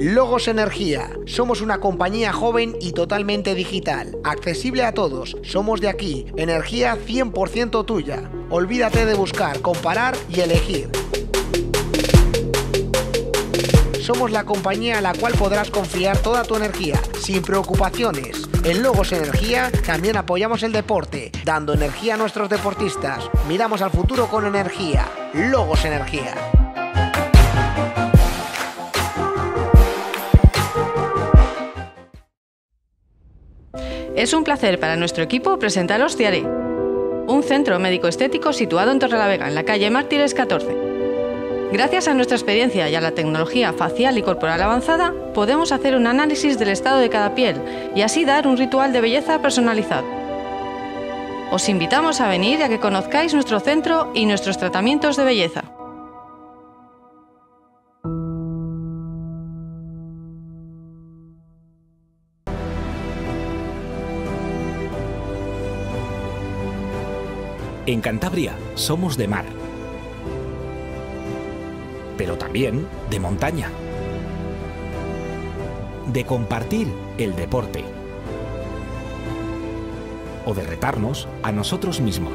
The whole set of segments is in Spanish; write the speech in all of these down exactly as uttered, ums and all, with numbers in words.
Logos Energía. Somos una compañía joven y totalmente digital, accesible a todos. Somos de aquí, energía cien por ciento tuya. Olvídate de buscar, comparar y elegir. Somos la compañía a la cual podrás confiar toda tu energía, sin preocupaciones. En Logos Energía también apoyamos el deporte, dando energía a nuestros deportistas. Miramos al futuro con energía. Logos Energía. Es un placer para nuestro equipo presentaros Ciare, un centro médico-estético situado en Torrelavega, en la calle Mártires catorce. Gracias a nuestra experiencia y a la tecnología facial y corporal avanzada, podemos hacer un análisis del estado de cada piel y así dar un ritual de belleza personalizado. Os invitamos a venir y a que conozcáis nuestro centro y nuestros tratamientos de belleza. En Cantabria somos de mar, pero también de montaña, de compartir el deporte o de retarnos a nosotros mismos,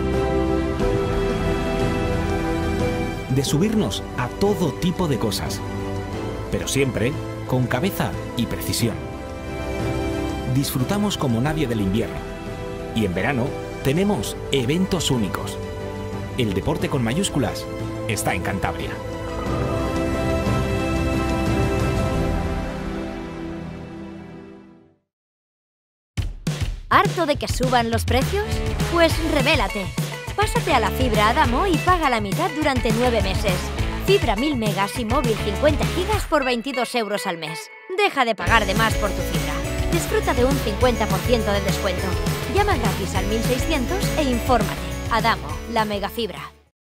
de subirnos a todo tipo de cosas, pero siempre con cabeza y precisión. Disfrutamos como nadie del invierno y en verano tenemos eventos únicos. El deporte con mayúsculas está en Cantabria. ¿Harto de que suban los precios? Pues revélate. Pásate a la fibra Adamo y paga la mitad durante nueve meses. Fibra mil megas y móvil cincuenta gigas por veintidós euros al mes. Deja de pagar de más por tu fibra. Disfruta de un cincuenta por ciento de descuento. Llama gratis al mil seiscientos e infórmate. Adamo, la megafibra.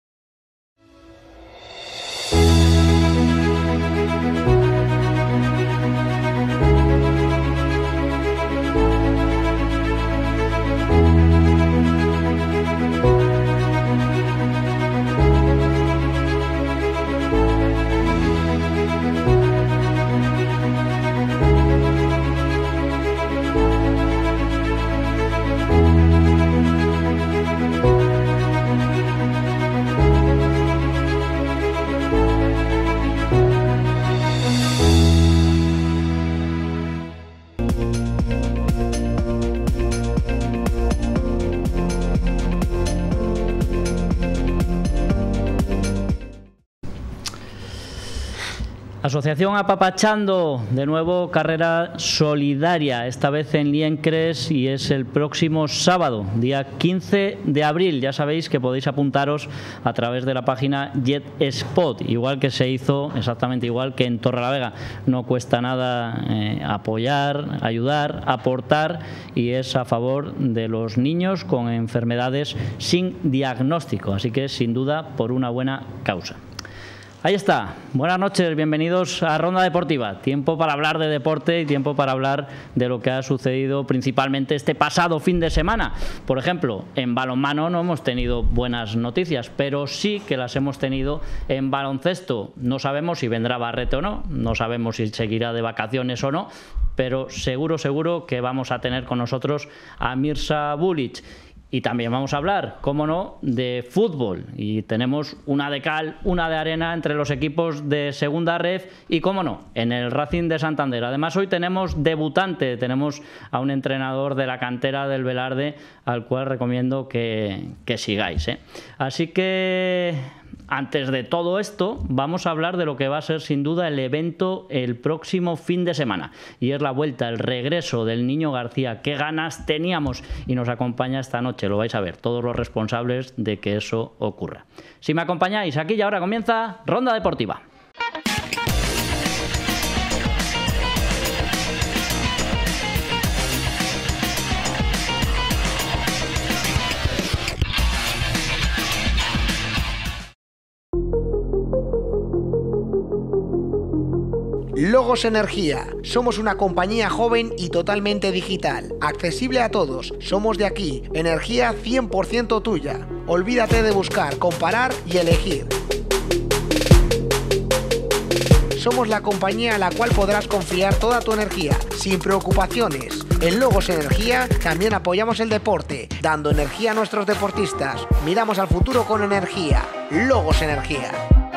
Asociación Apapachando, de nuevo carrera solidaria, esta vez en Liencres, y es el próximo sábado, día quince de abril. Ya sabéis que podéis apuntaros a través de la página JetSpot, igual que se hizo, exactamente igual que en Torrelavega. No cuesta nada eh, apoyar, ayudar, aportar, y es a favor de los niños con enfermedades sin diagnóstico, así que sin duda por una buena causa. Ahí está. Buenas noches, bienvenidos a Ronda Deportiva. Tiempo para hablar de deporte y tiempo para hablar de lo que ha sucedido principalmente este pasado fin de semana. Por ejemplo, en balonmano no hemos tenido buenas noticias, pero sí que las hemos tenido en baloncesto. No sabemos si vendrá Barrete o no, no sabemos si seguirá de vacaciones o no, pero seguro, seguro que vamos a tener con nosotros a Mirza Bulic. Y también vamos a hablar, cómo no, de fútbol. Y tenemos una de cal, una de arena entre los equipos de Segunda Ref y, cómo no, en el Racing de Santander. Además, hoy tenemos debutante, tenemos a un entrenador de la cantera del Velarde, al cual recomiendo que, que sigáis, ¿eh? Así que, antes de todo esto, vamos a hablar de lo que va a ser sin duda el evento el próximo fin de semana. Y es la vuelta, el regreso del Niño García. Qué ganas teníamos, y nos acompaña esta noche, lo vais a ver, todos los responsables de que eso ocurra. Si me acompañáis, aquí y ahora comienza Ronda Deportiva. Logos Energía. Somos una compañía joven y totalmente digital, accesible a todos. Somos de aquí, energía cien por ciento tuya. Olvídate de buscar, comparar y elegir. somos la compañía a la cual podrás confiar toda tu energía, sin preocupaciones. En Logos Energía también apoyamos el deporte, dando energía a nuestros deportistas. Miramos al futuro con energía. Logos Energía.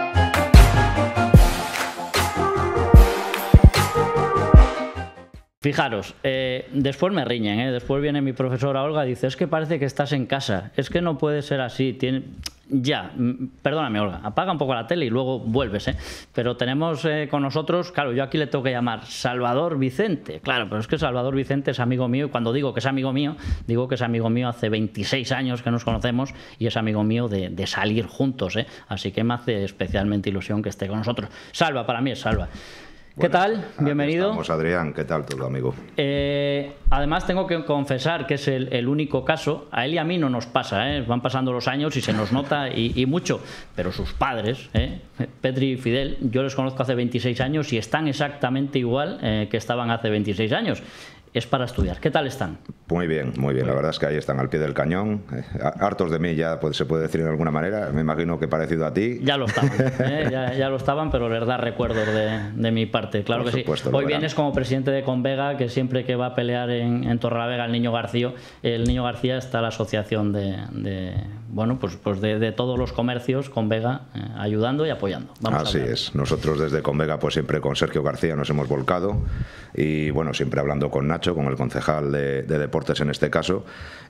Fijaros, eh, después me riñen, ¿eh? Después viene mi profesora Olga y dice, es que parece que estás en casa, es que no puede ser así, tiene... Ya, perdóname Olga, apaga un poco la tele y luego vuelves, ¿eh? Pero tenemos eh, con nosotros, claro, yo aquí le tengo que llamar Salvador Vicente, claro, pero es que Salvador Vicente es amigo mío y cuando digo que es amigo mío, digo que es amigo mío hace veintiséis años que nos conocemos y es amigo mío de, de salir juntos, ¿eh? Así que me hace especialmente ilusión que esté con nosotros. Salva, para mí es Salva. ¿Qué Buenas. tal? Bienvenido. Vamos, Adrián. ¿Qué tal todo, amigo? Eh, además, tengo que confesar que es el, el único caso. A él y a mí no nos pasa, ¿eh? Van pasando los años y se nos nota y, y mucho. Pero sus padres, ¿eh? Petri y Fidel, yo les conozco hace veintiséis años y están exactamente igual eh, que estaban hace veintiséis años. Es para estudiar. ¿Qué tal están? Muy bien, muy bien. La verdad es que ahí están al pie del cañón. Eh, hartos de mí ya pues, se puede decir de alguna manera. Me imagino que parecido a ti. Ya lo estaban, ¿eh? ya, ya lo estaban, pero les da recuerdos de, de mi parte. Claro Por que supuesto, sí. Hoy vienes como presidente de Convega, que siempre que va a pelear en, en Torrelavega el Niño García, el Niño García está la asociación de, de bueno, pues, pues de, de todos los comercios Convega eh, ayudando y apoyando. Vamos Así es. Nosotros desde Convega pues siempre con Sergio García nos hemos volcado y bueno, siempre hablando con Nacho, con el concejal de, de deportes en este caso,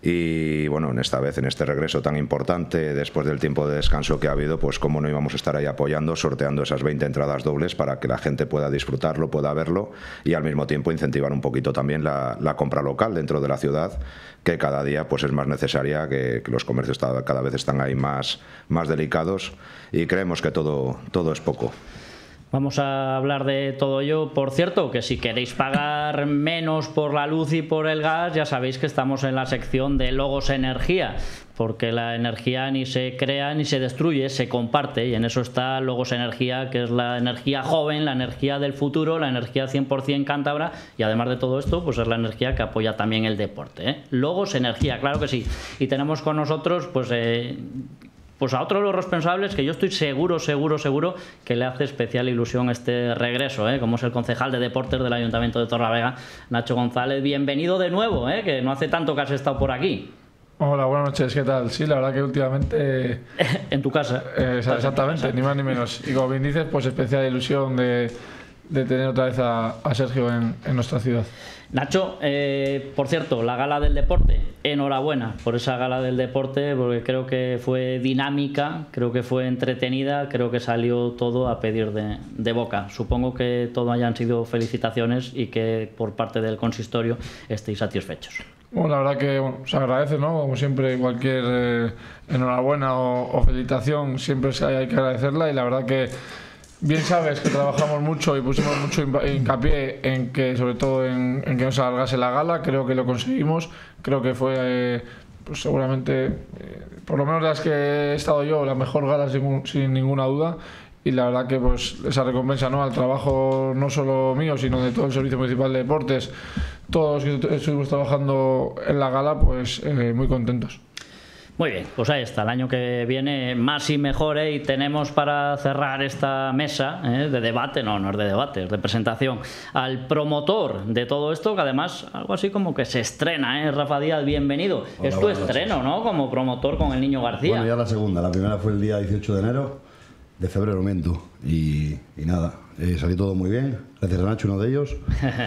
y bueno, en esta vez, en este regreso tan importante, después del tiempo de descanso que ha habido, pues cómo no íbamos a estar ahí apoyando, sorteando esas veinte entradas dobles para que la gente pueda disfrutarlo, pueda verlo y al mismo tiempo incentivar un poquito también la, la compra local dentro de la ciudad, que cada día pues es más necesaria, que, que los comercios cada vez están ahí más, más delicados y creemos que todo, todo es poco. Vamos a hablar de todo ello. Por cierto, que si queréis pagar menos por la luz y por el gas, ya sabéis que estamos en la sección de Logos Energía, porque la energía ni se crea ni se destruye, se comparte, y en eso está Logos Energía, que es la energía joven, la energía del futuro, la energía cien por cien cántabra, y además de todo esto, pues es la energía que apoya también el deporte, ¿eh? Logos Energía, claro que sí. Y tenemos con nosotros, pues... Eh, Pues a otro de los responsables que yo estoy seguro, seguro, seguro que le hace especial ilusión este regreso, ¿eh? Como es el concejal de deportes del Ayuntamiento de Torrelavega, Nacho González. Bienvenido de nuevo, ¿eh? Que no hace tanto que has estado por aquí. Hola, buenas noches, ¿qué tal? Sí, la verdad que últimamente... Eh, en tu casa. Eh, exactamente, ni más ni menos. Y como bien dices, pues especial ilusión de, de tener otra vez a, a Sergio en, en nuestra ciudad. Nacho, eh, por cierto, la gala del deporte, enhorabuena por esa gala del deporte, porque creo que fue dinámica, creo que fue entretenida, creo que salió todo a pedir de, de boca. Supongo que todo hayan sido felicitaciones y que por parte del consistorio estéis satisfechos. Bueno, la verdad que bueno, se agradece, ¿no? Como siempre, cualquier eh, enhorabuena o, o felicitación siempre hay que agradecerla, y la verdad que bien sabes que trabajamos mucho y pusimos mucho hincapié en que, sobre todo en, en que no se alargase la gala. Creo que lo conseguimos. Creo que fue eh, pues seguramente, eh, por lo menos de las que he estado yo, la mejor gala sin, sin ninguna duda. Y la verdad que pues esa recompensa, ¿no?, al trabajo no solo mío, sino de todo el Servicio Municipal de Deportes, todos los que estuvimos trabajando en la gala, pues eh, muy contentos. Muy bien, pues ahí está, el año que viene más y mejor, ¿eh? Y tenemos para cerrar esta mesa ¿eh? de debate, no, no es de debate, es de presentación, al promotor de todo esto, que además algo así como que se estrena, ¿eh? Rafa Díaz, bienvenido. Hola, es tu estreno, ¿no?, como promotor con el Niño García. Bueno, ya la segunda, la primera fue el día dieciocho de enero, de febrero miento, y, y nada, eh, salió todo muy bien, gracias a Nacho, uno de ellos,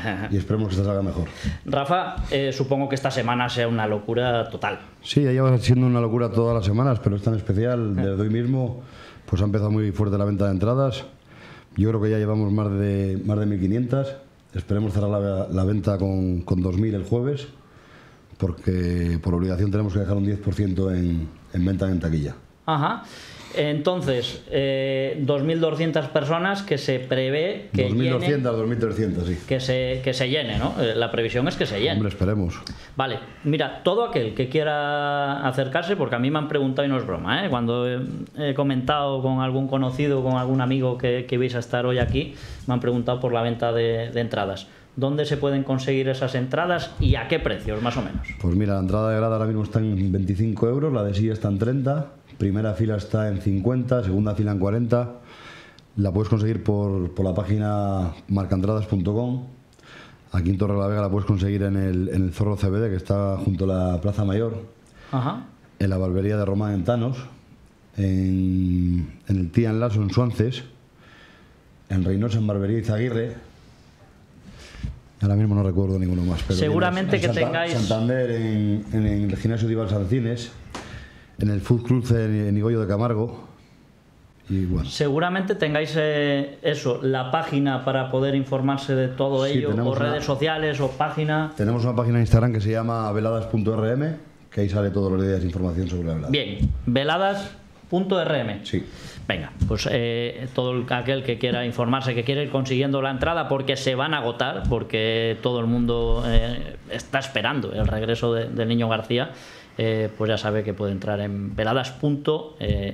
y esperemos que esta salga mejor. Rafa, eh, supongo que esta semana sea una locura total. Sí, ya lleva siendo una locura todas las semanas, pero esta en especial, desde hoy mismo, pues ha empezado muy fuerte la venta de entradas. Yo creo que ya llevamos más de, más de mil quinientas, esperemos cerrar la, la venta con, con dos mil el jueves, porque por obligación tenemos que dejar un diez por ciento en, en venta en taquilla. Ajá. Entonces, eh, dos mil doscientas personas que se prevé que dos mil doscientas, dos mil trescientas, sí. Que se, que se llene, ¿no? La previsión es que se llene. Hombre, esperemos. Vale, mira, todo aquel que quiera acercarse, porque a mí me han preguntado y no es broma, ¿eh? Cuando he, he comentado con algún conocido, con algún amigo que, que vais a estar hoy aquí, me han preguntado por la venta de, de entradas. ¿Dónde se pueden conseguir esas entradas y a qué precios, más o menos? Pues mira, la entrada de grada ahora mismo está en veinticinco euros, la de silla está en treinta, primera fila está en cincuenta, segunda fila en cuarenta, La puedes conseguir por, por la página marcantradas punto com. Aquí en Torrelavega la puedes conseguir en el, en el Zorro C B D, que está junto a la Plaza Mayor. Ajá. En la barbería de Román en Tanos, en, en el Tía en Lasso en Suances, en Reynosa en Barbería Izaguirre. Ahora mismo no recuerdo ninguno más. Pero seguramente en que Santa, tengáis... Santander, en, en, en el gimnasio de Ibalsancines, en el Food Club en, en Higollo de Camargo. Y bueno. Seguramente tengáis eh, eso, la página para poder informarse de todo sí, ello, o redes una, sociales o página. Tenemos una página de Instagram que se llama veladas punto r m, que ahí sale todos los días información sobre la velada. Bien, veladas punto r m. Sí. Venga, pues eh, todo aquel que quiera informarse, que quiera ir consiguiendo la entrada, porque se van a agotar, porque todo el mundo eh, está esperando el regreso de, del Niño García, eh, pues ya sabe que puede entrar en veladas punto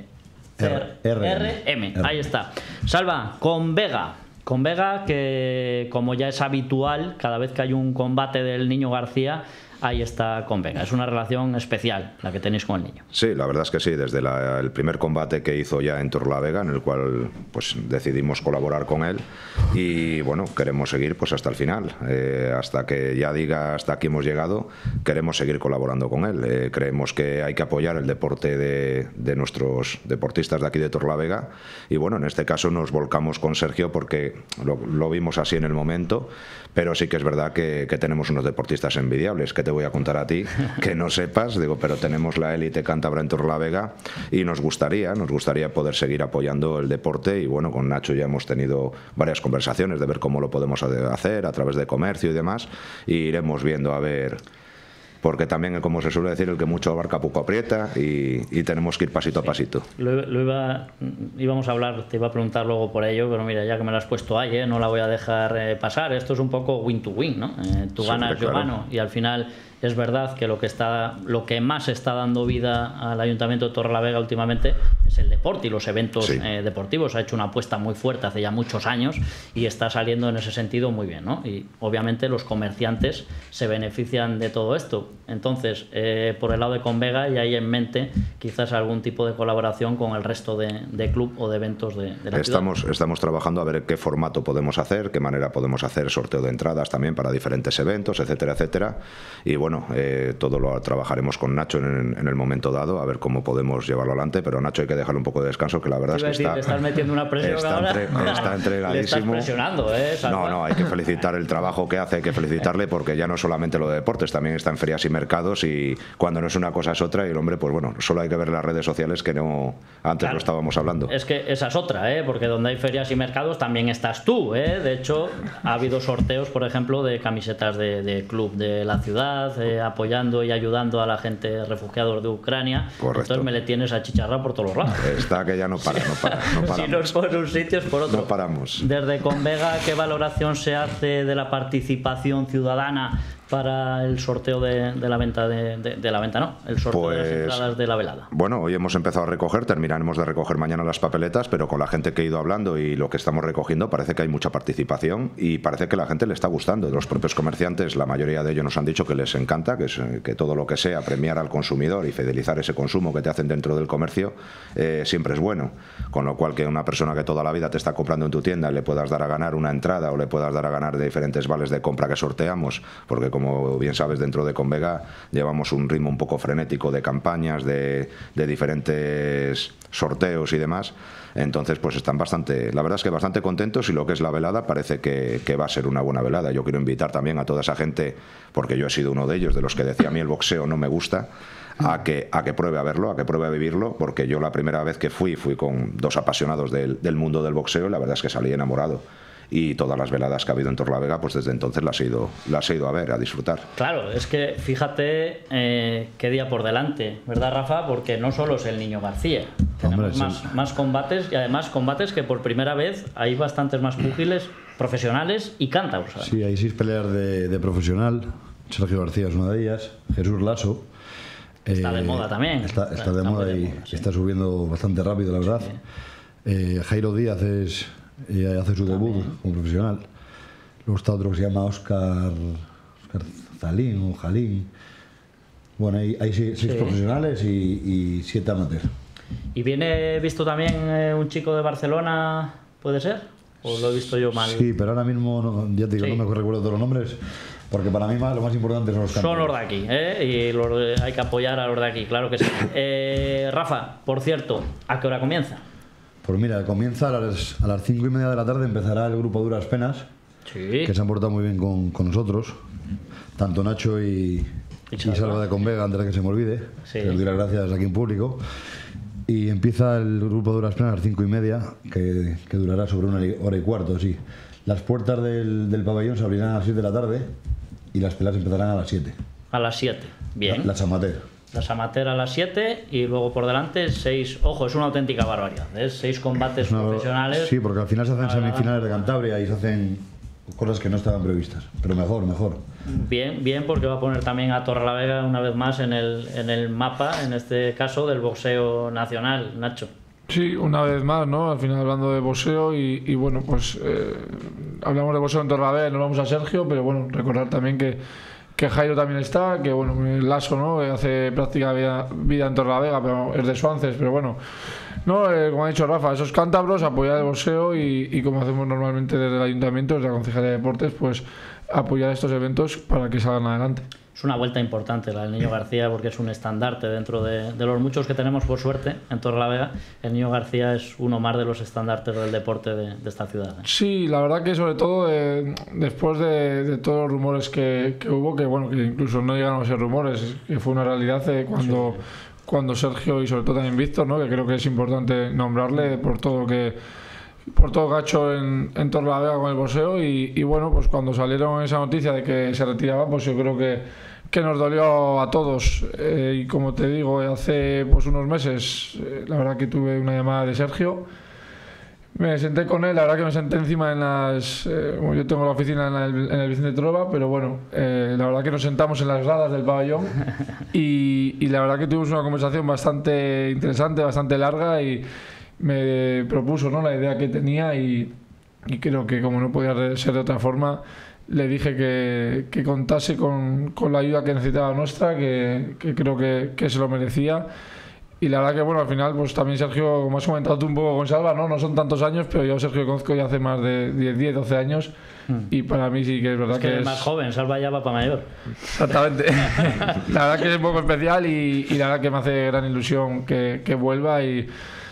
r m. Ahí está. Salva, con Vega. Con Vega, que como ya es habitual, cada vez que hay un combate del Niño García, ahí está con Vega. Es una relación especial la que tenéis con el niño. Sí, la verdad es que sí. Desde la, el primer combate que hizo ya en Torrelavega, en el cual pues decidimos colaborar con él, y bueno, queremos seguir pues hasta el final, eh, hasta que ya diga hasta aquí hemos llegado. Queremos seguir colaborando con él. Eh, creemos que hay que apoyar el deporte de, de nuestros deportistas de aquí de Torrelavega, y bueno, en este caso nos volcamos con Sergio porque lo, lo vimos así en el momento, pero sí que es verdad que, que tenemos unos deportistas envidiables. Que te voy a contar a ti que no sepas, digo, pero tenemos la élite cántabra en Torrelavega, y nos gustaría, nos gustaría poder seguir apoyando el deporte. Y bueno, con Nacho ya hemos tenido varias conversaciones de ver cómo lo podemos hacer a través de comercio y demás, y iremos viendo a ver, porque también, como se suele decir, el que mucho abarca poco aprieta, y, y tenemos que ir pasito a pasito. Lo, lo iba, íbamos a hablar, te iba a preguntar luego por ello, pero mira, ya que me lo has puesto ahí, ¿eh? No la voy a dejar eh, pasar. Esto es un poco win to win, ¿no? Eh, tú ganas, yo gano, y al final es verdad que lo que está, lo que más está dando vida al Ayuntamiento de Torrelavega últimamente es el deporte y los eventos sí. eh, deportivos. Ha hecho una apuesta muy fuerte hace ya muchos años y está saliendo en ese sentido muy bien, ¿no? Y obviamente los comerciantes se benefician de todo esto. Entonces, eh, por el lado de Convega, y hay en mente quizás algún tipo de colaboración con el resto de, de club o de eventos de, de la estamos, ciudad. Estamos trabajando a ver qué formato podemos hacer, qué manera podemos hacer sorteo de entradas también para diferentes eventos, etcétera, etcétera. Y bueno, eh, todo lo trabajaremos con Nacho en, en el momento dado, a ver cómo podemos llevarlo adelante, pero Nacho hay que dejarle un poco de descanso, que la verdad es que decir, está... Le estás metiendo una presión está, ahora. Entre, está entregadísimo. Le estás presionando, ¿eh? No, no, hay que felicitar el trabajo que hace, hay que felicitarle, porque ya no solamente lo de deportes, también está en ferias y mercados, y cuando no es una cosa es otra, y el hombre, pues bueno, solo hay que ver las redes sociales, que no antes claro, lo estábamos hablando. Es que esa es otra, ¿eh? Porque donde hay ferias y mercados también estás tú, ¿eh? De hecho, ha habido sorteos, por ejemplo, de camisetas de, de club de la ciudad, eh, apoyando y ayudando a la gente refugiados de Ucrania. Correcto. Entonces me le tienes a chicharrar por todos los lados. Está que ya no para, no para, no paramos. Si no es por un sitio, es por otro. No paramos. Desde Convega, ¿qué valoración se hace de la participación ciudadana para el sorteo de, de la venta de, de, de la venta no, el sorteo pues, de las entradas de la velada? Bueno, hoy hemos empezado a recoger, terminaremos de recoger mañana las papeletas, pero con la gente que he ido hablando y lo que estamos recogiendo parece que hay mucha participación y parece que a la gente le está gustando. Los propios comerciantes, la mayoría de ellos nos han dicho que les encanta, que, es, que todo lo que sea premiar al consumidor y fidelizar ese consumo que te hacen dentro del comercio eh, siempre es bueno, con lo cual que una persona que toda la vida te está comprando en tu tienda le puedas dar a ganar una entrada o le puedas dar a ganar de diferentes vales de compra que sorteamos, porque como Como bien sabes, dentro de Convega llevamos un ritmo un poco frenético de campañas, de, de diferentes sorteos y demás. Entonces, pues están bastante, la verdad es que bastante contentos, y lo que es la velada parece que, que va a ser una buena velada. Yo quiero invitar también a toda esa gente, porque yo he sido uno de ellos, de los que decía a mí el boxeo no me gusta, a que, a que pruebe a verlo, a que pruebe a vivirlo, porque yo la primera vez que fui, fui con dos apasionados del, del mundo del boxeo, y la verdad es que salí enamorado. Y todas las veladas que ha habido en Torrelavega, pues desde entonces las he ido, las he ido a ver, a disfrutar. Claro, es que fíjate eh, qué día por delante, ¿verdad, Rafa? Porque no solo es el Niño García, tenemos Hombre, más, sí. más combates, y además combates que por primera vez hay bastantes más púgiles profesionales y cántabros. Sí, hay seis peleas de, de profesional. Sergio García es una de ellas, Jesús Lasso. Está eh, de moda también. Está, está, está de moda de y moda, sí. Está subiendo bastante rápido, la verdad. Sí. Eh, Jairo Díaz es... y hace su debut También. como profesional. Luego está otro que se llama Oscar, Oscar Zalín o Jalín. Bueno, hay, hay seis, seis sí. profesionales y, y siete amateurs. Y viene visto también eh, un chico de Barcelona ¿puede ser? ¿O lo he visto yo mal? Sí, pero ahora mismo, no, ya te digo, Sí. no me recuerdo todos los nombres, porque para mí más, lo más importante son los Son cántabros. los de aquí, ¿eh? Y los de- hay que apoyar a los de aquí, claro que sí. Eh, Rafa, por cierto, ¿a qué hora comienza? Pues mira, comienza a las, a las cinco y media de la tarde, empezará el grupo Duras Penas, Sí. que se han portado muy bien con, con nosotros, tanto Nacho y, Y y Salva. Salva de Convega, antes de que se me olvide, Sí. que les doy las gracias aquí en público. Y empieza el grupo Duras Penas a las cinco y media, que, que durará sobre una hora y cuarto, sí. Las puertas del, del pabellón se abrirán a las siete de la tarde y las peleas empezarán a las siete. A las siete. Bien. Las amateur. Las amateur a las siete y luego por delante seis. Ojo, es una auténtica barbaridad. ¿eh? Seis combates Es una- profesionales. Sí, porque al final se hacen Para- semifinales de Cantabria y se hacen cosas que no estaban previstas. Pero mejor, mejor. Bien, bien, porque va a poner también a Torrelavega una vez más en el, en el mapa, en este caso, del boxeo nacional, Nacho. Sí, una vez más, ¿no? Al final hablando de boxeo y, y bueno, pues eh, hablamos de boxeo en Torrelavega, nos vamos a Sergio, pero bueno, recordar también que, que Jairo también está, que bueno, el Lasso, ¿no? Hace práctica vida, vida en Torrelavega, pero es de Suances, pero bueno, no, eh, como ha dicho Rafa, esos cántabros, apoyar el boxeo y, y como hacemos normalmente desde el Ayuntamiento, desde la Concejalía de Deportes, pues apoyar estos eventos para que salgan adelante. Es una vuelta importante la del Niño García porque es un estandarte dentro de, de los muchos que tenemos por suerte en Torrelavega. El Niño García es uno más de los estandartes del deporte de, de esta ciudad. ¿eh? Sí, la verdad que sobre todo eh, después de, de todos los rumores que, que hubo, que bueno, que incluso no llegaron a ser rumores, que fue una realidad eh, cuando, cuando Sergio y sobre todo también Víctor, ¿no? Que creo que es importante nombrarle por todo lo que por todo gacho en, en Torrelavega con el boxeo y, y bueno, pues cuando salieron esa noticia de que se retiraba, pues yo creo que, que nos dolió a todos eh, y como te digo, hace pues unos meses eh, la verdad que tuve una llamada de Sergio. Me senté con él, la verdad que me senté encima en las... Eh, bueno, yo tengo la oficina en el, en el Vicente Trueba, pero bueno, eh, la verdad que nos sentamos en las gradas del pabellón y, y la verdad que tuvimos una conversación bastante interesante, bastante larga y me propuso, ¿no?, la idea que tenía y, y creo que como no podía ser de otra forma, le dije que, que contase con, con la ayuda que necesitaba nuestra, que, que creo que, que se lo merecía. Y la verdad que, bueno, al final, pues también Sergio, como has comentado tú un poco con Salva, ¿no? No son tantos años, pero yo a Sergio conozco ya hace más de diez, doce años. Y para mí sí que es verdad Es que que es es... más joven, Salva ya va para mayor. Exactamente. La verdad que es un poco especial y, y la verdad que me hace gran ilusión que, que vuelva y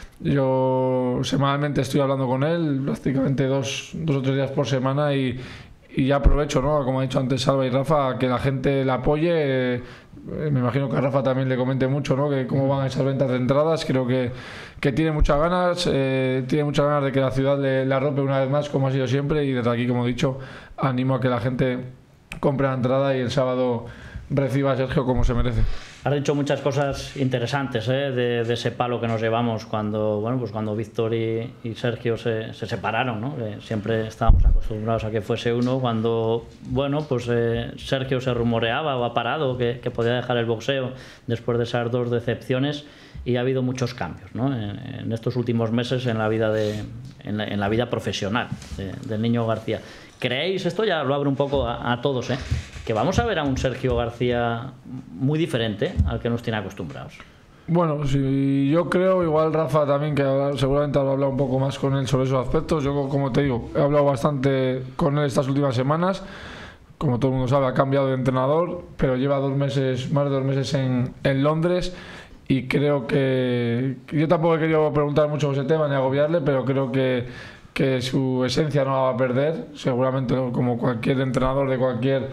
yo semanalmente estoy hablando con él, prácticamente dos, dos o tres días por semana y, y ya aprovecho, ¿no?, como ha dicho antes Salva y Rafa, que la gente la apoye. Eh, me imagino que a Rafa también le comente mucho, ¿no?, que cómo van esas ventas de entradas. Creo que, que tiene muchas ganas, eh, tiene muchas ganas de que la ciudad le, la rompe una vez más, como ha sido siempre, y desde aquí, como he dicho, animo a que la gente compre la entrada y el sábado reciba a Sergio como se merece. Has dicho muchas cosas interesantes, ¿eh? de, de ese palo que nos llevamos cuando, bueno, pues cuando Víctor y, y Sergio se, se separaron, ¿no? Que siempre estábamos acostumbrados a que fuese uno. Cuando, bueno, pues eh, Sergio se rumoreaba o ha parado que, que podía dejar el boxeo después de esas dos decepciones, y ha habido muchos cambios, ¿no?, en, en estos últimos meses en la vida de, en la, en la vida profesional de, del Niño García. ¿Creéis, esto ya lo abro un poco a, a todos, ¿eh?, que vamos a ver a un Sergio García muy diferente al que nos tiene acostumbrados? Bueno, sí, yo creo, igual Rafa también, que seguramente habrá hablado un poco más con él sobre esos aspectos. Yo, como te digo, he hablado bastante con él estas últimas semanas. Como todo el mundo sabe, ha cambiado de entrenador, pero lleva dos meses, más de dos meses en, en Londres. Y creo que... Yo tampoco he querido preguntar mucho sobre ese tema ni agobiarle, pero creo que, que su esencia no la va a perder. Seguramente, como cualquier entrenador de cualquier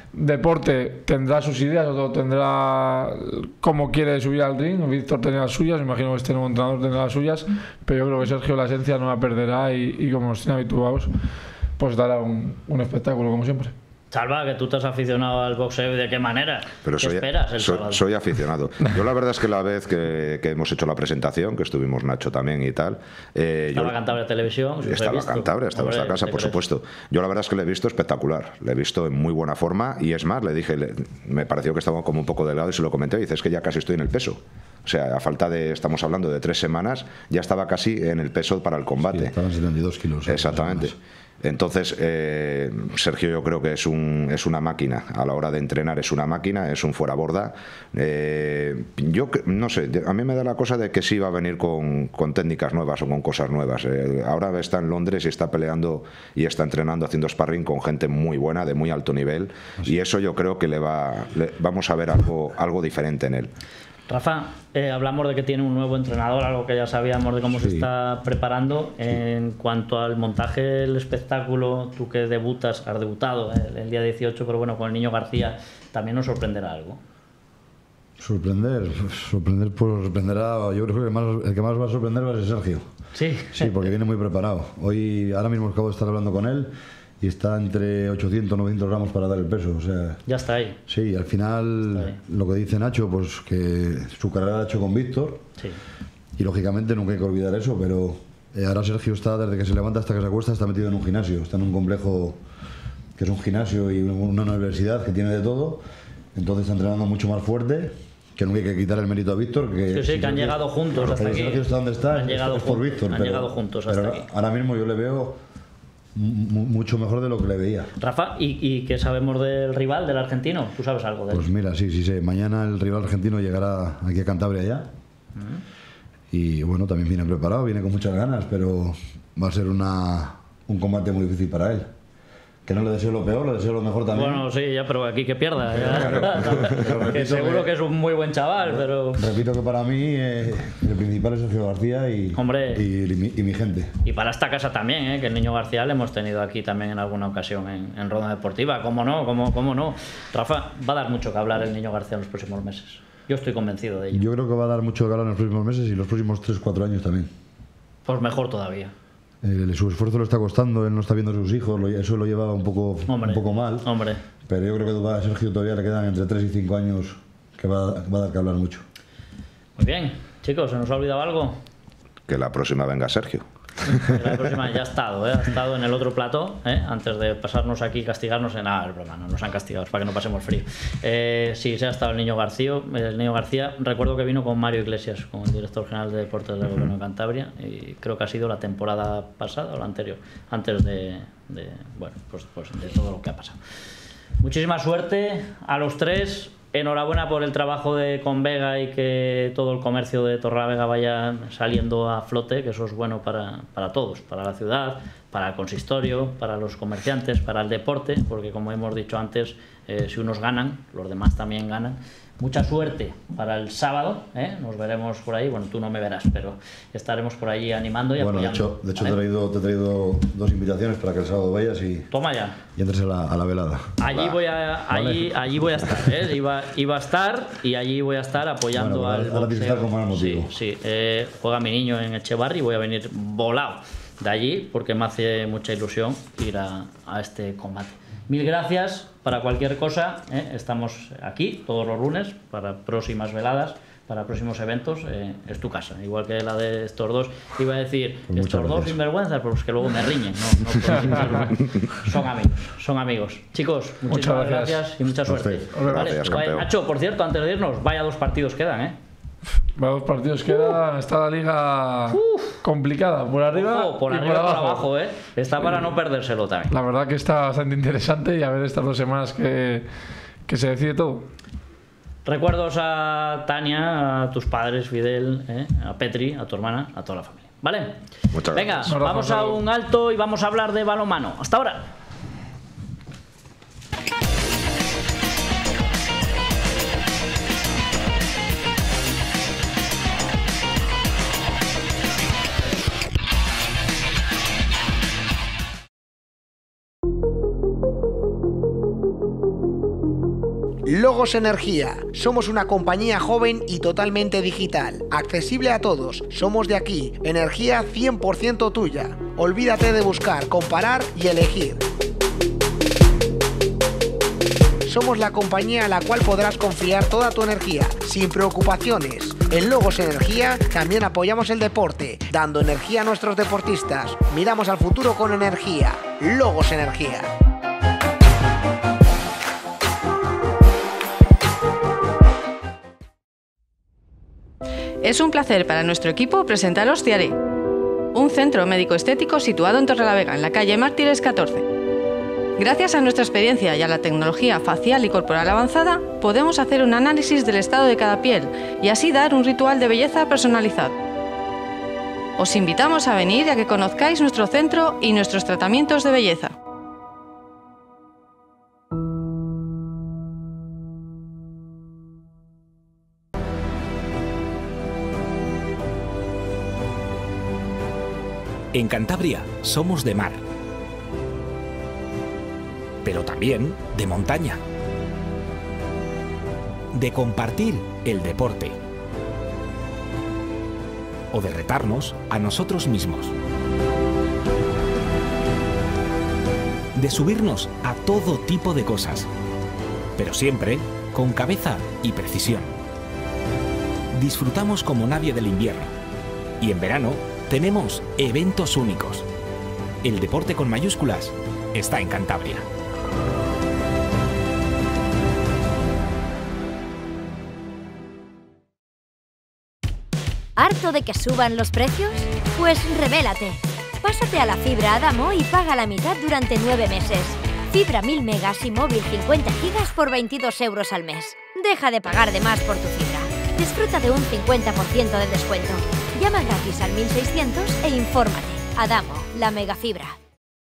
deporte, tendrá sus ideas o tendrá cómo quiere subir al ring. Víctor tendrá las suyas, me imagino que este nuevo entrenador tendrá las suyas, pero yo creo que Sergio la esencia no la perderá y, y como nos tiene habituados, pues dará un, un espectáculo como siempre. Salva, que tú te has aficionado al boxeo, ¿y de qué manera? Pero ¿Qué soy, esperas el soy, sábado? soy aficionado. Yo la verdad es que la vez que, que hemos hecho la presentación, que estuvimos Nacho también y tal... Eh, Estaba yo, Cantabria Televisión. Si estaba Cantabria, estaba en esta casa, por supuesto. Yo la verdad es que le he visto espectacular, le he visto en muy buena forma y es más, le dije, le, me pareció que estaba como un poco delgado y se lo comenté y dice, es que ya casi estoy en el peso. O sea, a falta de, estamos hablando de tres semanas, ya estaba casi en el peso para el combate. Sí, estaban setenta y dos kilos. Exactamente. Entonces, eh, Sergio yo creo que es, un, es una máquina, a la hora de entrenar es una máquina, es un fuera borda. Eh, yo no sé, a mí me da la cosa de que sí va a venir con, con técnicas nuevas o con cosas nuevas. Eh, ahora está en Londres y está peleando y está entrenando, haciendo sparring con gente muy buena, de muy alto nivel, y eso yo creo que le va, le, vamos a ver algo, algo diferente en él. Rafa, eh, hablamos de que tiene un nuevo entrenador, algo que ya sabíamos de cómo sí. se está preparando. En cuanto al montaje del espectáculo, tú que debutas, has debutado el, el día dieciocho, pero bueno, con el Niño García, ¿también nos sorprenderá algo? Sorprender, sorprender, pues sorprenderá. Yo creo que el, más, el que más va a sorprender va a ser Sergio. Sí. Sí, porque viene muy preparado. Hoy, ahora mismo acabo de estar hablando con él y está entre ochocientos y novecientos gramos para dar el peso, o sea... Ya está ahí. Sí, al final lo que dice Nacho, pues que su carrera la ha hecho con Víctor, sí. y lógicamente nunca hay que olvidar eso, pero eh, ahora Sergio está, desde que se levanta hasta que se acuesta, está metido en un gimnasio, está en un complejo que es un gimnasio y una universidad que tiene de todo, entonces está entrenando mucho más fuerte, que nunca hay que quitar el mérito a Víctor. Que sí, sí, si que han Sergio, llegado juntos hasta aquí. Sergio está donde está, han es, llegado es por Víctor, han pero, llegado juntos hasta pero aquí. Ahora mismo yo le veo mucho mejor de lo que le veía. Rafa, ¿y, y qué sabemos del rival, del argentino? ¿Tú sabes algo de él? Pues mira, sí, sí sé. Mañana el rival argentino llegará aquí a Cantabria ya. Uh-huh. Y bueno, también viene preparado, viene con muchas ganas, pero va a ser una, un combate muy difícil para él. Que no le deseo lo peor, le deseo lo mejor también. Bueno, sí, ya, pero aquí que pierda. Claro, que seguro que, que es un muy buen chaval, pero... Repito que para mí eh, el principal es Sergio García y, Hombre, y, y, mi, y mi gente. Y para esta casa también, ¿eh? Que el Niño García le hemos tenido aquí también en alguna ocasión en, en Ronda Deportiva. ¿Cómo no? ¿Cómo, ¿Cómo no? Rafa, va a dar mucho que hablar el Niño García en los próximos meses. Yo estoy convencido de ello. Yo creo que va a dar mucho que hablar en los próximos meses y los próximos tres cuatro años también. Pues mejor todavía. Eh, su esfuerzo lo está costando, él no está viendo a sus hijos, lo, eso lo lleva un poco, hombre, un poco mal. Hombre. Pero yo creo que a Sergio todavía le quedan entre tres y cinco años que va, va a dar que hablar mucho. Muy bien, chicos, ¿se nos ha olvidado algo? Que la próxima venga Sergio. La próxima ya ha estado, ¿eh? ha estado en el otro plató, ¿eh? Antes de pasarnos aquí y castigarnos en nada, broma, no nos han castigado, es para que no pasemos frío. Eh, sí, se ha estado el Niño García, el Niño García, recuerdo que vino con Mario Iglesias, con el director general de Deportes del Gobierno de Cantabria, y creo que ha sido la temporada pasada o la anterior, antes de, de bueno, pues, pues de todo lo que ha pasado. Muchísima suerte a los tres. Enhorabuena por el trabajo de Convega y que todo el comercio de Torrelavega vaya saliendo a flote, que eso es bueno para, para todos, para la ciudad, para el consistorio, para los comerciantes, para el deporte, porque como hemos dicho antes, eh, si unos ganan, los demás también ganan. Mucha suerte para el sábado, ¿eh? Nos veremos por ahí, bueno, tú no me verás, pero estaremos por allí animando y bueno, apoyando. Bueno, de hecho, ¿vale? te, he traído, te he traído dos invitaciones para que el sábado vayas y, Toma ya. y entres a la, a la velada. Allí voy a, allí, vale. allí voy a estar, ¿eh? iba, iba a estar y allí voy a estar apoyando bueno, al ahora boxeo. Con más motivo. Sí, sí. Eh, juega mi niño en Echevarri y voy a venir volado de allí porque me hace mucha ilusión ir a, a este combate. Mil gracias. Para cualquier cosa, ¿eh? Estamos aquí todos los lunes para próximas veladas, para próximos eventos. Eh, es tu casa, igual que la de estos dos. Iba a decir, pues estos dos sinvergüenzas, pues que luego me riñen. No, no son amigos, son amigos. Chicos, muchísimas muchas gracias. gracias y mucha suerte. Vale. Gracias, Nacho, por cierto, antes de irnos, vaya dos partidos quedan, ¿eh? Vaya dos partidos quedan. Está la liga Uf. complicada, por arriba Ojo, por y arriba por abajo. por abajo, ¿eh? Está para no perdérselo también. La verdad que está bastante interesante y a ver estas dos semanas que, que se decide todo. Recuerdos a Tania, a tus padres, Fidel, ¿eh? A Petri, a tu hermana, a toda la familia. ¿Vale? Muchas Venga, gracias. vamos a un alto y vamos a hablar de balonmano. Hasta ahora. Logos Energía. Somos una compañía joven y totalmente digital, accesible a todos. Somos de aquí, energía cien por ciento tuya. Olvídate de buscar, comparar y elegir. Somos la compañía a la cual podrás confiar toda tu energía, sin preocupaciones. En Logos Energía también apoyamos el deporte, dando energía a nuestros deportistas. Miramos al futuro con energía. Logos Energía. Es un placer para nuestro equipo presentaros Ciaré, un centro médico-estético situado en Torrelavega, en la calle Mártires catorce. Gracias a nuestra experiencia y a la tecnología facial y corporal avanzada, podemos hacer un análisis del estado de cada piel y así dar un ritual de belleza personalizado. Os invitamos a venir y a que conozcáis nuestro centro y nuestros tratamientos de belleza. En Cantabria somos de mar, pero también de montaña, de compartir el deporte o de retarnos a nosotros mismos, de subirnos a todo tipo de cosas, pero siempre con cabeza y precisión. Disfrutamos como nadie del invierno y en verano tenemos eventos únicos. El deporte con mayúsculas está en Cantabria. ¿Harto de que suban los precios? Pues revélate. Pásate a la fibra Adamo y paga la mitad durante nueve meses. Fibra mil megas y móvil cincuenta gigas por veintidós euros al mes. Deja de pagar de más por tu fibra. Disfruta de un cincuenta por ciento de descuento. Llama gratis al mil seiscientos e infórmate. Adamo, la megafibra.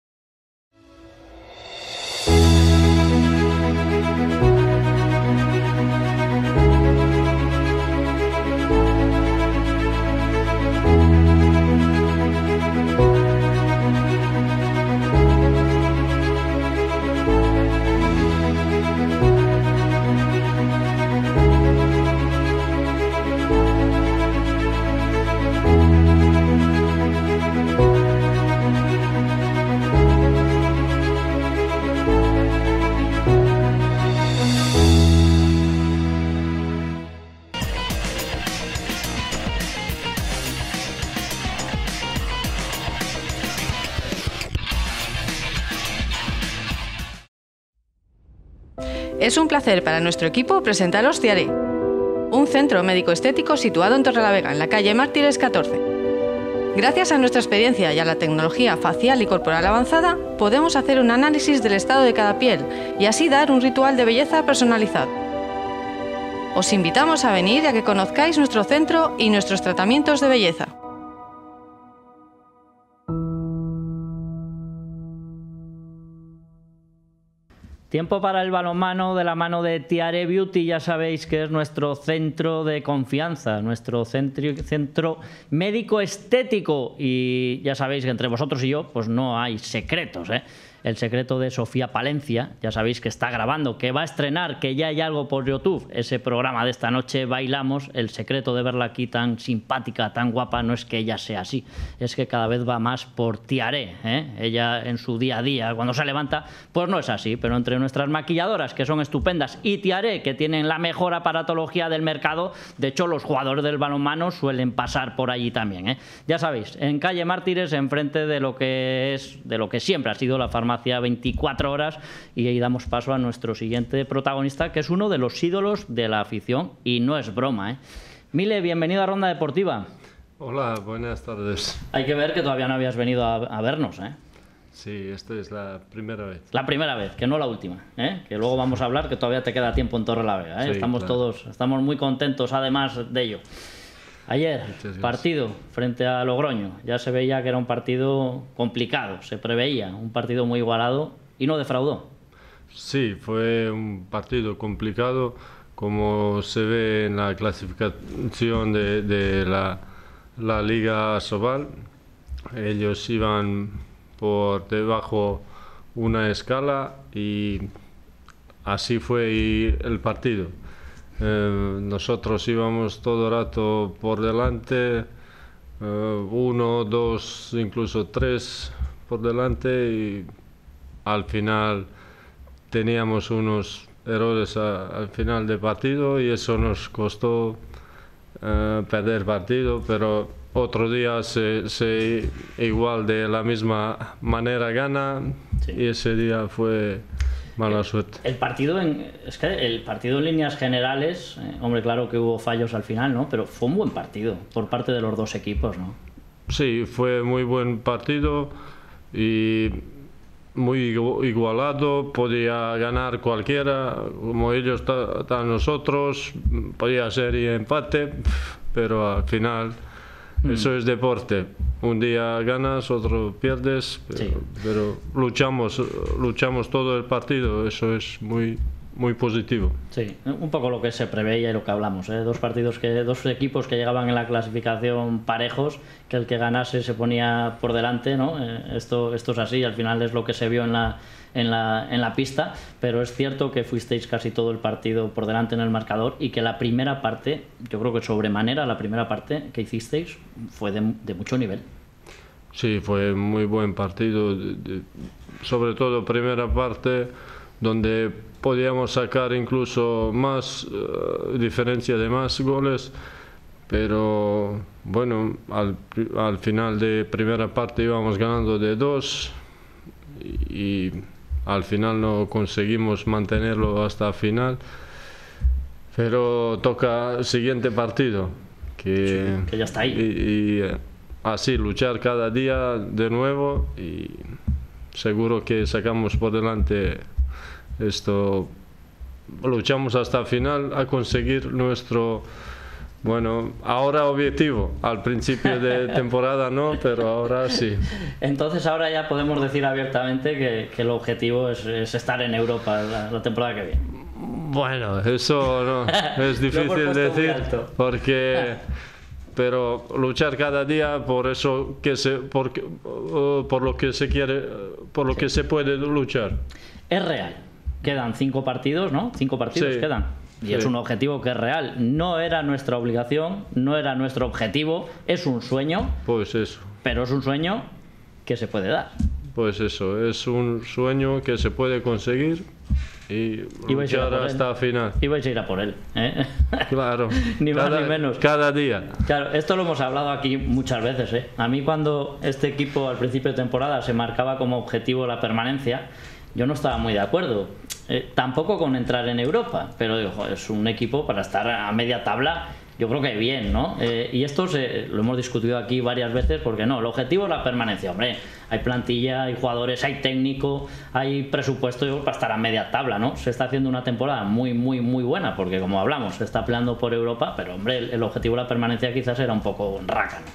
Es un placer para nuestro equipo presentaros Tiare, un centro médico-estético situado en Torrelavega, en la calle Mártires catorce. Gracias a nuestra experiencia y a la tecnología facial y corporal avanzada, podemos hacer un análisis del estado de cada piel y así dar un ritual de belleza personalizado. Os invitamos a venir y a que conozcáis nuestro centro y nuestros tratamientos de belleza. Tiempo para el balonmano de la mano de Tiare Beauty, ya sabéis que es nuestro centro de confianza, nuestro centro, centro médico estético, y ya sabéis que entre vosotros y yo pues no hay secretos, ¿eh? El secreto de Sofía Palencia, ya sabéis que está grabando, que va a estrenar, que ya hay algo por YouTube, ese programa de esta noche Bailamos. El secreto de verla aquí tan simpática, tan guapa, no es que ella sea así, es que cada vez va más por Tiare, ¿eh? Ella en su día a día, cuando se levanta, pues no es así, pero entre nuestras maquilladoras, que son estupendas, y Tiare, que tienen la mejor aparatología del mercado, de hecho los jugadores del balonmano suelen pasar por allí también, ¿eh? Ya sabéis, en calle Mártires, enfrente de lo que es, de lo que siempre ha sido la farmacia veinticuatro horas, y ahí damos paso a nuestro siguiente protagonista, que es uno de los ídolos de la afición, y no es broma, ¿eh? Mile, bienvenido a Ronda Deportiva. Hola, buenas tardes. Hay que ver que todavía no habías venido a, a vernos, ¿eh? Sí, esta es la primera vez. La primera vez, que no la última, ¿eh? Que luego vamos a hablar, que todavía te queda tiempo en Torrelavega, ¿eh? Sí, estamos claro. todos, estamos muy contentos además de ello. Ayer, partido frente a Logroño, ya se veía que era un partido complicado, se preveía, un partido muy igualado y no defraudó. Sí, fue un partido complicado, como se ve en la clasificación de, de la, la Liga Sobal. Ellos iban por debajo una escala y así fue el partido. Eh, nosotros íbamos todo el rato por delante, eh, uno, dos, incluso tres por delante, y al final teníamos unos errores a, al final del partido y eso nos costó eh, perder partido, pero otro día se, se igual de la misma manera gana, sí. Y ese día fue mala el, suerte. El partido, en, es que el partido en líneas generales, eh, hombre, claro que hubo fallos al final, ¿no? Pero fue un buen partido por parte de los dos equipos, ¿no? sí, fue muy buen partido y muy igualado, podía ganar cualquiera, como ellos están nosotros, podía ser y empate, pero al final mm. eso es deporte. Un día ganas, otro pierdes, pero, sí. pero luchamos, luchamos todo el partido, eso es muy, muy positivo. Sí, un poco lo que se preveía y lo que hablamos, ¿eh? Dos partidos que, dos equipos que llegaban en la clasificación parejos, que el que ganase se ponía por delante, ¿no? Eh, esto, esto es así, al final es lo que se vio en la, en la, en la pista, pero es cierto que fuisteis casi todo el partido por delante en el marcador y que la primera parte, yo creo que sobremanera la primera parte que hicisteis fue de, de mucho nivel. Sí, fue muy buen partido, de, de, sobre todo primera parte, donde podíamos sacar incluso más uh, diferencia de más goles, pero bueno, al, al final de primera parte íbamos ganando de dos y, y al final no conseguimos mantenerlo hasta el final, pero toca el siguiente partido, que, sí, que ya está ahí. Y, y así luchar cada día de nuevo y seguro que sacamos por delante esto, luchamos hasta el final a conseguir nuestro, bueno, ahora objetivo, al principio de temporada no, pero ahora sí. Entonces ahora ya podemos decir abiertamente que, que el objetivo es, es estar en Europa la, la temporada que viene. Bueno, eso no, es difícil decir, porque... pero luchar cada día por eso que se por, uh, por lo que se quiere, por lo sí. que se puede luchar. Es real. Quedan cinco partidos, ¿no? Cinco partidos sí. quedan. Y sí. es un objetivo que es real. No era nuestra obligación, no era nuestro objetivo, es un sueño. Pues eso. Pero es un sueño que se puede dar. Pues eso, es un sueño que se puede conseguir y luchar hasta el final. Y vais a ir a por él, ¿eh? Claro. Ni más cada, ni menos. Cada día. Claro, esto lo hemos hablado aquí muchas veces, ¿eh? A mí cuando este equipo al principio de temporada se marcaba como objetivo la permanencia, yo no estaba muy de acuerdo. Eh, tampoco con entrar en Europa, pero digo, joder, es un equipo para estar a media tabla, yo creo que bien, ¿no? Eh, y esto se, lo hemos discutido aquí varias veces, porque no, el objetivo es la permanencia, hombre. Hay plantilla, hay jugadores, hay técnico, hay presupuesto para estar a media tabla, ¿no? Se está haciendo una temporada muy, muy, muy buena, porque como hablamos, se está peleando por Europa, pero hombre, el, el objetivo de la permanencia quizás era un poco rácano.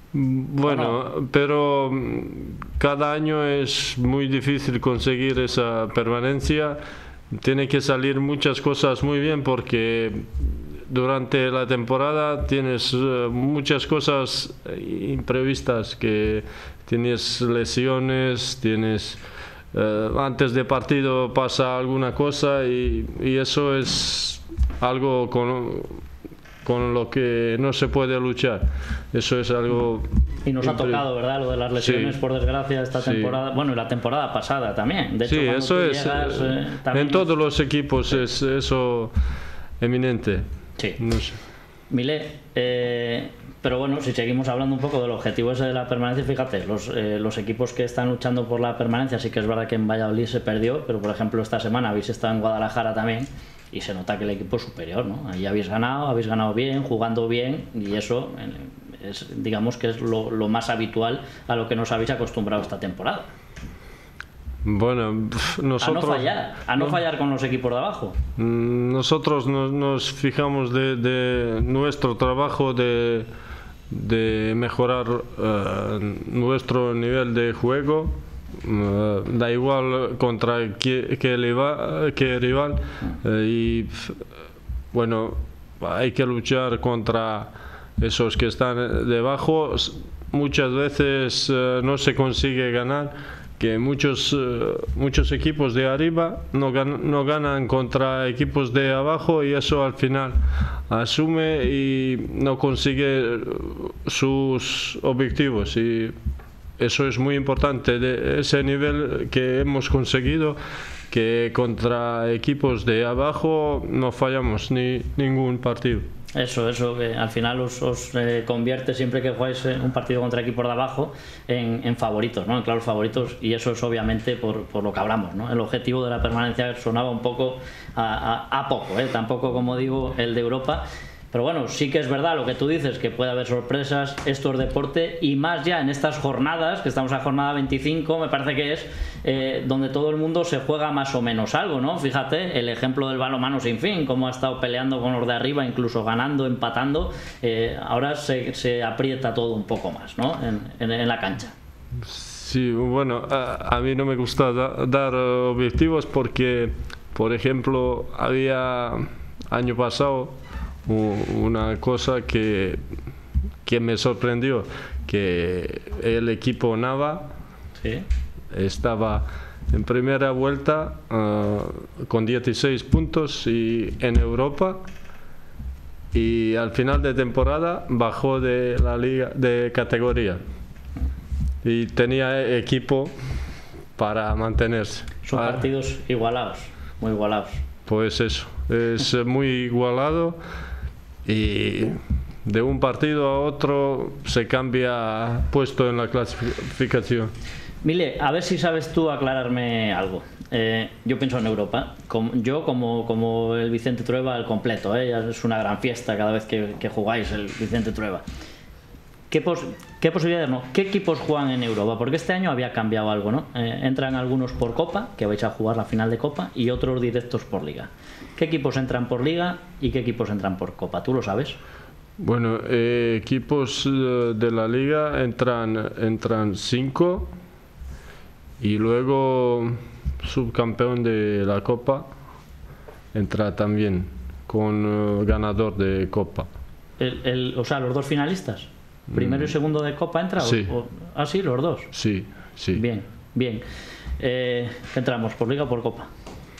Bueno, no? Pero cada año es muy difícil conseguir esa permanencia. Tiene que salir muchas cosas muy bien porque durante la temporada tienes uh, muchas cosas imprevistas, que tienes lesiones, tienes uh, antes de partido pasa alguna cosa y, y eso es algo con, con lo que no se puede luchar. Eso es algo... Y nos ha tocado, ¿verdad? Lo de las lesiones, sí. por desgracia, esta sí. temporada. Bueno, y la temporada pasada también. De hecho, sí, eso es. Llegas, eh, en todos los equipos sí. es eso eminente. Sí. No sé. Mile, eh, pero bueno, si seguimos hablando un poco del objetivo ese de la permanencia, fíjate, los, eh, los equipos que están luchando por la permanencia, sí que es verdad que en Valladolid se perdió, pero por ejemplo esta semana habéis estado en Guadalajara también y se nota que el equipo es superior, ¿no? Ahí habéis ganado, habéis ganado bien, jugando bien y eso... Es, digamos que es lo, lo más habitual a lo que nos habéis acostumbrado esta temporada. Bueno, nosotros... A no fallar, a no, no fallar con los equipos de abajo. Nosotros nos, nos fijamos de, de nuestro trabajo de, de mejorar uh, nuestro nivel de juego. Uh, da igual contra qué, qué, rival, qué rival. Uh, y bueno, hay que luchar contra... esos que están debajo. Muchas veces uh, no se consigue ganar, que muchos uh, muchos equipos de arriba no, gan no ganan contra equipos de abajo y eso al final asume y no consigue sus objetivos, y eso es muy importante, de ese nivel que hemos conseguido, que contra equipos de abajo no fallamos ni ningún partido. Eso, eso, que al final os, os eh, convierte siempre que jugáis un partido contra equipos de abajo en, en favoritos, ¿no? En claros favoritos, y eso es obviamente por, por lo que hablamos, ¿no? El objetivo de la permanencia sonaba un poco a, a, a poco, ¿eh? Tampoco, como digo, el de Europa, Pero bueno, sí que es verdad lo que tú dices, que puede haber sorpresas, esto es deporte, y más ya en estas jornadas, que estamos a jornada veinticinco, me parece que es eh, donde todo el mundo se juega más o menos algo, ¿no? Fíjate, el ejemplo del balonmano sin fin, cómo ha estado peleando con los de arriba, incluso ganando, empatando, eh, ahora se, se aprieta todo un poco más, ¿no? En, en, en la cancha. Sí, bueno, a, a mí no me gusta da, dar objetivos porque, por ejemplo, había año pasado una cosa que, que me sorprendió, que el equipo Nava ¿Sí? estaba en primera vuelta uh, con dieciséis puntos y en Europa, y al final de temporada bajó de la liga de categoría y tenía equipo para mantenerse. Son ah, partidos igualados, muy igualados. Pues eso, es muy igualado. Y de un partido a otro se cambia puesto en la clasificación. Mile, a ver si sabes tú aclararme algo. Eh, yo pienso en Europa. Como, yo como, como el Vicente Trueba, el completo. ¿eh? Es una gran fiesta cada vez que, que jugáis el Vicente Trueba. ¿Qué, pos ¿Qué posibilidades no? ¿Qué equipos juegan en Europa? Porque este año había cambiado algo, ¿no? Eh, entran algunos por Copa, que vais a jugar la final de Copa, y otros directos por Liga. ¿Qué equipos entran por Liga y qué equipos entran por Copa? ¿Tú lo sabes? Bueno, eh, equipos de la Liga entran, entran cinco, y luego subcampeón de la Copa entra también con uh, ganador de Copa. El, el, o sea, los dos finalistas. ¿Primero y segundo de Copa entra? Sí. O, o, ¿Ah, sí? ¿Los dos? Sí, sí. Bien, bien. Eh, ¿Qué entramos? ¿Por Liga o por Copa?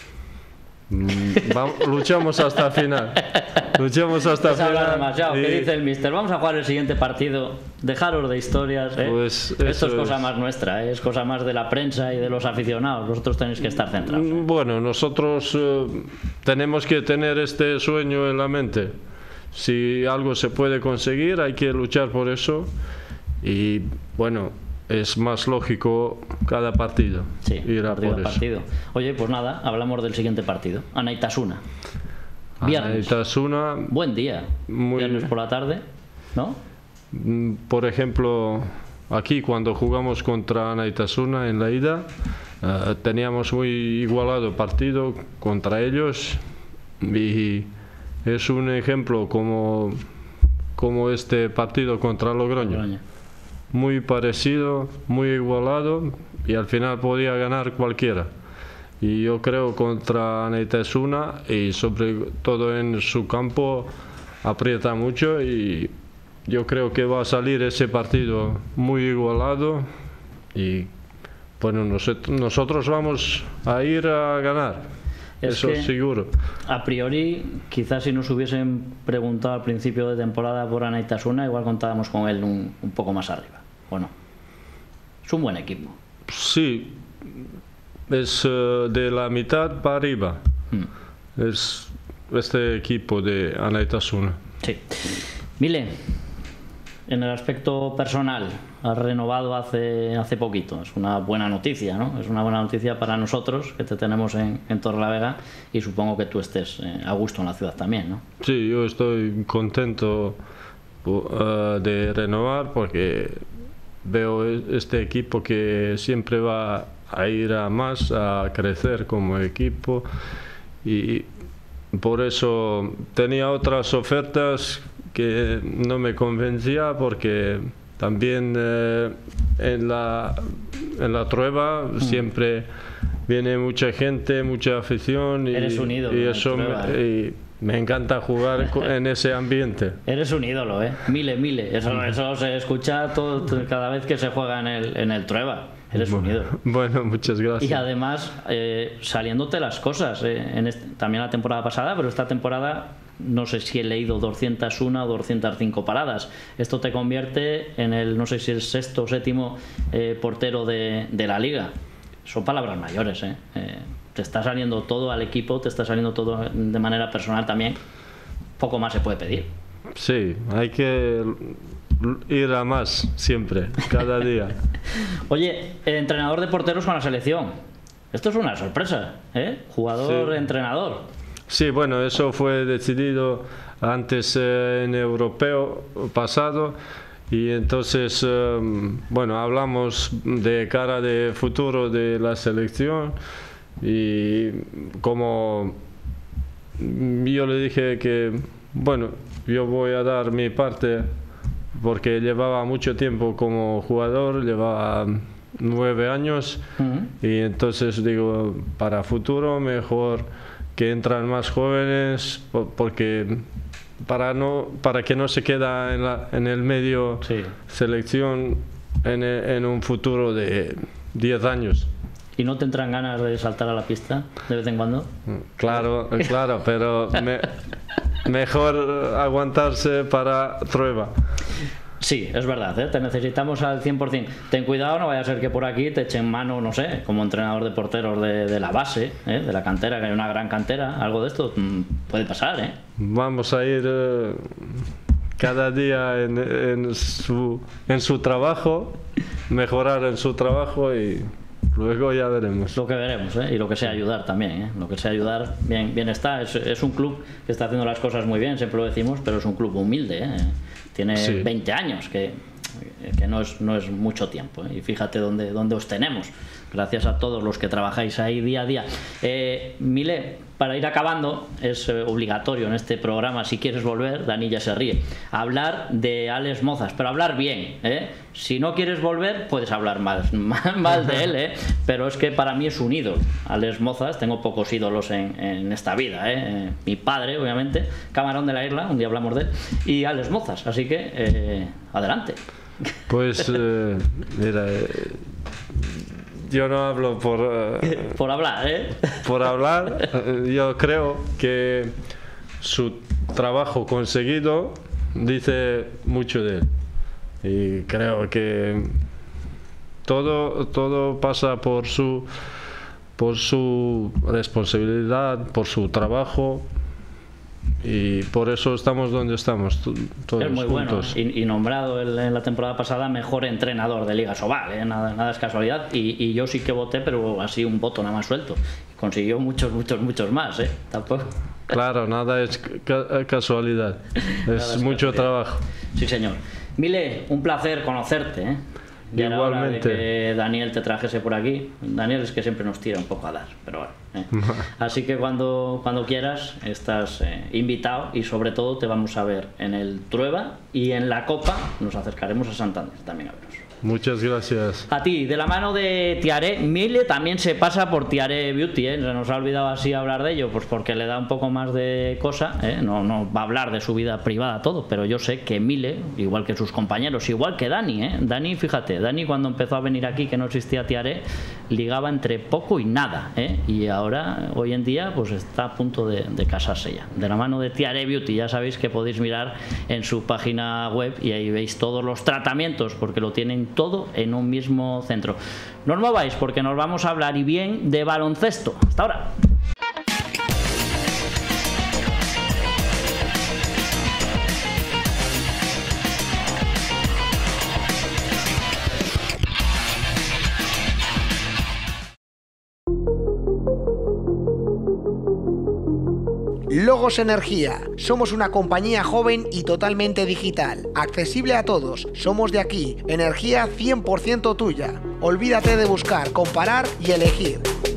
Mm, vamos, luchamos hasta el final. Luchamos hasta el final. Demasiado. Y... ¿Qué dice el mister? Vamos a jugar el siguiente partido. Dejaros de historias. ¿eh? Pues Esto es cosa es... más nuestra, ¿eh? Es cosa más de la prensa y de los aficionados. Vosotros tenéis que estar centrados. ¿eh? Bueno, nosotros eh, tenemos que tener este sueño en la mente. Si algo se puede conseguir, hay que luchar por eso. Y bueno, es más lógico cada partido. Sí, ir a partido por a partido. eso. Oye, pues nada, hablamos del siguiente partido. Anaitasuna. Viernes. Anaitasuna. Buen día. Muy... Viernes por la tarde, ¿no? Por ejemplo, aquí cuando jugamos contra Anaitasuna en la ida, uh, teníamos muy igualado partido contra ellos, y es un ejemplo como, como este partido contra Logroño. Logroño. Muy parecido, muy igualado, y al final podía ganar cualquiera. Y yo creo contra Anaitasuna, y sobre todo en su campo, aprieta mucho, y yo creo que va a salir ese partido muy igualado, y bueno, nosotros vamos a ir a ganar. Es Eso que, seguro. A priori, quizás si nos hubiesen preguntado al principio de temporada por Anaitasuna, igual contábamos con él un, un poco más arriba. Bueno, es un buen equipo. Sí, es uh, de la mitad para arriba. Hmm. Es este equipo de Anaitasuna. Sí. Mile, en el aspecto personal, has renovado hace, hace poquito. Es una buena noticia, ¿no? Es una buena noticia para nosotros, que te tenemos en, en Torrelavega, y supongo que tú estés eh, a gusto en la ciudad también, ¿no? Sí, yo estoy contento uh, de renovar, porque veo este equipo que siempre va a ir a más, a crecer como equipo, y por eso tenía otras ofertas que no me convencía, porque también eh, en la en la Trueba mm. siempre viene mucha gente, mucha afición, y, Eres un ídolo, y eso Trueba, me, ¿eh? y me encanta jugar en ese ambiente. Eres un ídolo, ¿eh? Mile, Mile. Eso, eso se escucha todo, cada vez que se juega en el, en el Trueba. Eres bueno, un ídolo. Bueno, muchas gracias. Y además, eh, saliéndote las cosas, eh, en este, también la temporada pasada, pero esta temporada no sé si he leído doscientas uno o doscientas cinco paradas. Esto te convierte en el, no sé si el sexto o séptimo eh, portero de, de la liga. Son palabras mayores, ¿eh? Eh, te está saliendo todo al equipo, te está saliendo todo de manera personal también. Poco más se puede pedir. Sí, hay que ir a más siempre, cada día. Oye, entrenador de porteros con la selección. Esto es una sorpresa, ¿eh? Jugador, sí. entrenador. Sí, bueno, eso fue decidido antes eh, en europeo pasado. Y entonces, eh, bueno, hablamos de cara de futuro de la selección y como yo le dije que, bueno, yo voy a dar mi parte porque llevaba mucho tiempo como jugador, llevaba nueve años uh-huh. y entonces digo, para futuro mejor que entran más jóvenes porque... Para, no, para que no se queda en, la, en el medio sí. selección en, en un futuro de diez años. ¿Y no te entran ganas de saltar a la pista de vez en cuando? Claro, claro, pero me, mejor aguantarse para prueba. Sí, es verdad, ¿eh? Te necesitamos al cien por cien. Ten cuidado, no vaya a ser que por aquí te echen mano, no sé, como entrenador de porteros de, de la base, ¿eh? De la cantera, que hay una gran cantera, algo de esto mmm, puede pasar, ¿eh? Vamos a ir eh, cada día en, en, su, en su trabajo, mejorar en su trabajo y luego ya veremos. Lo que veremos, ¿eh? Y lo que sea ayudar también, ¿eh? Lo que sea ayudar, bien, bien está. Es, es un club que está haciendo las cosas muy bien, siempre lo decimos, pero es un club humilde, ¿eh? Tiene sí. veinte años, que, que no, es, no es mucho tiempo, ¿eh? Y fíjate dónde, dónde os tenemos, gracias a todos los que trabajáis ahí día a día. Eh, Mile, para ir acabando, es eh, obligatorio en este programa, si quieres volver, Dani ya se ríe, hablar de Alex Mozas, pero hablar bien, ¿eh? Si no quieres volver, puedes hablar mal, mal, mal de él, ¿eh? Pero es que para mí es un ídolo. Alex Mozas, tengo pocos ídolos en, en esta vida, ¿eh? Mi padre, obviamente, Camarón de la Isla, un día hablamos de él, y Alex Mozas, así que eh, adelante. Pues, eh, mira... Eh... Yo no hablo por... Uh, por hablar, ¿eh? Por hablar. Yo creo que su trabajo conseguido dice mucho de él. Y creo que todo, todo pasa por su, por su responsabilidad, por su trabajo. Y por eso estamos donde estamos todos es muy juntos. Bueno y, y nombrado el, en la temporada pasada mejor entrenador de Liga Sobal, ¿eh? nada, nada es casualidad y, y yo sí que voté, pero así un voto nada más suelto, consiguió muchos muchos muchos más, ¿eh? Tampoco. Claro, nada es ca casualidad, es, es mucho casualidad. Trabajo. Sí, señor. Mile, un placer conocerte, ¿eh? Y era hora de que Daniel te trajese por aquí. Daniel es que siempre nos tira un poco a dar, pero bueno, ¿eh? Así que cuando, cuando quieras estás eh, invitado y sobre todo te vamos a ver en el Trueba y en la Copa nos acercaremos a Santander también a veros. Muchas gracias. A ti, de la mano de Tiare, Mile también se pasa por Tiare Beauty, ¿eh? Se nos ha olvidado así hablar de ello, pues porque le da un poco más de cosa, ¿eh? No, no va a hablar de su vida privada todo, pero yo sé que Mile, igual que sus compañeros, igual que Dani, ¿eh? Dani, fíjate, Dani cuando empezó a venir aquí, que no existía Tiare, ligaba entre poco y nada, ¿eh? Y ahora, hoy en día, pues está a punto de, de casarse ya. De la mano de Tiare Beauty, ya sabéis que podéis mirar en su página web y ahí veis todos los tratamientos, porque lo tienen todo en un mismo centro. No os mováis porque nos vamos a hablar y bien de baloncesto. Hasta ahora. Logos Energía. Somos una compañía joven y totalmente digital, accesible a todos. Somos de aquí. Energía cien por ciento tuya. Olvídate de buscar, comparar y elegir.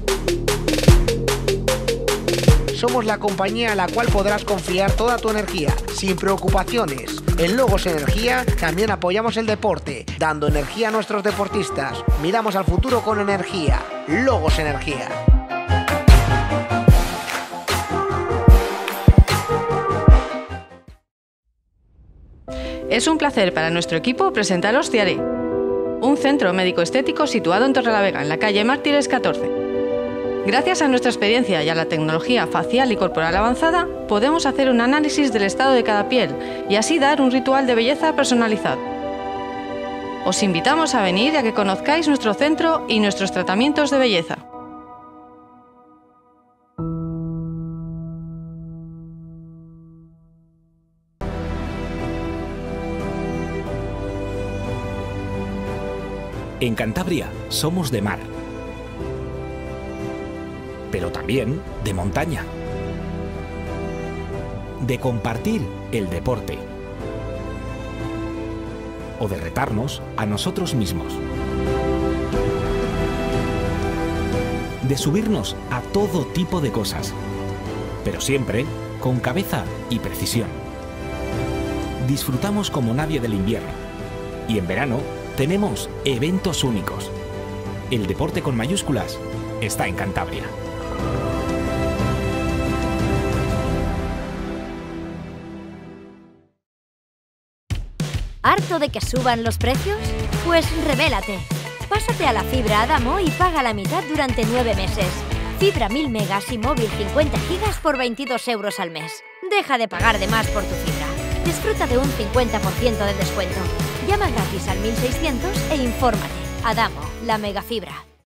Somos la compañía a la cual podrás confiar toda tu energía, sin preocupaciones. En Logos Energía también apoyamos el deporte, dando energía a nuestros deportistas. Miramos al futuro con energía. Logos Energía. Es un placer para nuestro equipo presentaros Tiare, un centro médico estético situado en Torrelavega, en la calle Mártires catorce. Gracias a nuestra experiencia y a la tecnología facial y corporal avanzada, podemos hacer un análisis del estado de cada piel y así dar un ritual de belleza personalizado. Os invitamos a venir y a que conozcáis nuestro centro y nuestros tratamientos de belleza. En Cantabria somos de mar, pero también de montaña. de compartir el deporte o de retarnos a nosotros mismos, de subirnos a todo tipo de cosas, pero siempre con cabeza y precisión. Disfrutamos como nadie del invierno y en verano tenemos eventos únicos. El deporte con mayúsculas está en Cantabria. ¿Harto de que suban los precios? Pues revélate. Pásate a la fibra Adamo y paga la mitad durante nueve meses. Fibra mil megas y móvil cincuenta gigas por veintidós euros al mes. Deja de pagar de más por tu fibra. Disfruta de un cincuenta por ciento de descuento. Llama gratis al mil seiscientos e infórmate. Adamo, la megafibra.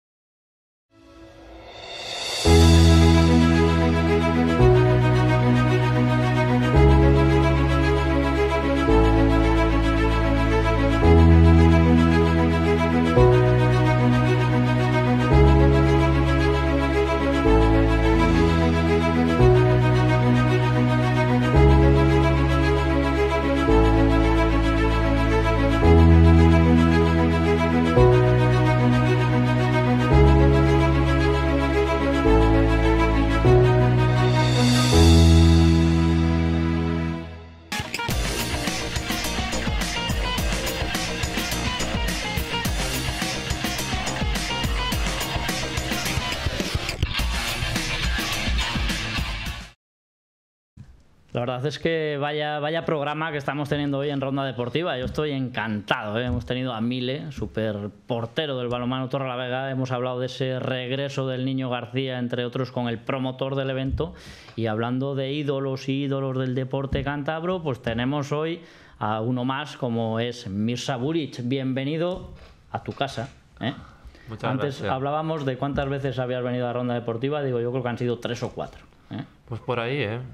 La verdad es que vaya, vaya programa que estamos teniendo hoy en Ronda Deportiva. Yo estoy encantado, ¿eh? Hemos tenido a Mile, super portero del balonmano Torrelavega. Hemos hablado de ese regreso del Niño García, entre otros, con el promotor del evento. Y hablando de ídolos y ídolos del deporte cántabro, pues tenemos hoy a uno más, como es Mirza Buric. Bienvenido a tu casa, ¿eh? Muchas Antes gracias. Hablábamos de cuántas veces habías venido a Ronda Deportiva. Digo, yo creo que han sido tres o cuatro, ¿eh? Pues por ahí, ¿eh?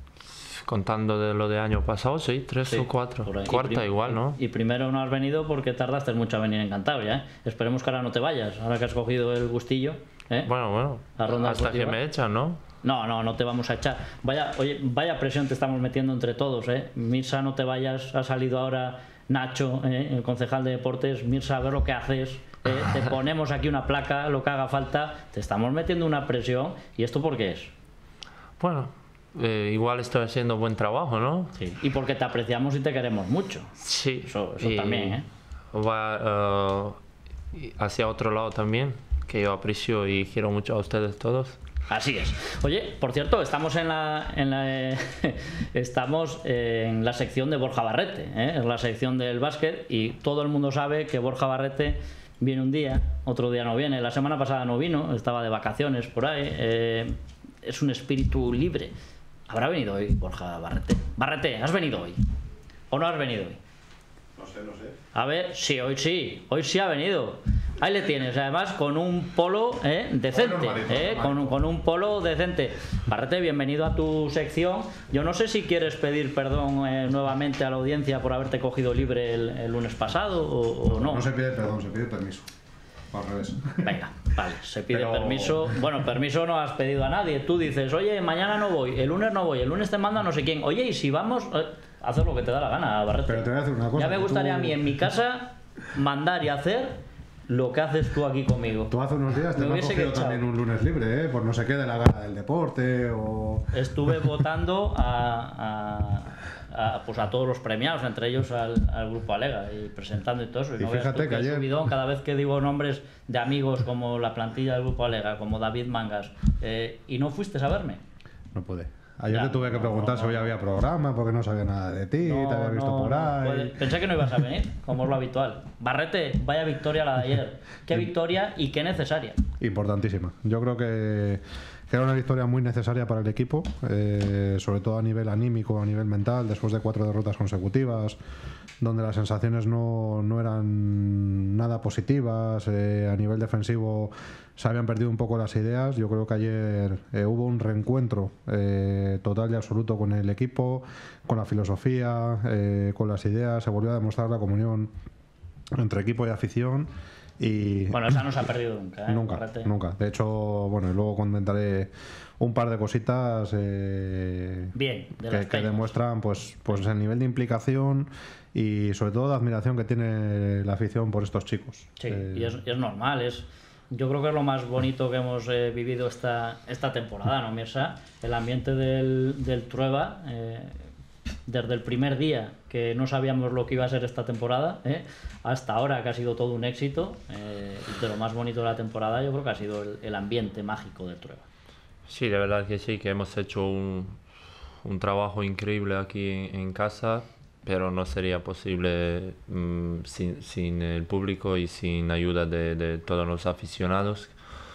Contando de lo de año pasado, sí, tres Sí, o cuatro. por ahí. Cuarta Y prim- igual, ¿no? Y primero no has venido porque tardaste mucho a venir en Cantabria, ¿eh? Esperemos que ahora no te vayas, ahora que has cogido el gustillo, ¿eh? Bueno, bueno. La Ronda Hasta que Deportiva. me echan, ¿no? No, no, no te vamos a echar. Vaya, oye, vaya presión te estamos metiendo entre todos, ¿eh? Mirza, no te vayas, ha salido ahora Nacho, ¿eh? El concejal de deportes. Mirza, a ver lo que haces, ¿eh? Te ponemos aquí una placa, lo que haga falta. Te estamos metiendo una presión. ¿Y esto por qué es? Bueno, eh, igual estoy haciendo buen trabajo, ¿no? Sí. Y porque te apreciamos y te queremos mucho. Sí. Eso, eso y también, ¿eh? Va eh, y hacia otro lado también, que yo aprecio y quiero mucho a ustedes todos. Así es. Oye, por cierto, estamos en la, en la eh, estamos en la sección de Borja Barrete, ¿eh? Es la sección del básquet y todo el mundo sabe que Borja Barrete viene un día, otro día no viene. La semana pasada no vino, estaba de vacaciones por ahí. Eh, es un espíritu libre. ¿Habrá venido hoy Borja Barrete? Barrete, ¿has venido hoy? ¿O no has venido hoy? No sé, no sé. A ver, sí, hoy sí, hoy sí ha venido. Ahí le tienes, además con un polo ¿eh? decente, normalito, ¿eh? normalito. Con, un, con un polo decente. Barrete, bienvenido a tu sección. Yo no sé si quieres pedir perdón eh, nuevamente a la audiencia por haberte cogido libre el, el lunes pasado o, o no. No se pide perdón, se pide permiso. Al revés. Venga, vale, se pide Pero- permiso. Bueno, permiso no has pedido a nadie. Tú dices, oye, mañana no voy, el lunes no voy, el lunes te manda no sé quién. Oye, y si vamos, eh, hacer lo que te da la gana, Barrete. Pero te voy a decir una cosa, Ya me que gustaría tú- a mí en mi casa mandar y hacer lo que haces tú aquí conmigo. Tú hace unos días te Me me has hubiese cogido echado. también un lunes libre, ¿eh? Por no sé qué de la gala del deporte o... Estuve votando a, a, a, pues a todos los premiados, entre ellos al, al Grupo Alega, y presentando y todo eso. Y Y no veas fíjate tú que qué ayer- subidón cada vez que digo nombres de amigos como la plantilla del Grupo Alega, como David Mangas, eh, y no fuiste a verme. No pude. Ayer Ya, te tuve que no, preguntar no, si hoy no. había programa porque no sabía nada de ti, No, te había visto no, por no ahí. puede. Pensé que no ibas a venir, como es lo habitual. Barrete, vaya victoria la de ayer. Qué victoria y qué necesaria. Importantísima. Yo creo que, que era una victoria muy necesaria para el equipo, eh, sobre todo a nivel anímico, a nivel mental, después de cuatro derrotas consecutivas, donde las sensaciones no, no eran nada positivas, eh, a nivel defensivo se habían perdido un poco las ideas. Yo creo que ayer eh, hubo un reencuentro eh, total y absoluto con el equipo, con la filosofía, eh, con las ideas, se volvió a demostrar la comunión entre equipo y afición. Y bueno, esa no se ha perdido nunca, ¿eh? Nunca, Barrete. nunca. De hecho, bueno, luego comentaré un par de cositas eh, Bien, de que, las que peñas. demuestran pues, pues el nivel de implicación y sobre todo de admiración que tiene la afición por estos chicos. Sí, Eh, y es, y es normal, es, yo creo que es lo más bonito que hemos eh, vivido esta, esta temporada, ¿no, Mirsa? El ambiente del, del Trueba, eh, desde el primer día que no sabíamos lo que iba a ser esta temporada, ¿eh? hasta ahora que ha sido todo un éxito, eh, de lo más bonito de la temporada yo creo que ha sido el, el ambiente mágico del Trueba. Sí, de verdad que sí, que hemos hecho un, un trabajo increíble aquí en, en casa, pero no sería posible mm, sin, sin el público y sin ayuda de, de todos los aficionados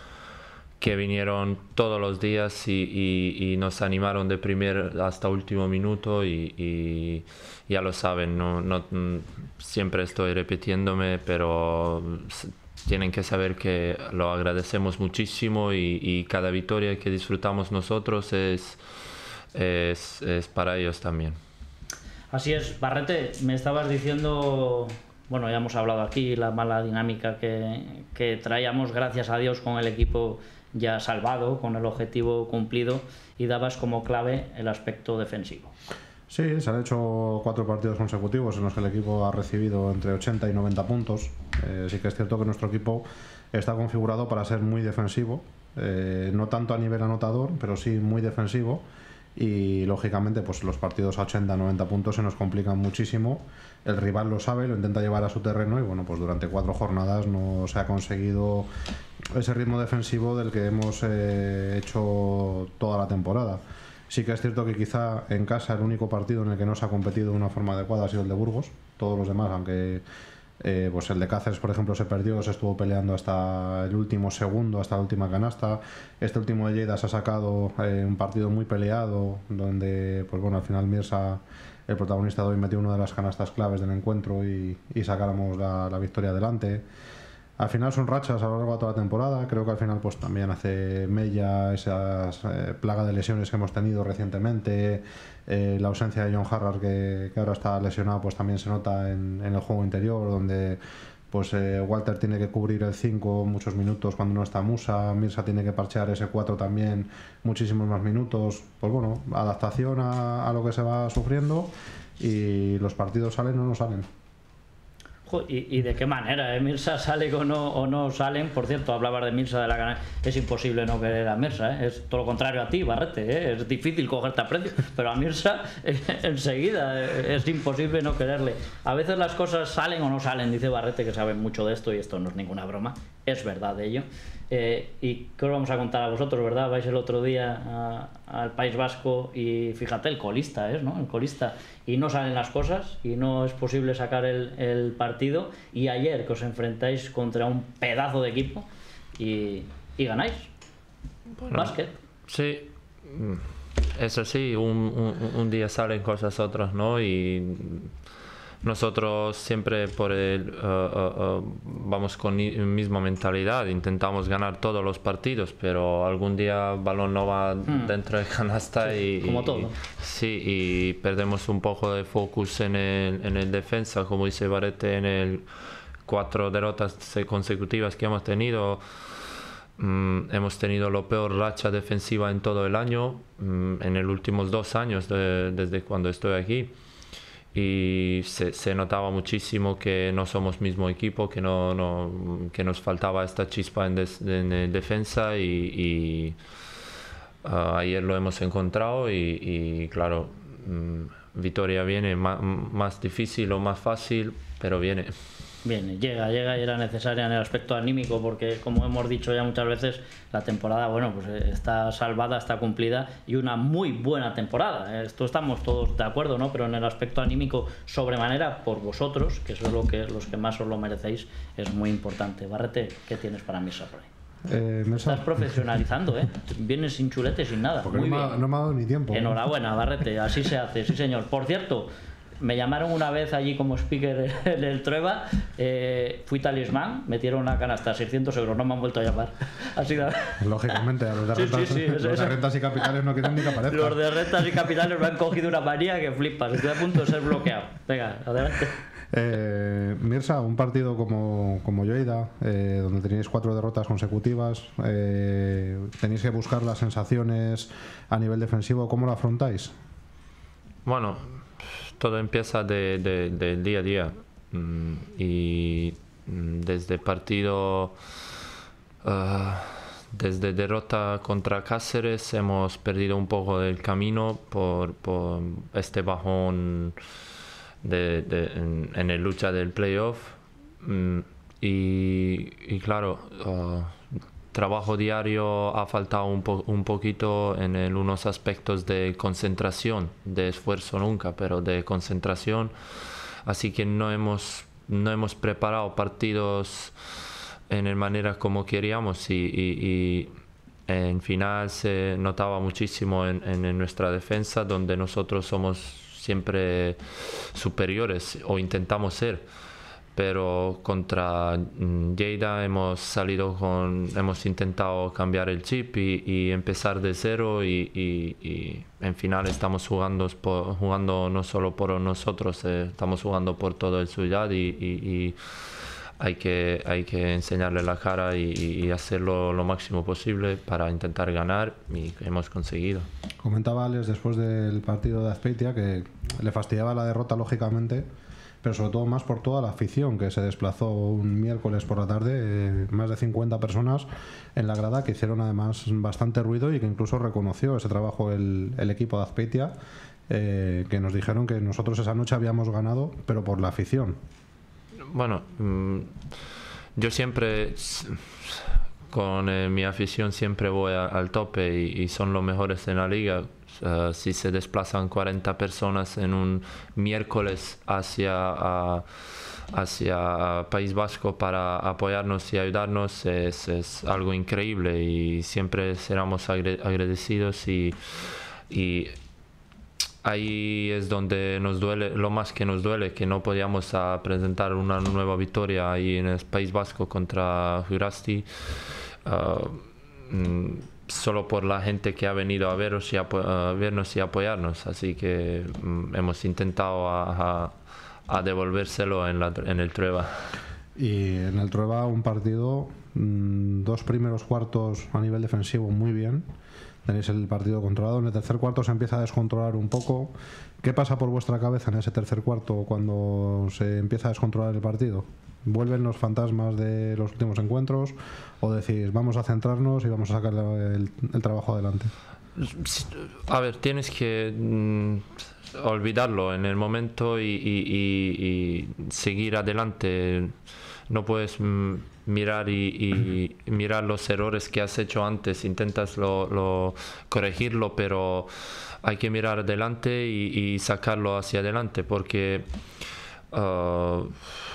que vinieron todos los días y, y, y nos animaron de primer hasta último minuto y, y ya lo saben, no, no, siempre estoy repitiéndome, pero tienen que saber que lo agradecemos muchísimo y, y cada victoria que disfrutamos nosotros es, es, es para ellos también. Así es, Barrete, me estabas diciendo, bueno, ya hemos hablado aquí, la mala dinámica que, que traíamos, gracias a Dios, con el equipo ya salvado, con el objetivo cumplido, y dabas como clave el aspecto defensivo. Sí, se han hecho cuatro partidos consecutivos en los que el equipo ha recibido entre ochenta y noventa puntos. Eh, sí que es cierto que nuestro equipo está configurado para ser muy defensivo, eh, no tanto a nivel anotador, pero sí muy defensivo. Y lógicamente pues los partidos a ochenta noventa puntos se nos complican muchísimo. El rival lo sabe, lo intenta llevar a su terreno y bueno, pues durante cuatro jornadas no se ha conseguido ese ritmo defensivo del que hemos eh, hecho toda la temporada. Sí que es cierto que quizá en casa el único partido en el que no se ha competido de una forma adecuada ha sido el de Burgos. Todos los demás, aunque eh, pues el de Cáceres, por ejemplo, se perdió, se estuvo peleando hasta el último segundo, hasta la última canasta. Este último de Lleida se ha sacado eh, un partido muy peleado, donde pues bueno, al final Mirsa, el protagonista de hoy, metió una de las canastas claves del encuentro y, y sacáramos la, la victoria adelante. Al final son rachas a lo largo de toda la temporada. Creo que al final pues también hace mella esas eh, plaga de lesiones que hemos tenido recientemente, eh, la ausencia de John Harrar que, que ahora está lesionado, pues también se nota en, en el juego interior, donde pues eh, Walter tiene que cubrir el cinco muchos minutos cuando no está Musa, Mirsa tiene que parchear ese cuatro también muchísimos más minutos. Pues bueno, adaptación a, a lo que se va sufriendo, y los partidos salen o no salen. ¿Y, y de qué manera? ¿eh? Mirsa sale o no, o no salen. Por cierto, hablabas de Mirsa de la Canal. Es imposible no querer a Mirsa, ¿eh? Es todo lo contrario a ti, Barrete, ¿eh? Es difícil cogerte a precio, pero a Mirsa eh, enseguida eh, es imposible no quererle. A veces las cosas salen o no salen, dice Barrete, que sabe mucho de esto, y esto no es ninguna broma, es verdad de ello. Eh, y ¿qué os vamos a contar a vosotros, verdad? Vais el otro día a, al País Vasco y fíjate, el colista es, ¿no? El colista, y no salen las cosas y no es posible sacar el, el partido, y ayer que os enfrentáis contra un pedazo de equipo y, y ganáis. Bueno, básquet. Sí, es así, un, un, un día salen cosas otras, ¿no? Y nosotros siempre por el, uh, uh, uh, vamos con la misma mentalidad, intentamos ganar todos los partidos, pero algún día el balón no va mm. dentro de canasta, sí, y, como todo. Y, sí, y perdemos un poco de focus en el, en el defensa, como dice Barrete, en el cuatro derrotas consecutivas que hemos tenido. Mm, hemos tenido la peor racha defensiva en todo el año, mm, en los últimos dos años de, desde cuando estoy aquí. Y se, se notaba muchísimo que no somos mismo equipo, que no, no que nos faltaba esta chispa en, des, en defensa, y, y uh, ayer lo hemos encontrado y, y claro, um, victoria viene más, más difícil o más fácil, pero viene. Viene, llega, llega y era necesaria en el aspecto anímico, porque como hemos dicho ya muchas veces, la temporada, bueno, pues está salvada, está cumplida, y una muy buena temporada. Esto estamos todos de acuerdo, ¿no? Pero en el aspecto anímico, sobremanera, por vosotros, que sois lo que, los que más os lo merecéis, es muy importante. Barrete, ¿qué tienes para Mirsa por ahí? Eh, Estás profesionalizando, ¿eh? Vienes sin chulete, sin nada. Porque muy no, bien. Me ha, no me ha dado ni tiempo. Enhorabuena, Barrete, así se hace, sí señor. Por cierto, me llamaron una vez allí como speaker en el Trueba, eh, fui talismán, metieron una canasta, seiscientos euros, no me han vuelto a llamar. Ha sido... Lógicamente, a los de, sí, rentas, sí, sí, los de rentas y capitales no quieren ni que aparezca. Los de rentas y capitales me han cogido una manía que flipas, estoy a punto de ser bloqueado. Venga, adelante. Eh, Mirza, un partido como, como Lleida, eh, donde tenéis cuatro derrotas consecutivas, eh, tenéis que buscar las sensaciones a nivel defensivo, ¿cómo lo afrontáis? Bueno, todo empieza de, de, del día a día mm, y mm, desde partido, uh, desde derrota contra Cáceres hemos perdido un poco del camino por, por este bajón de, de, en, en la lucha del playoff mm, y, y claro, uh, trabajo diario ha faltado un, po un poquito en el, unos aspectos de concentración, de esfuerzo nunca, pero de concentración. Así que no hemos, no hemos preparado partidos en la manera como queríamos y, y, y en final se notaba muchísimo en, en nuestra defensa, donde nosotros somos siempre superiores o intentamos ser. Pero contra Lleida hemos salido con, hemos intentado cambiar el chip y, y empezar de cero y, y, y en final estamos jugando, por, jugando no solo por nosotros, eh, estamos jugando por toda la ciudad y, y, y hay que, hay que enseñarle la cara y, y hacerlo lo máximo posible para intentar ganar y hemos conseguido. Comentaba Alex después del partido de Azpeitia que le fastidiaba la derrota lógicamente, pero sobre todo más por toda la afición que se desplazó un miércoles por la tarde, eh, más de cincuenta personas en la grada que hicieron además bastante ruido y que incluso reconoció ese trabajo el, el equipo de Azpeitia, eh, que nos dijeron que nosotros esa noche habíamos ganado, pero por la afición. Bueno, mmm, yo siempre con eh, mi afición siempre voy a, al tope y, y son los mejores en la liga. Uh, si se desplazan cuarenta personas en un miércoles hacia, uh, hacia País Vasco para apoyarnos y ayudarnos es, es algo increíble y siempre seremos agradecidos y, y ahí es donde nos duele, lo más que nos duele, que no podíamos uh, presentar una nueva victoria ahí en el País Vasco contra Jurasti. Uh, mm, solo por la gente que ha venido a veros y a, a vernos y apoyarnos, así que mm, hemos intentado a, a, a devolvérselo en, la, en el Trueba. Y en el Trueba un partido, mmm, dos primeros cuartos a nivel defensivo muy bien, tenéis el partido controlado, en el tercer cuarto se empieza a descontrolar un poco. ¿Qué pasa por vuestra cabeza en ese tercer cuarto cuando se empieza a descontrolar el partido? ¿Vuelven los fantasmas de los últimos encuentros o decís vamos a centrarnos y vamos a sacar el, el trabajo adelante? A ver, tienes que mm, olvidarlo en el momento y, y, y, y seguir adelante. No puedes mm, mirar y, y mirar los errores que has hecho antes, intentas lo, lo, corregirlo, pero hay que mirar adelante y, y sacarlo hacia adelante porque uh,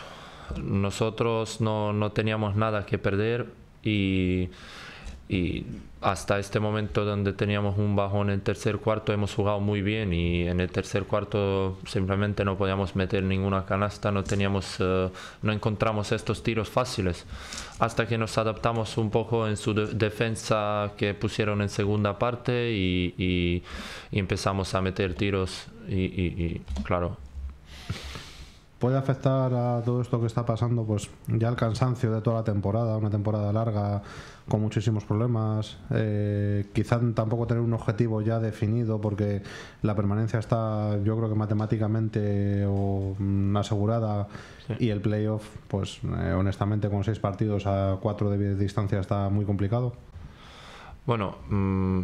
nosotros no, no teníamos nada que perder y, y hasta este momento donde teníamos un bajón en el tercer cuarto hemos jugado muy bien y en el tercer cuarto simplemente no podíamos meter ninguna canasta, no teníamos, uh, no encontramos estos tiros fáciles hasta que nos adaptamos un poco en su de defensa que pusieron en segunda parte y, y, y empezamos a meter tiros y, y, y claro. ¿Puede afectar a todo esto que está pasando pues ya el cansancio de toda la temporada, una temporada larga con muchísimos problemas, eh, quizá tampoco tener un objetivo ya definido porque la permanencia está yo creo que matemáticamente o, mm, asegurada sí. Y el playoff pues eh, honestamente con seis partidos a cuatro de distancia está muy complicado? Bueno, mmm...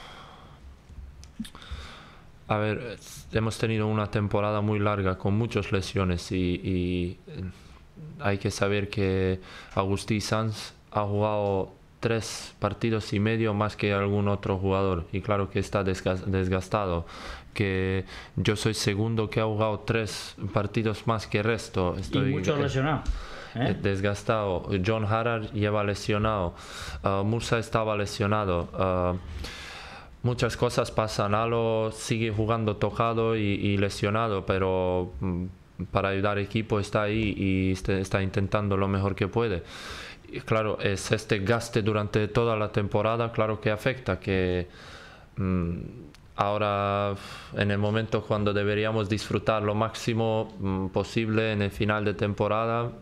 a ver, hemos tenido una temporada muy larga con muchas lesiones y, y hay que saber que Agustí Sanz ha jugado tres partidos y medio más que algún otro jugador y claro que está desgastado, que yo soy segundo que ha jugado tres partidos más que el resto. Estoy y mucho lesionado. ¿Eh? Desgastado. John Harar lleva lesionado, uh, Musa estaba lesionado. Uh, Muchas cosas pasan, Alo sigue jugando tocado y, y lesionado, pero mm, para ayudar al equipo está ahí y este, está intentando lo mejor que puede. Y claro, es este gaste durante toda la temporada, claro que afecta, que mm, ahora en el momento cuando deberíamos disfrutar lo máximo mm, posible en el final de temporada,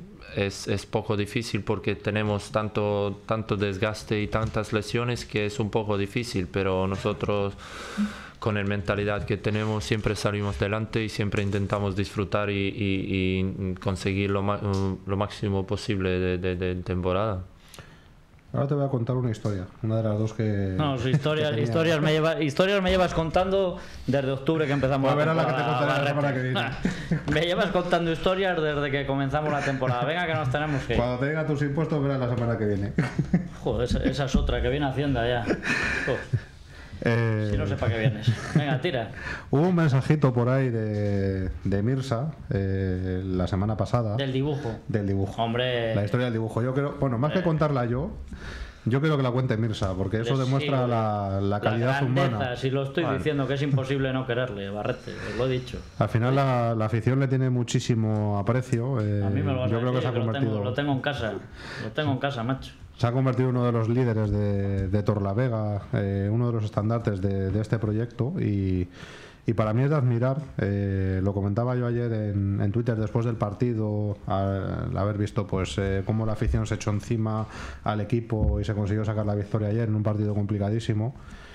es, es poco difícil porque tenemos tanto, tanto desgaste y tantas lesiones que es un poco difícil, pero nosotros con la mentalidad que tenemos siempre salimos delante y siempre intentamos disfrutar y, y, y conseguir lo, lo máximo posible de, de, de temporada. Ahora te voy a contar una historia, una de las dos que... No, su historia, que historias, me lleva, historias me llevas contando desde octubre que empezamos pues la temporada. La que te contaré la semana que viene. Me llevas contando historias desde que comenzamos la temporada. Venga, que nos tenemos que ir. Cuando te venga tus impuestos, verás la semana que viene. Joder, esa, esa es otra, que viene Hacienda ya. Joder. Eh, si no sé para qué vienes. Venga, tira. Hubo un mensajito por ahí de, de Mirsa eh, la semana pasada. Del dibujo. Del dibujo. Hombre. La historia del dibujo. Yo creo, bueno, más eh. que contarla yo, yo quiero que la cuente Mirsa, porque eso sí, demuestra la, la calidad la grandeza, humana. Si lo estoy vale. diciendo, que es imposible no quererle, Barrete, os lo he dicho. Al final la, la afición le tiene muchísimo aprecio. Eh, a mí me lo vas yo a creo decir, que se ha convertido. Lo tengo, lo tengo en casa, lo tengo en casa, macho. Se ha convertido en uno de los líderes de, de Torlavega, eh, uno de los estandartes de, de este proyecto y, y para mí es de admirar. Eh, lo comentaba yo ayer en, en Twitter después del partido, al haber visto pues eh, cómo la afición se echó encima al equipo y se consiguió sacar la victoria ayer en un partido complicadísimo.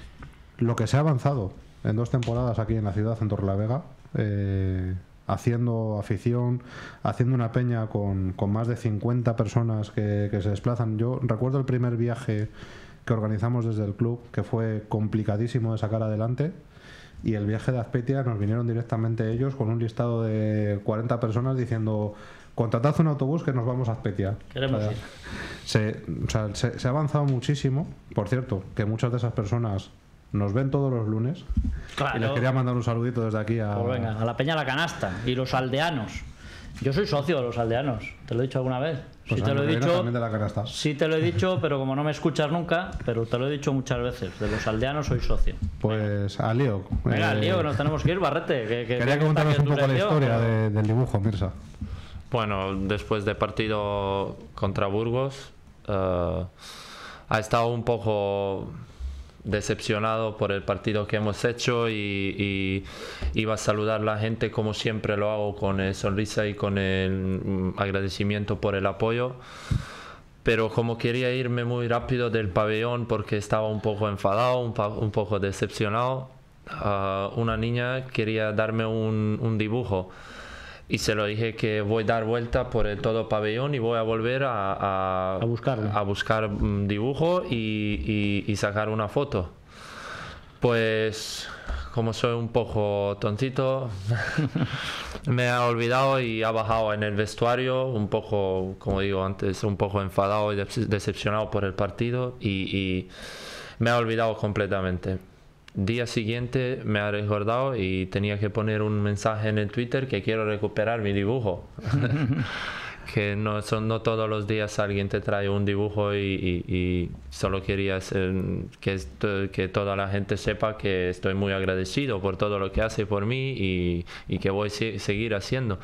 Lo que se ha avanzado en dos temporadas aquí en la ciudad, en Torlavega, eh, haciendo afición, haciendo una peña con, con más de cincuenta personas que, que se desplazan. Yo recuerdo el primer viaje que organizamos desde el club, que fue complicadísimo de sacar adelante, y el viaje de Azpeitia nos vinieron directamente ellos con un listado de cuarenta personas diciendo: contratad un autobús que nos vamos a Azpeitia. Queremos o sea, ir. Se, o sea, se, se ha avanzado muchísimo. Por cierto, que muchas de esas personas nos ven todos los lunes. Claro. Y les quería mandar un saludito desde aquí a... Pues venga, a la Peña La Canasta y los aldeanos. Yo soy socio de los aldeanos, ¿te lo he dicho alguna vez? Pues sí, te lo he dicho, también de La Canasta. Sí te lo he dicho, pero como no me escuchas nunca, pero te lo he dicho muchas veces, de los aldeanos soy socio. Pues al lío. Venga, al eh, lío, que nos tenemos que ir, Barrete. Que, que, quería que contaros un poco la historia de, del dibujo, Mirsa. Bueno, después del partido contra Burgos, uh, ha estado un poco decepcionado por el partido que hemos hecho y, y iba a saludar a la gente como siempre lo hago, con el sonrisa y con el um, agradecimiento por el apoyo, pero como quería irme muy rápido del pabellón porque estaba un poco enfadado, un, pa un poco decepcionado, uh, una niña quería darme un, un dibujo y se lo dije que voy a dar vuelta por el todo pabellón y voy a volver a, a, a, buscarlo. a buscar un dibujo y, y, y sacar una foto. Pues como soy un poco tontito, me ha olvidado y ha bajado en el vestuario, un poco, como digo antes, un poco enfadado y decepcionado por el partido y, y me ha olvidado completamente. Día siguiente me ha recordado y tenía que poner un mensaje en el Twitter que quiero recuperar mi dibujo. Que no, son, no todos los días alguien te trae un dibujo y, y, y solo quería hacer, que, esto, que toda la gente sepa que estoy muy agradecido por todo lo que hace por mí y, y que voy a se, seguir haciendo.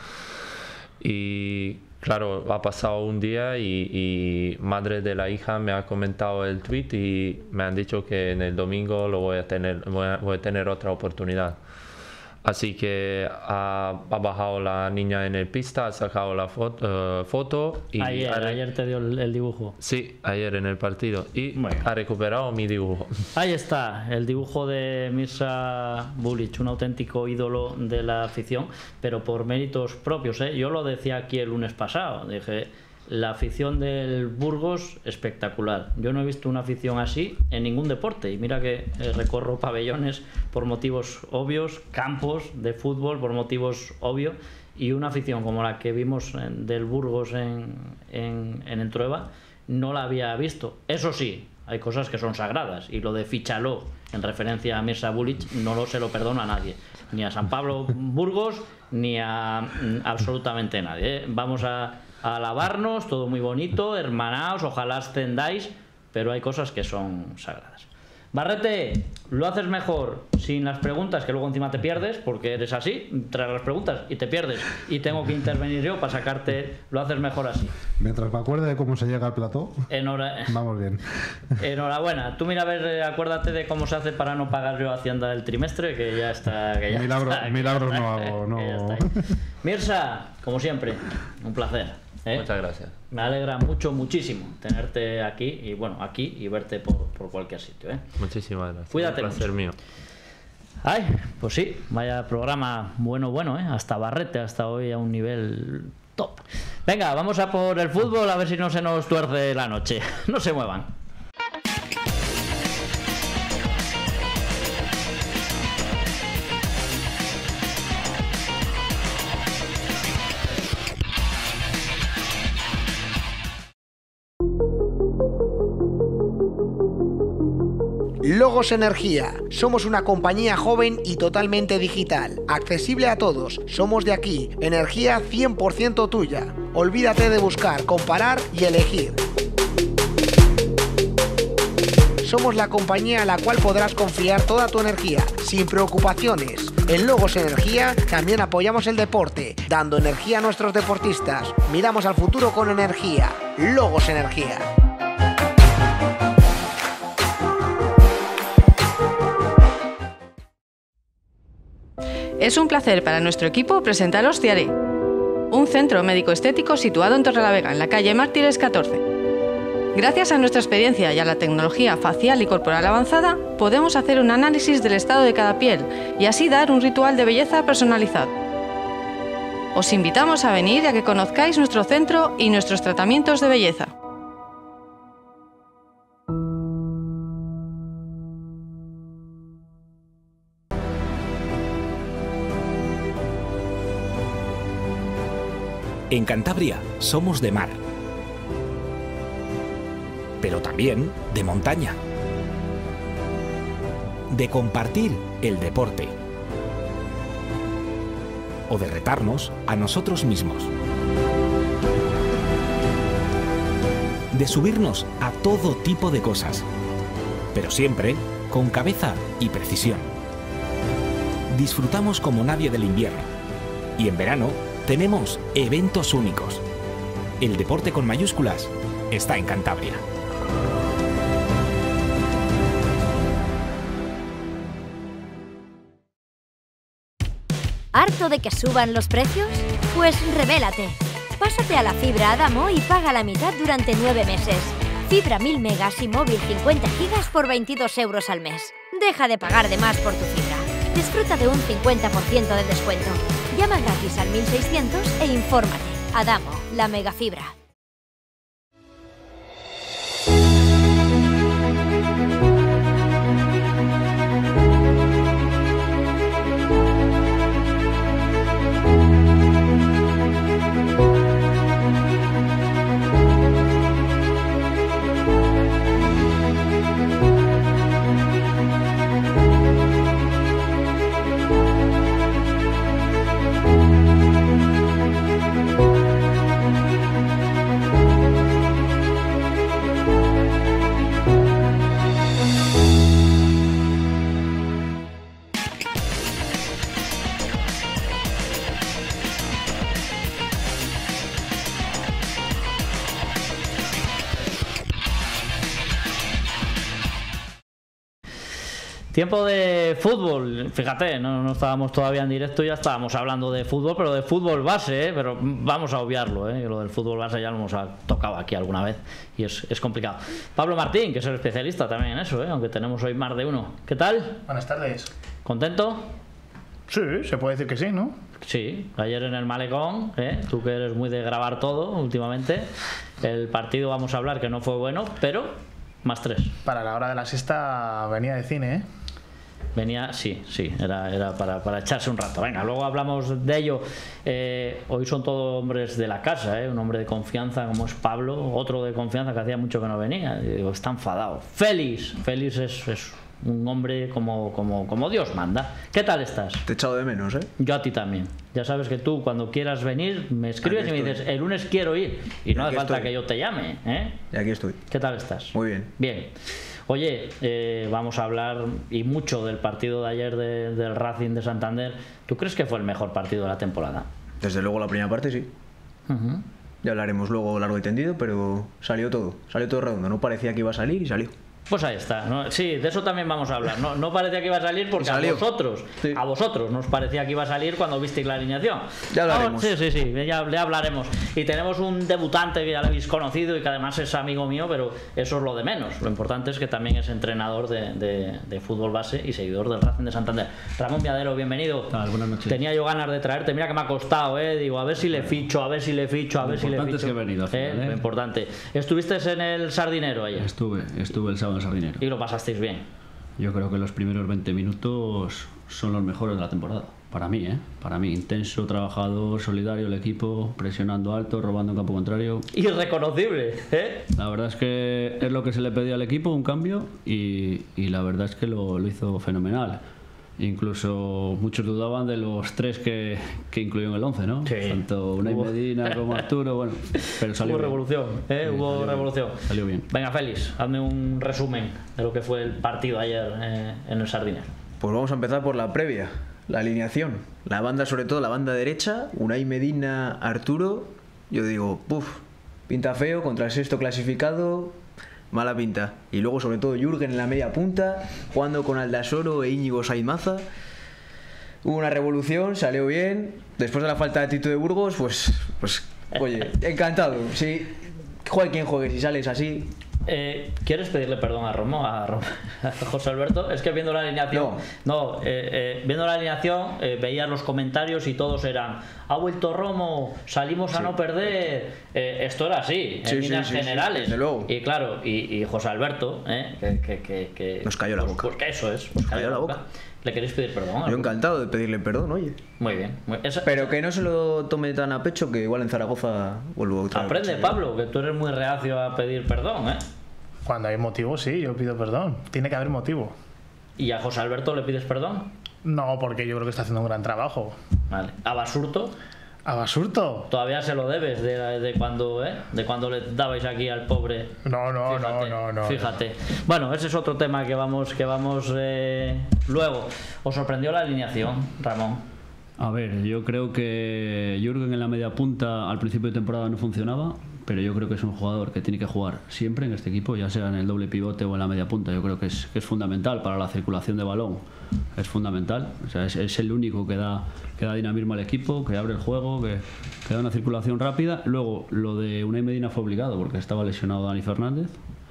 Y claro, ha pasado un día y, y madre de la hija me ha comentado el tweet y me han dicho que en el domingo lo voy a tener, voy a, voy a tener otra oportunidad. Así que ha, ha bajado la niña en el pista, ha sacado la foto, uh, foto y ayer, ha, ayer te dio el, el dibujo. Sí, ayer en el partido y bueno, ha recuperado mi dibujo. Ahí está, el dibujo de Mirsa Bulic, un auténtico ídolo de la afición, pero por méritos propios, ¿eh? Yo lo decía aquí el lunes pasado, dije, la afición del Burgos espectacular. Yo no he visto una afición así en ningún deporte y mira que eh, recorro pabellones por motivos obvios, campos de fútbol por motivos obvios, y una afición como la que vimos en, del Burgos en, en, en Entrueva no la había visto. Eso sí, hay cosas que son sagradas y lo de Fichaló en referencia a Mirsa Bulic no lo se lo perdono a nadie, ni a San Pablo Burgos ni a, a absolutamente nadie, ¿eh? Vamos a a alabarnos, todo muy bonito, hermanaos, ojalá ascendáis, pero hay cosas que son sagradas. Barrete, lo haces mejor sin las preguntas, que luego encima te pierdes, porque eres así, traes las preguntas y te pierdes. Y tengo que intervenir yo para sacarte, lo haces mejor así. Mientras me acuerde de cómo se llega al plató, Enhora... vamos bien. Enhorabuena. Tú mira, a ver, acuérdate de cómo se hace para no pagar yo Hacienda del trimestre, que ya está... Que ya Milagro, está, milagros que ya no está, hago, que no. ya está ahí. Mirza, como siempre, un placer. ¿eh? Muchas gracias. Me alegra mucho, muchísimo tenerte aquí y bueno, aquí y verte por, por cualquier sitio. ¿eh? Muchísimas gracias. Cuídate Un placer mucho. mío. Ay, pues sí, vaya programa bueno, bueno, ¿eh? Hasta Barrete, hasta hoy a un nivel top. Venga, vamos a por el fútbol a ver si no se nos tuerce la noche. No se muevan. Logos Energía. Somos una compañía joven y totalmente digital. Accesible a todos. Somos de aquí. Energía cien por ciento tuya. Olvídate de buscar, comparar y elegir. Somos la compañía a la cual podrás confiar toda tu energía, sin preocupaciones. En Logos Energía también apoyamos el deporte, dando energía a nuestros deportistas. Miramos al futuro con energía. Logos Energía. Es un placer para nuestro equipo presentaros Ciare, un centro médico estético situado en Torrelavega, en la calle Mártires catorce. Gracias a nuestra experiencia y a la tecnología facial y corporal avanzada, podemos hacer un análisis del estado de cada piel y así dar un ritual de belleza personalizado. Os invitamos a venir y a que conozcáis nuestro centro y nuestros tratamientos de belleza. En Cantabria somos de mar, pero también de montaña, de compartir el deporte o de retarnos a nosotros mismos, de subirnos a todo tipo de cosas, pero siempre con cabeza y precisión. Disfrutamos como nadie del invierno y en verano tenemos eventos únicos. El deporte con mayúsculas está en Cantabria. ¿Harto de que suban los precios? Pues revélate. Pásate a la fibra Adamo y paga la mitad durante nueve meses. Fibra mil megas y móvil cincuenta gigas por veintidós euros al mes. Deja de pagar de más por tu fibra. Disfruta de un cincuenta por ciento de descuento. Llama gratis al mil seiscientos e infórmate. Adamo, la megafibra. Tiempo de fútbol, fíjate, no, no estábamos todavía en directo, ya estábamos hablando de fútbol, pero de fútbol base, ¿eh? Pero vamos a obviarlo, ¿eh? Lo del fútbol base ya lo hemos tocado aquí alguna vez y es, es complicado. Pablo Martín, que es el especialista también en eso, ¿eh? Aunque tenemos hoy más de uno. ¿Qué tal? Buenas tardes. ¿Contento? Sí, se puede decir que sí, ¿no? Sí, ayer en el Malecón, ¿eh? Tú que eres muy de grabar todo últimamente, el partido vamos a hablar que no fue bueno, pero más tres. Para la hora de la siesta venía de cine, ¿eh? Venía, sí, sí, era, era para, para echarse un rato. Venga, luego hablamos de ello. Eh, hoy son todos hombres de la casa, ¿eh? Un hombre de confianza como es Pablo, otro de confianza que hacía mucho que no venía. Y digo, está enfadado. Félix, Félix es, es un hombre como, como, como Dios manda. ¿Qué tal estás? Te he echado de menos, ¿eh? Yo a ti también. Ya sabes que tú cuando quieras venir me escribes y me dices, el lunes quiero ir. Y no hace falta que yo te llame, ¿eh? Y aquí estoy. ¿Qué tal estás? Muy bien. Bien. Oye, eh, vamos a hablar y mucho del partido de ayer de, del Racing de Santander. ¿Tú crees que fue el mejor partido de la temporada? Desde luego la primera parte sí. Uh-huh. Ya hablaremos luego largo y tendido, pero salió todo, salió todo redondo. No parecía que iba a salir y salió. Pues ahí está, ¿no? Sí, de eso también vamos a hablar. No, no parecía que iba a salir porque a vosotros, sí. a vosotros nos parecía que iba a salir cuando visteis la alineación. Ya hablaremos. No, sí, sí, sí, ya, ya hablaremos. Y tenemos un debutante que ya lo habéis conocido y que además es amigo mío, pero eso es lo de menos. Lo importante es que también es entrenador de, de, de fútbol base y seguidor del Racing de Santander. Ramón Viadero, bienvenido. Tal, buenas noches. Tenía yo ganas de traerte, mira que me ha costado, ¿eh? Digo, a ver si le ficho, a ver si le ficho, a ver si le ficho. Lo importante es que he venido al final, ¿Eh? ¿eh? Lo importante. ¿Estuviste en el Sardinero ayer? Estuve, estuve el sábado en el Sardinero. ¿Y lo pasasteis bien? Yo creo que los primeros veinte minutos son los mejores de la temporada. Para mí, ¿eh? Para mí. Intenso, trabajador, solidario el equipo, presionando alto, robando en campo contrario. Irreconocible, ¿eh? La verdad es que es lo que se le pedía al equipo, un cambio, y, y la verdad es que lo, lo hizo fenomenal. Incluso muchos dudaban de los tres que, que incluyó en el once, ¿no? Sí. Tanto Unai Hubo... Medina como Arturo, bueno, pero salió Hubo bien. revolución, ¿eh? Sí, Hubo salió revolución. Bien. Salió bien. Venga, Félix, hazme un resumen de lo que fue el partido ayer eh, en el Sardinero. Pues vamos a empezar por la previa, la alineación. La banda, sobre todo la banda derecha, Unai Medina, Arturo. Yo digo, puf, pinta feo contra el sexto clasificado. Mala pinta. Y luego, sobre todo, Jürgen en la media punta, jugando con Aldasoro e Íñigo Saimaza. Hubo una revolución, salió bien. Después de la falta de actitud de Burgos, pues, pues oye, encantado. Sí, juegue quien juegue, si sales así. Eh, ¿Quieres pedirle perdón a Romo, a, Romo, a José Alberto? Es que viendo la alineación, no, no eh, eh, viendo la alineación eh, veías los comentarios y todos eran: ha vuelto Romo, salimos a sí. no perder. Eh, esto era así, en sí, líneas sí, sí, generales. Sí, luego. Y claro, y, y José Alberto, eh, que, que, que, que nos cayó la boca. Porque eso es, nos, nos cayó la boca. boca. ¿Le queréis pedir perdón? Yo encantado de pedirle perdón, oye. Muy bien. Muy, esa, Pero que no se lo tome tan a pecho, que igual en Zaragoza vuelvo otra vez. Aprende, Pablo, que tú eres muy reacio a pedir perdón, ¿eh? Cuando hay motivo, sí, yo pido perdón. Tiene que haber motivo. ¿Y a José Alberto le pides perdón? No, porque yo creo que está haciendo un gran trabajo. Vale. ¿A Basurto? ¿A Basurto? Todavía se lo debes de, de cuando ¿eh? de cuando le dabais aquí al pobre. No, no, fíjate, no, no, no. Fíjate. No. Bueno, ese es otro tema que vamos, que vamos eh, luego. ¿Os sorprendió la alineación, Ramón? A ver, yo creo que Jürgen en la media punta al principio de temporada no funcionaba, pero yo creo que es un jugador que tiene que jugar siempre en este equipo, ya sea en el doble pivote o en la media punta. Yo creo que es, que es fundamental para la circulación de balón. Es fundamental, o sea, es, es el único que da, que da dinamismo al equipo, que abre el juego, que, que da una circulación rápida. Luego, lo de Unai Medina fue obligado porque estaba lesionado Dani Fernández.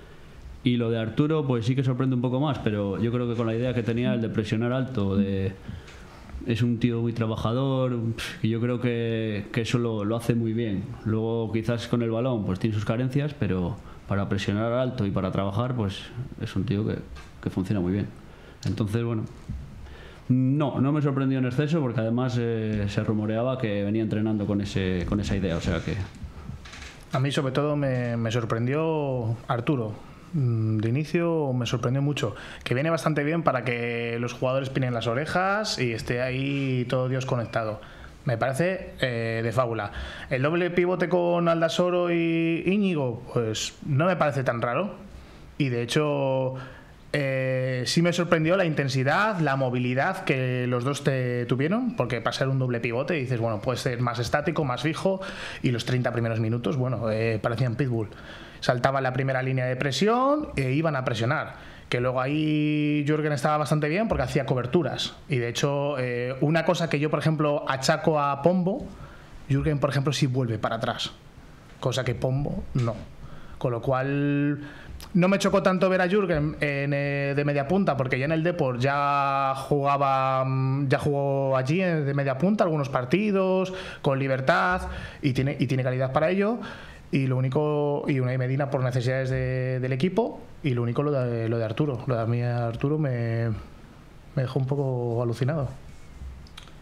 Y lo de Arturo, pues sí que sorprende un poco más, pero yo creo que con la idea que tenía el de presionar alto, de... es un tío muy trabajador y yo creo que, que eso lo, lo hace muy bien. Luego quizás con el balón pues tiene sus carencias, pero para presionar alto y para trabajar pues es un tío que, que funciona muy bien. Entonces, bueno, no, no me sorprendió en exceso porque además eh, se rumoreaba que venía entrenando con, ese, con esa idea, o sea que... A mí sobre todo me, me sorprendió Arturo. De inicio me sorprendió mucho, que viene bastante bien para que los jugadores pinen las orejas y esté ahí todo Dios conectado. Me parece eh, de fábula. El doble pivote con Aldasoro y Íñigo, pues no me parece tan raro. Y de hecho eh, sí me sorprendió la intensidad, la movilidad que los dos te tuvieron, porque para ser un doble pivote dices, bueno, puede ser más estático, más fijo, y los treinta primeros minutos, bueno, eh, parecían pitbull. Saltaban la primera línea de presión e iban a presionar. Que luego ahí Jürgen estaba bastante bien porque hacía coberturas. Y de hecho, eh, una cosa que yo, por ejemplo, achaco a Pombo, Jürgen, por ejemplo, sí vuelve para atrás. Cosa que Pombo no. Con lo cual, no me chocó tanto ver a Jürgen en, eh, de media punta, porque ya en el Depor ya jugaba, ya jugó allí de media punta algunos partidos, con libertad, y tiene, y tiene calidad para ello. Y lo único, y Unai Medina por necesidades de, del equipo, y lo único lo de, lo de Arturo. Lo de a mí Arturo me, me dejó un poco alucinado.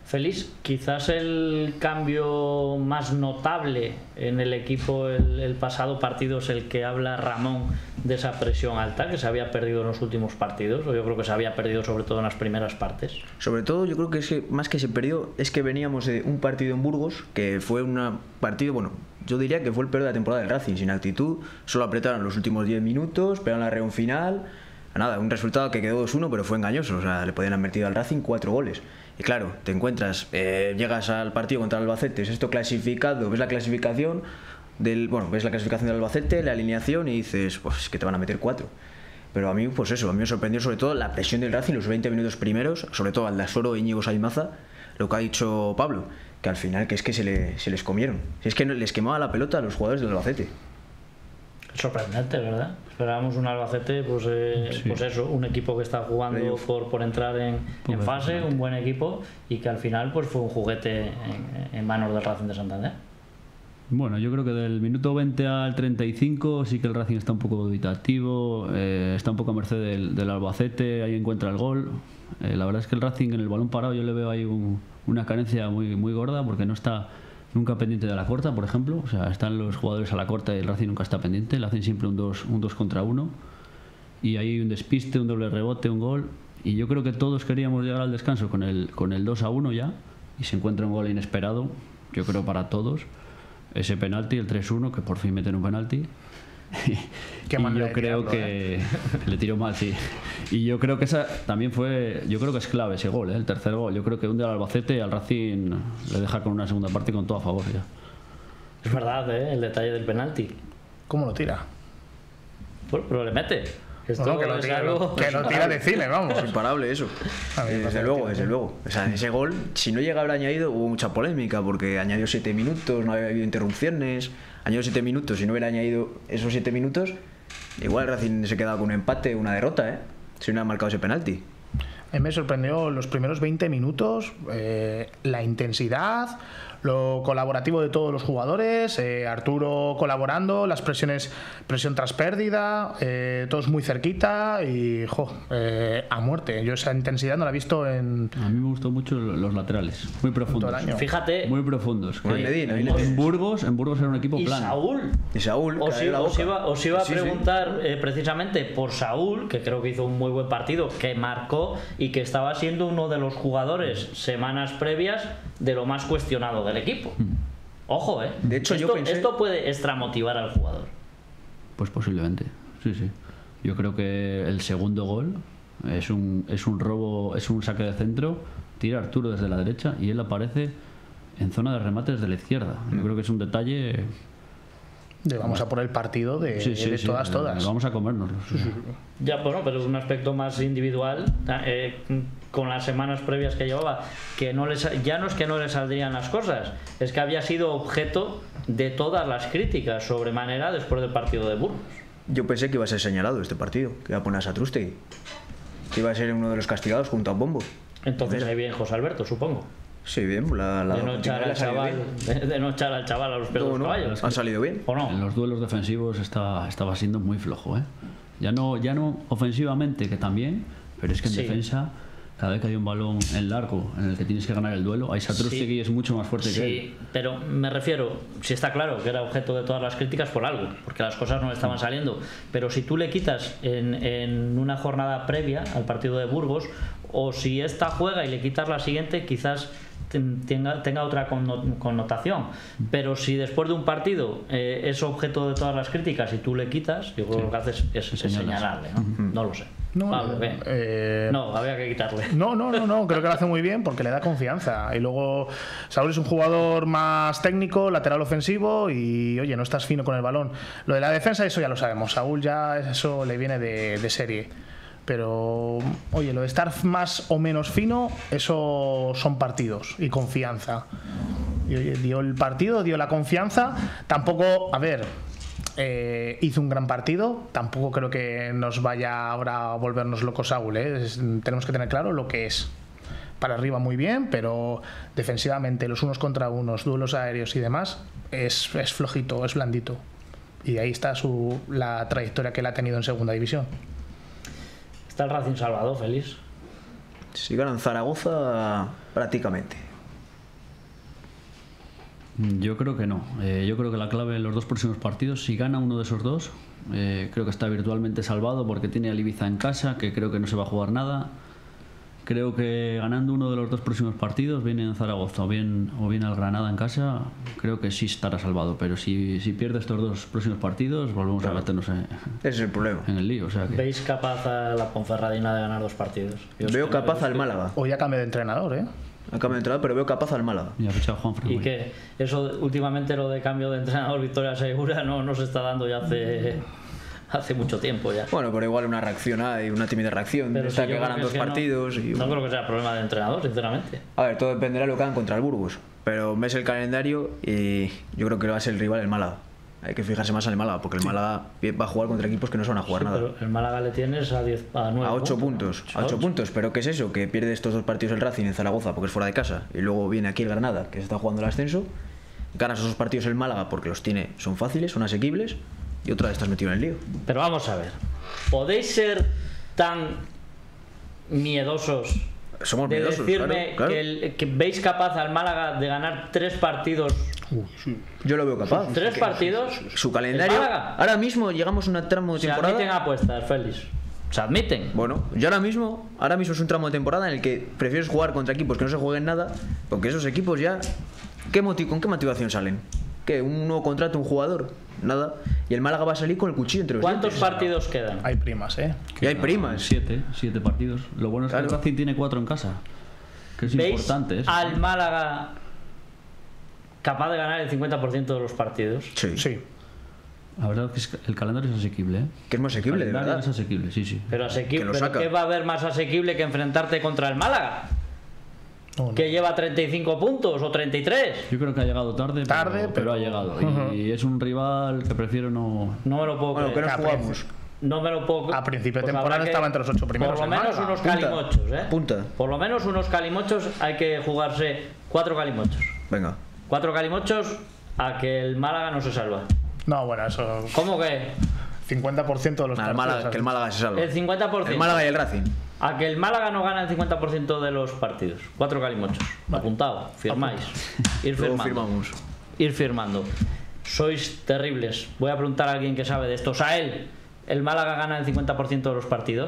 Félix, quizás el cambio más notable en el equipo el, el pasado partido es el que habla Ramón de esa presión alta que se había perdido en los últimos partidos, o yo creo que se había perdido sobre todo en las primeras partes. Sobre todo yo creo que, es que más que se perdió es que veníamos de un partido en Burgos que fue un partido, bueno, yo diría que fue el peor de la temporada del Racing, sin actitud, solo apretaron los últimos diez minutos, pegaron la reón final, nada, un resultado que quedó dos uno pero fue engañoso, o sea, le podían haber metido al Racing cuatro goles. Y claro, te encuentras, eh, llegas al partido contra el Albacete, es esto clasificado, ves la clasificación del, bueno, ves la clasificación del Albacete, la alineación y dices, pues es que te van a meter cuatro. Pero a mí, pues eso, a mí me sorprendió sobre todo la presión del Racing los veinte minutos primeros, sobre todo al Dasoro e Íñigo Saimaza, lo que ha dicho Pablo, que al final que es que se, le, se les comieron. Es que les quemaba la pelota a los jugadores del Albacete. Sorprendente, ¿verdad? Esperábamos un Albacete, pues, eh, sí. pues eso, un equipo que está jugando por, por entrar en, en fase, un buen equipo, y que al final pues fue un juguete en, en manos del Racing de Santander. Bueno, yo creo que del minuto veinte al treinta y cinco sí que el Racing está un poco dubitativo, eh, está un poco a merced del, del Albacete, ahí encuentra el gol. Eh, la verdad es que el Racing en el balón parado yo le veo ahí un, una carencia muy, muy gorda, porque no está nunca pendiente de la corta, por ejemplo. O sea, están los jugadores a la corta y el Racing nunca está pendiente. Le hacen siempre un dos, un dos contra uno. Y ahí hay un despiste, un doble rebote, un gol. Y yo creo que todos queríamos llegar al descanso con el, con el dos a uno ya. Y se encuentra un gol inesperado, yo creo para todos. Ese penalti, el tres uno, que por fin meten un penalti. Qué y yo de creo tirarlo, que ¿eh? le tiró mal, sí. Y yo creo que esa también fue, yo creo que es clave ese gol, ¿eh? El tercer gol. Yo creo que hunde al Albacete y al Racing le deja con una segunda parte con todo a favor ya. Es verdad, ¿eh? El detalle del penalti. ¿Cómo lo tira? Pues, pero le mete. Esto no, que lo tira, algo... que lo tira de cine, vamos. Es imparable eso. Desde luego, desde luego. O sea, ese gol, si no llega a haber añadido, hubo mucha polémica porque añadió siete minutos, no había habido interrupciones. Añadió siete minutos, si no hubiera añadido esos siete minutos, igual Racing se quedaba con un empate, una derrota, ¿eh? Si no hubiera marcado ese penalti. A mí me sorprendió los primeros veinte minutos, eh, la intensidad, lo colaborativo de todos los jugadores, eh, Arturo colaborando, las presiones, presión tras pérdida, eh, todos muy cerquita y jo, eh, a muerte. Yo esa intensidad no la he visto en... A mí me gustó mucho los laterales, muy profundos. Todo el año. Fíjate. Muy profundos. Bueno, que, Medina, en, en Burgos, en Burgos era un equipo y plano. Saúl. Y Saúl. Os, iba, os iba, os iba sí, a preguntar sí. eh, precisamente por Saúl, que creo que hizo un muy buen partido, que marcó y que estaba siendo uno de los jugadores semanas previas de lo más cuestionado del equipo. Ojo, ¿eh? De hecho, esto, yo pensé... esto puede extramotivar al jugador. Pues posiblemente, sí, sí. Yo creo que el segundo gol es un, es un robo, es un saque de centro, tira Arturo desde la derecha y él aparece en zona de remate desde la izquierda. Yo creo que es un detalle... De vamos a por el partido de, sí, sí, de sí, todas, todas. Vamos a comérnoslo. Sí, sí. Ya, bueno, pero es un aspecto más individual, eh, con las semanas previas que llevaba, que no les, ya no es que no le saldrían las cosas, es que había sido objeto de todas las críticas sobremanera después del partido de Burgos. Yo pensé que iba a ser señalado este partido, que iba a poner a Satrústegui, que iba a ser uno de los castigados junto a Bombo. Entonces ahí bien José Alberto, supongo. Sí, bien, la, la de, no echar al chaval, de, de no echar al chaval a los pelos no, no, caballos. ¿Han salido bien? ¿O no? En los duelos defensivos estaba, estaba siendo muy flojo, ¿eh? Ya no, ya no ofensivamente, que también, pero es que en sí. defensa, cada vez que hay un balón en largo en el que tienes que ganar el duelo, ahí Satrústegui sí. es mucho más fuerte sí, que él. Sí, pero me refiero, si está claro que era objeto de todas las críticas por algo, porque las cosas no le estaban saliendo, pero si tú le quitas en, en una jornada previa al partido de Burgos, o si esta juega y le quitas la siguiente, quizás tenga, tenga otra connotación, pero si después de un partido eh, es objeto de todas las críticas y tú le quitas, yo creo que sí. lo que haces es, es señalarle, ¿no? Uh-huh. No lo sé. No, Pablo, eh, no, había que quitarle. No, no, no, no, creo que lo hace muy bien porque le da confianza. Y luego Saúl es un jugador más técnico, lateral ofensivo y, oye, no estás fino con el balón. Lo de la defensa, eso ya lo sabemos. Saúl ya eso le viene de, de serie. Pero, oye, lo de estar más o menos fino, eso son partidos y confianza. Y, oye, dio el partido, dio la confianza. Tampoco, a ver... Eh, hizo un gran partido, tampoco creo que nos vaya ahora a volvernos locos Saúl, ¿eh? es, tenemos que tener claro lo que es. Para arriba muy bien, pero defensivamente los unos contra unos, duelos aéreos y demás es, es flojito, es blandito, y ahí está su, la trayectoria que él ha tenido en segunda división. Está el Racing salvado, Félix. Si ganan Zaragoza prácticamente. Yo creo que no. Eh, yo creo que la clave en los dos próximos partidos, si gana uno de esos dos, eh, creo que está virtualmente salvado porque tiene al Ibiza en casa, que creo que no se va a jugar nada. Creo que ganando uno de los dos próximos partidos, bien en Zaragoza o bien, o bien al Granada en casa, creo que sí estará salvado. Pero si, si pierde estos dos próximos partidos, volvemos claro. a meternos en, Ese es el problema. en el lío. O sea que... ¿Veis capaz a la Ponferradina de ganar dos partidos? Yo veo capaz al Málaga. Hoy ya cambia de entrenador, ¿eh? Ha cambiado de entrenador, pero veo capaz al Málaga. Y ha fichado Juan Fran. Y que eso, últimamente lo de cambio de entrenador, victoria segura, no, no se está dando ya hace... hace mucho tiempo ya. Bueno, pero igual una reacción hay, una tímida reacción. Pero está si que ganan dos que partidos. No, y... no creo que sea problema de entrenador, sinceramente. A ver, todo dependerá de lo que hagan contra el Burgos. Pero ves el calendario y yo creo que va a ser el rival el Málaga. Hay que fijarse más en el Málaga, porque el Málaga va a jugar contra equipos que no se van a jugar sí, nada. Pero el Málaga le tienes a diez, a nueve a ocho puntos. puntos a ocho puntos. Pero ¿qué es eso? Que pierde estos dos partidos el Racing en Zaragoza porque es fuera de casa. Y luego viene aquí el Granada, que se está jugando el ascenso. Ganas esos partidos el Málaga porque los tiene, son fáciles, son asequibles. Y otra vez estás metido en el lío. Pero vamos a ver, ¿podéis ser tan miedosos Somos de miedosos, decirme claro, claro. Que, el, que veis capaz al Málaga de ganar tres partidos? Uy, sí. Yo lo veo capaz. ¿Tres partidos? Su calendario. Ahora mismo llegamos a un tramo de Se temporada. admiten apuestas, Félix. Se admiten. Bueno, yo ahora mismo, ahora mismo es un tramo de temporada en el que prefieres jugar contra equipos que no se jueguen nada, porque esos equipos ya, ¿qué motiv ¿con qué motivación salen? ¿Qué? ¿Un nuevo contrato, un jugador? Nada. Y el Málaga va a salir con el cuchillo entre los ¿Cuántos dientes. partidos quedan? Hay primas, ¿eh? Y hay primas. Siete, siete partidos. Lo bueno es que Claro. el Racing tiene cuatro en casa. Que es ¿Veis importante eso. al Málaga capaz de ganar el cincuenta por ciento de los partidos? Sí. Sí. La verdad es que el calendario es asequible, ¿eh? Que es muy asequible, el de calendario verdad. es asequible, sí, sí. Pero, asequible, Que lo ¿pero saca. ¿qué va a haber más asequible que enfrentarte contra el Málaga? No, no. Que lleva treinta y cinco puntos o treinta y tres. Yo creo que ha llegado tarde, Tarde, pero, pero- pero ha llegado. Ujú. Y es un rival que prefiero no... No me lo puedo Bueno, que creer. nos jugamos. No me lo puedo A principio de Pues temporada habrá que- estaba entre los ocho primeros Por lo el menos Málaga. unos Punta. calimochos, ¿eh? Punta. Por lo menos unos calimochos hay que jugarse cuatro calimochos. Venga. Cuatro calimochos a que el Málaga no se salva. No, bueno, eso. ¿Cómo que? cincuenta por ciento de los Nada, el partidos. Málaga, que el Málaga se salva. El cincuenta por ciento. El Málaga y el Racing. A que el Málaga no gana el cincuenta por ciento de los partidos. Cuatro calimochos. Apuntado. Firmáis. Ir Luego firmando. firmamos. Ir firmando. Sois terribles. Voy a preguntar a alguien que sabe de esto. Sael, ¿el Málaga gana el cincuenta por ciento de los partidos?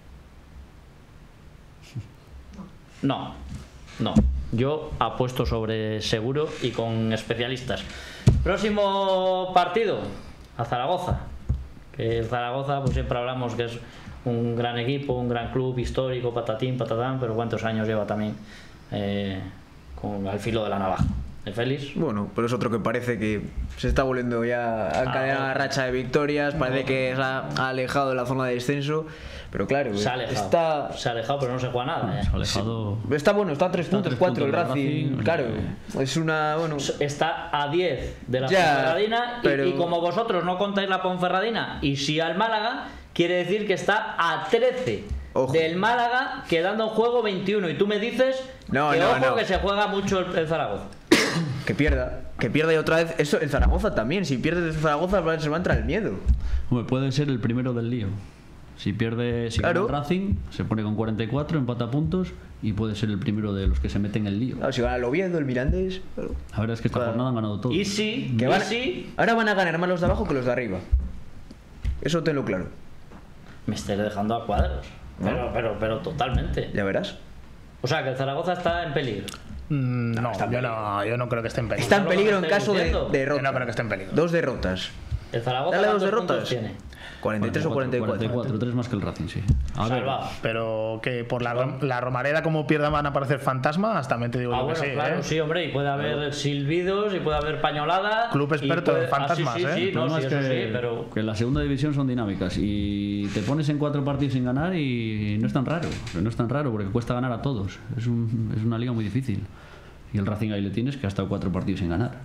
No. No. Yo apuesto sobre seguro y con especialistas. Próximo partido. A Zaragoza. Que el Zaragoza, pues siempre hablamos que es un gran equipo, un gran club histórico, patatín, patatán, pero cuántos años lleva también eh, con al filo de la navaja. ¿Eh, Félix? Bueno, pero es otro que parece que se está volviendo ya a encadenar una racha de victorias, parece que se ha ha alejado de la zona de descenso, pero claro, Se ha alejado. está, Se ha alejado, pero no se juega nada. ¿eh? Se ha alejado... está bueno, está a tres Está a puntos, tres cuatro el puntos del Racing, Racing, claro, eh. es una, bueno, Está a diez de la Ya, Ponferradina y- pero- y, como vosotros no contáis la Ponferradina y sí al Málaga, quiere decir que está a trece Ojo. del Málaga, quedando en juego veintiuno. Y tú me dices No, que no, ojo no. que se juega mucho el, el Zaragoza. que pierda, que pierda y otra vez, eso el Zaragoza también, si pierde el Zaragoza se va a entrar el miedo. Hombre, puede ser el primero del lío. Si pierde, si Claro. gana el Racing, se pone con cuarenta y cuatro, empata puntos y puede ser el primero de los que se meten en el lío. Claro, si gana el Oviedo, el Mirandés, claro. La verdad es que esta Claro. jornada han ganado todo. Y sí, Que y van- sí. ahora van a ganar más los de abajo que los de arriba. Eso tenlo claro. Me estáis dejando a cuadros. Pero, pero, pero totalmente. Ya verás. O sea, que el Zaragoza está en peligro. Mm, no, está en yo no, yo no creo que esté en peligro. Está en lo que peligro en estáis caso de diciendo. derrota. Yo no creo que esté en peligro. Dos derrotas. El Zaragoza Dale dos ¿cuántos derrotas. puntos tiene? cuarenta y tres o cuarenta y cuatro. cuarenta y cuatro, tres más que el Racing, sí. A ver, Salvado. Pero que por la, rom- la Romareda, como pierdan, van a aparecer fantasmas, también te digo Ah, yo bueno, que sí. claro, ¿eh? sí, hombre, y puede haber silbidos y puede haber pañolada. Club y experto puede- en fantasmas, ah, sí, sí, ¿eh? sí, el no, problema sí, es eso que, sí, pero que en la segunda división son dinámicas y te pones en cuatro partidos sin ganar y no es tan raro. No es tan raro porque cuesta ganar a todos. Es, un- es una liga muy difícil. Y el Racing ahí le tienes que ha estado cuatro partidos sin ganar.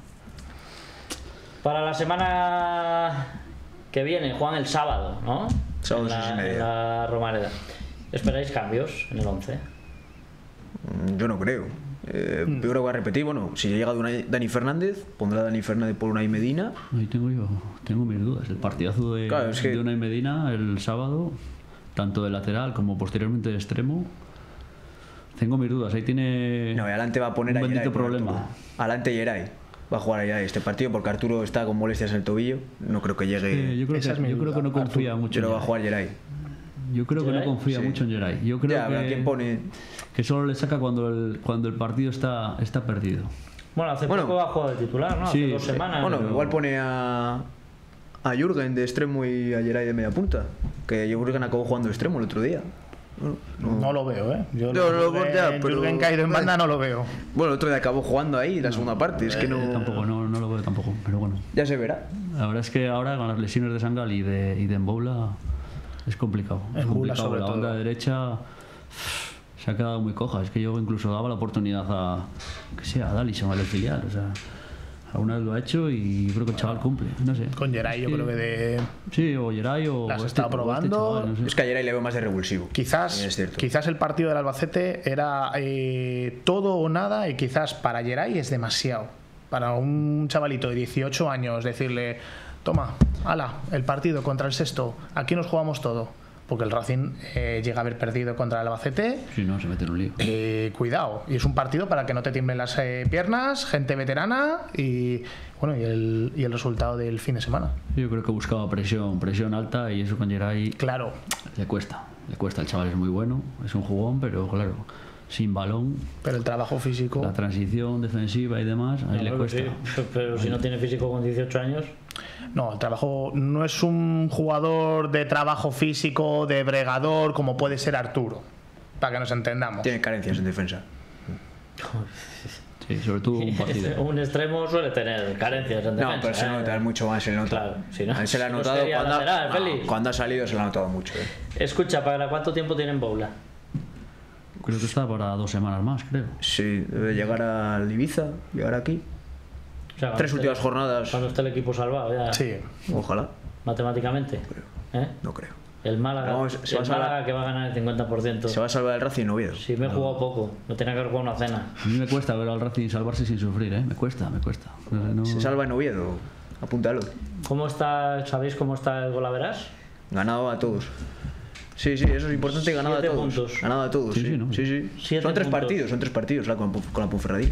para la semana que viene juegan el sábado, ¿no? Sábado, en la, seis y media. en la Romareda. ¿Esperáis cambios en el once? Mm, Yo no creo. Eh, Yo creo que va a repetir. Bueno, si llega Unai- Dani Fernández, pondrá a Dani Fernández por Unai Medina. Ahí tengo yo, tengo mis dudas. El partidazo de, Claro, es que- de Unai Medina el sábado, tanto de lateral como posteriormente de extremo, tengo mis dudas. Ahí tiene No, y adelante va a poner un a bendito Yeray por problema. altura. Adelante Yeray. va a jugar ya este partido porque Arturo está con molestias en el tobillo. No creo que llegue. Sí, yo, creo que, yo creo que no confía Arturo, mucho. Pero va a jugar Geray. Yo creo que no confía sí. mucho en Geray. Yo creo ya, que, ¿quién pone? que solo le saca cuando el, cuando el partido está, está perdido. Bueno, hace bueno, poco ha jugado de titular, ¿no? Sí, hace dos sí. semanas. Bueno, pero... igual pone a, a Jürgen de extremo y a Geray de media punta. Que Jürgen acabó jugando de extremo el otro día. No, no. no lo veo, ¿eh? Yo no, lo, no, Jürgen, ya, pero... Jürgen caído en banda no lo veo. Bueno, el otro día acabó jugando ahí la no, segunda parte. Es eh, que no. Tampoco, no, no lo veo tampoco. Pero bueno. Ya se verá. La verdad es que ahora con las lesiones de Sangal y de, y de Mboula es complicado. Es complicado. Sobre la todo. banda derecha se ha quedado muy coja. Es que yo incluso daba la oportunidad a que sea a Dallison, al filial. O sea, alguna vez lo ha hecho y creo que el chaval cumple. No sé. Con Geray, yo sí. creo que de. Sí, o Geray o. Las este, está probando. O este chaval, no sé. Es que a Geray le veo más de revulsivo. Quizás, es cierto. quizás el partido del Albacete era eh, todo o nada y quizás para Geray es demasiado. Para un chavalito de dieciocho años decirle, toma, ala, el partido contra el sexto, aquí nos jugamos todo. Porque el Racing eh, llega a haber perdido contra el Albacete. Si no, se mete en un lío. Eh, cuidado. Y es un partido para que no te tiemblen las eh, piernas, gente veterana y bueno y el, y el resultado del fin de semana. Yo creo que buscaba presión, presión alta y eso con Geray. Claro. Le cuesta, le cuesta. El chaval es muy bueno, es un jugón, pero claro, sin balón. Pero el trabajo físico. La transición defensiva y demás, ahí no, le cuesta. Sí, pero si no tiene físico con dieciocho años. No, el trabajo no es un jugador de trabajo físico, de bregador, como puede ser Arturo, para que nos entendamos. Tiene carencias en defensa. Sí, sobre todo un partido. Un extremo suele tener carencias en defensa. No, pero se ¿eh? nota mucho más, se le nota. Claro, si no, a él se le ha si no notado sería cuando, lateral, no, Félix. cuando ha salido, se le ha notado mucho. ¿eh? Escucha, ¿para cuánto tiempo tienen Boula? Creo que está para dos semanas más, creo. Sí, debe llegar a Ibiza, llegar aquí. O sea, Tres esté, últimas jornadas. Cuando esté el equipo salvado ya. Sí. Ojalá. Matemáticamente. ¿Eh? No creo. El Málaga, No, se, se el va a Málaga que va a ganar el cincuenta por ciento. Se va a salvar el Racing en Oviedo. Sí, me he jugado poco. Me tenía que haber jugado una cena. A mí me cuesta ver al Racing salvarse sin sufrir, ¿eh? Me cuesta, me cuesta. No... Se salva en Oviedo. Apúntalo. ¿Cómo está, sabéis cómo está el Golaveras? Ganado a todos. Sí, sí, eso es importante, ganado a Siete todos. puntos. Ganado a todos, Sí, sí. sí, ¿no? sí, sí. Siete Son tres puntos. partidos, son tres partidos la con, con la Ponferradina.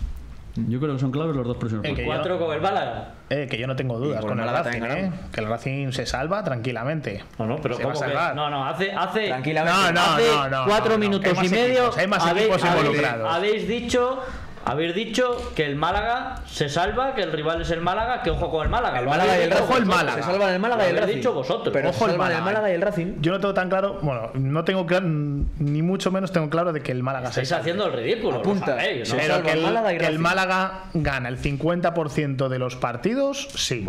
Yo creo que son claves los dos próximos Eh, que partidos. Cuatro con el Málaga. Eh, que yo no tengo dudas Y con el Málaga Racing, también eh, ganado. que el Racing se salva tranquilamente. No, no, pero Se ¿cómo va a que? salvar. No, no, hace, hace, Tranquilamente. No, no, hace no, no, cuatro no, no. minutos Hay más y medio equipos, hay más habéis, equipos habéis- involucrados. habéis dicho habéis dicho que el Málaga se salva, que el rival es el Málaga, que ojo con el Málaga. El Lo Málaga y habéis el dicho Racing. el vosotros. Málaga. Se salvan el Málaga y el Lo habéis Racing. dicho vosotros. Pero Ojo se el salvan el Málaga. Málaga y el Racing. Yo no tengo tan claro, bueno, no tengo claro, ni mucho menos tengo claro de que el Málaga Estáis se haciendo el ridículo. lo Apunta. sabéis, ¿no? Se Pero salva que el, Málaga y que el Racing. Málaga gana el cincuenta por ciento de los partidos, sí.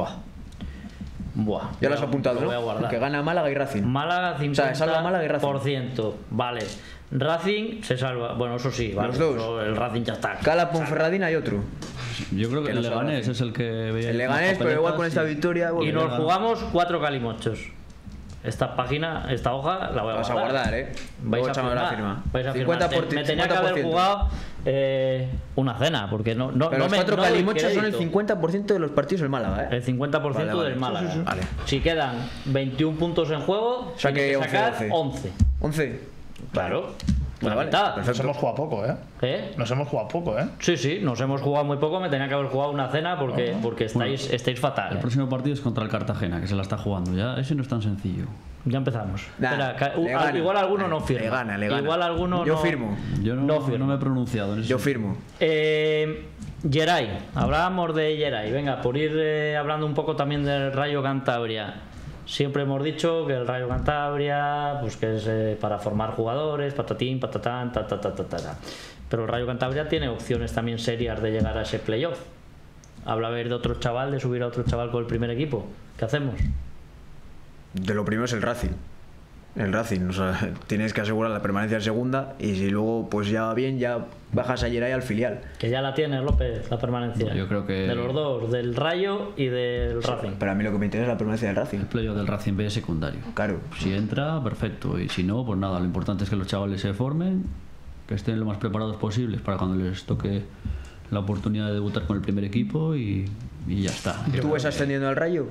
Buah, Ya lo has voy a- apuntado, lo voy a ¿no? guardar. Que gana Málaga y Racing. Málaga O sea, salva Málaga y Racing. cincuenta por ciento. Vale. Racing se salva. Bueno, eso sí, vale. Los dos. pero El Racing ya está. Cala Ponferradina y otro. Yo creo que, Que el no se va a Leganés decir. es el que veía. El Leganés, pero igual con esta victoria. Y bueno, nos jugamos cuatro calimochos. Esta página, esta hoja, la voy a Vas a guardar. guardar, ¿eh? Vais Luego a échame firmar. la firma. Vais a cincuenta firmar. por Te- Me tenía que cincuenta por haber ciento. jugado eh, una cena, porque no, no, Pero no los me cuatro no doy calimochos son el crédito. cincuenta por ciento de los partidos del Málaga, ¿eh? El cincuenta por ciento Vale, vale. del Málaga. Sí, sí, sí. Vale. Si quedan veintiún puntos en juego, O sea tiene que que sacar once, once. once. Claro. Vale, La vale. mitad. Nos hemos jugado poco, ¿eh? ¿Eh? Nos hemos jugado poco, ¿eh? Sí, sí, nos hemos jugado muy poco. Me tenía que haber jugado una cena porque, porque estáis, estáis fatal. El ¿eh? próximo partido es contra el Cartagena, que se la está jugando. Ya, ese no es tan sencillo. Ya empezamos. Nah, Espera, ca- le uh, gana. igual alguno Nah, no firma. le gana, le gana. Igual alguno Yo no. firmo. Yo no, No no, firmo. me he pronunciado en eso. Yo firmo. Eh, Geray, hablábamos de Geray. Venga, por ir eh, hablando un poco también del Rayo Cantabria. Siempre hemos dicho que el Rayo Cantabria, pues que es eh, para formar jugadores, patatín, patatán, ta, ta, ta, ta, ta, ta. Pero el Rayo Cantabria tiene opciones también serias de llegar a ese playoff. Habla a ver de otro chaval, de subir a otro chaval con el primer equipo. ¿Qué hacemos? De lo primero es el Racing. El Racing, o sea, tienes que asegurar la permanencia en segunda y si luego pues ya va bien, ya bajas a Geray al filial. Que ya la tiene López, la permanencia. No, yo creo que- De los dos, del Rayo y del Racing. Pero a mí lo que me interesa es la permanencia del Racing. El playoff del Racing B es secundario. Claro. Si entra, perfecto. Y si no, pues nada. Lo importante es que los chavales se formen, que estén lo más preparados posibles para cuando les toque la oportunidad de debutar con el primer equipo y, y ya está. ¿Tú ves ascendiendo al Rayo?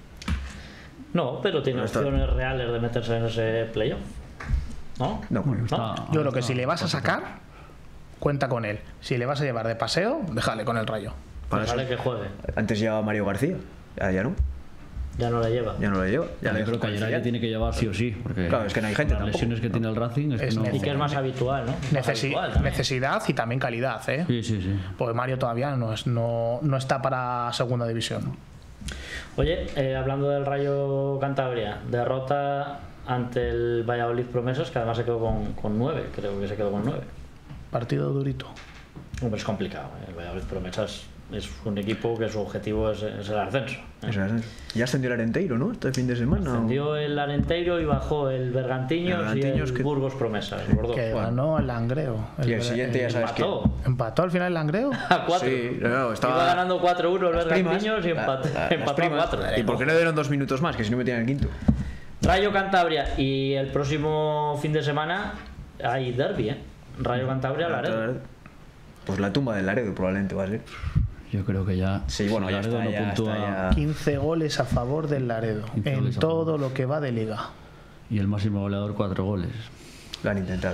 No, pero tiene No está. opciones reales de meterse en ese playoff. ¿No? No, Bueno, está- ¿No? Yo creo que está- si le vas a sacar, cuenta con él. Si le vas a llevar de paseo, déjale con el Rayo. Para pues vale que juegue. Antes llevaba Mario García, ya, ya no. Ya no la lleva. Ya no la lleva. Ya yo creo que ayer ya tiene que llevar sí o sí. Porque claro, es que no hay gente las tampoco. lesiones que tiene el Racing es que Es no... Y que es más habitual, ¿no? Más Necesi habitual necesidad y también calidad, ¿eh? Sí, sí, sí. Pues Mario todavía no, es, no, no está para segunda división. Oye, eh, hablando del Rayo Cantabria, derrota ante el Valladolid Promesas, que además se quedó con, con nueve, creo que se quedó con nueve. Partido durito. Hombre, es complicado, ¿eh? El Valladolid Promesas es un equipo que su objetivo es, es el ascenso. ¿eh? Es el ascenso. Ya ascendió el Arenteiro, ¿no? Este fin de semana. Ascendió el Arenteiro y bajó el Bergantiños, el Bergantiños y el que... Burgos Promesas. Los dos. Que ganó el Langreo. El y el siguiente ya sabes empató. que... ¿Empató al final el Langreo? A cuatro. Sí, no, estaba... Iba ganando cuatro uno el Bergantiños y la, empató, la, empató a cuatro. ¿Y por qué no dieron dos minutos más? Que si no metían el quinto. Rayo Cantabria y el próximo fin de semana hay derbi, ¿eh? Rayo Cantabria, Laredo. Pues la tumba del Laredo probablemente va a ser. Yo creo que ya. Sí, bueno, ya está, no ya puntúa... está ya... quince goles a favor del Laredo en todo lo que va de liga. Y el máximo goleador, cuatro goles. Lo han intentado.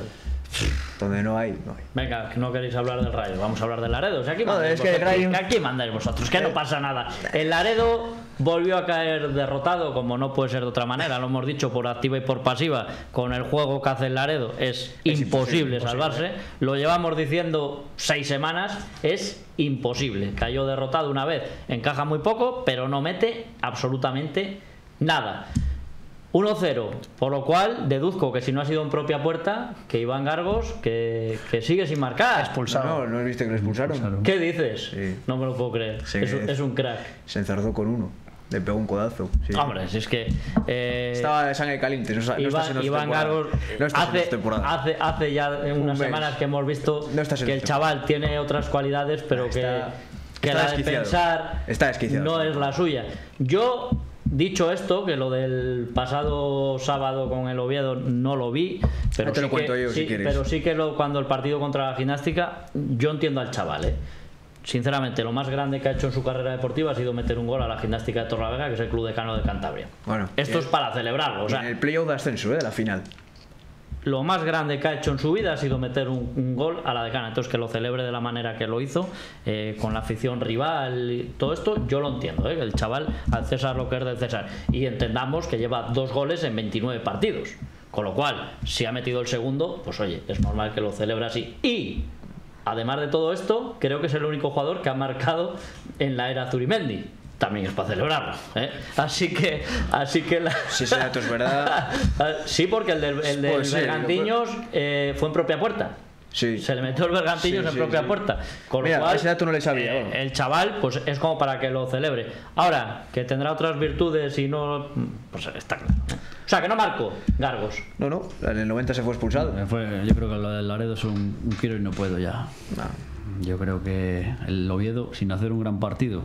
Donde no hay, no hay. Venga, que no queréis hablar del Rayo, vamos a hablar del Laredo. O sea, aquí, no, mandáis es que vosotros, Rayo... aquí mandáis vosotros, que no pasa nada. El Laredo volvió a caer derrotado, como no puede ser de otra manera, lo hemos dicho por activa y por pasiva. Con el juego que hace el Laredo es, es imposible, imposible salvarse. Imposible. Lo llevamos diciendo seis semanas, es imposible. Cayó derrotado una vez, encaja muy poco, pero no mete absolutamente nada. uno cero, por lo cual deduzco que si no ha sido en propia puerta, que Iván Gargos, que, que sigue sin marcar. Expulsado. No, no has visto que lo expulsaron. ¿Qué dices? Sí. No me lo puedo creer. Sí, es, un, es un crack. Se enzardó con uno. Le pegó un codazo. Sí. Hombre, si es que. Eh, Estaba de sangre caliente. No, no Iván, Iván Gargos. No hace, hace, hace ya unas un semanas que hemos visto no que el chaval tiene otras cualidades, pero está, que, que está la de pensar está no es la suya. Yo. Dicho esto, que lo del pasado sábado con el Oviedo no lo vi, pero, te lo sí, cuento que, yo, sí, si quieres. pero sí que lo, cuando el partido contra la Gimnástica, yo entiendo al chaval, ¿eh? Sinceramente, lo más grande que ha hecho en su carrera deportiva ha sido meter un gol a la Gimnástica de Torrelavega, que es el club decano de Cantabria. Bueno, esto es para celebrarlo. O sea, en el playoff de ascenso, ¿eh? De la final. Lo más grande que ha hecho en su vida ha sido meter un, un gol a la decana. Entonces, que lo celebre de la manera que lo hizo, eh, con la afición rival y todo esto, yo lo entiendo, ¿eh? El chaval, al César lo que es del César. Y entendamos que lleva dos goles en veintinueve partidos. Con lo cual, si ha metido el segundo, pues oye, es normal que lo celebre así. Y, además de todo esto, creo que es el único jugador que ha marcado en la era Zurimendi. También es para celebrarlo, ¿eh? Así que, así que la... Si ese dato es verdad. Sí, porque el del, el del Bergantiños eh, fue en propia puerta. Sí. Se le metió el Bergantiños sí, en sí, propia sí. puerta. Con Mira, lo cual, ese dato no le sabía. Eh, el chaval, pues es como para que lo celebre. Ahora, que tendrá otras virtudes y no. Pues está claro. O sea, que no marcó Gargos. No, no, en el noventa se fue expulsado. Fue, yo creo que lo del Laredo es un, un quiero y no puedo ya. No. Yo creo que el Oviedo, sin hacer un gran partido,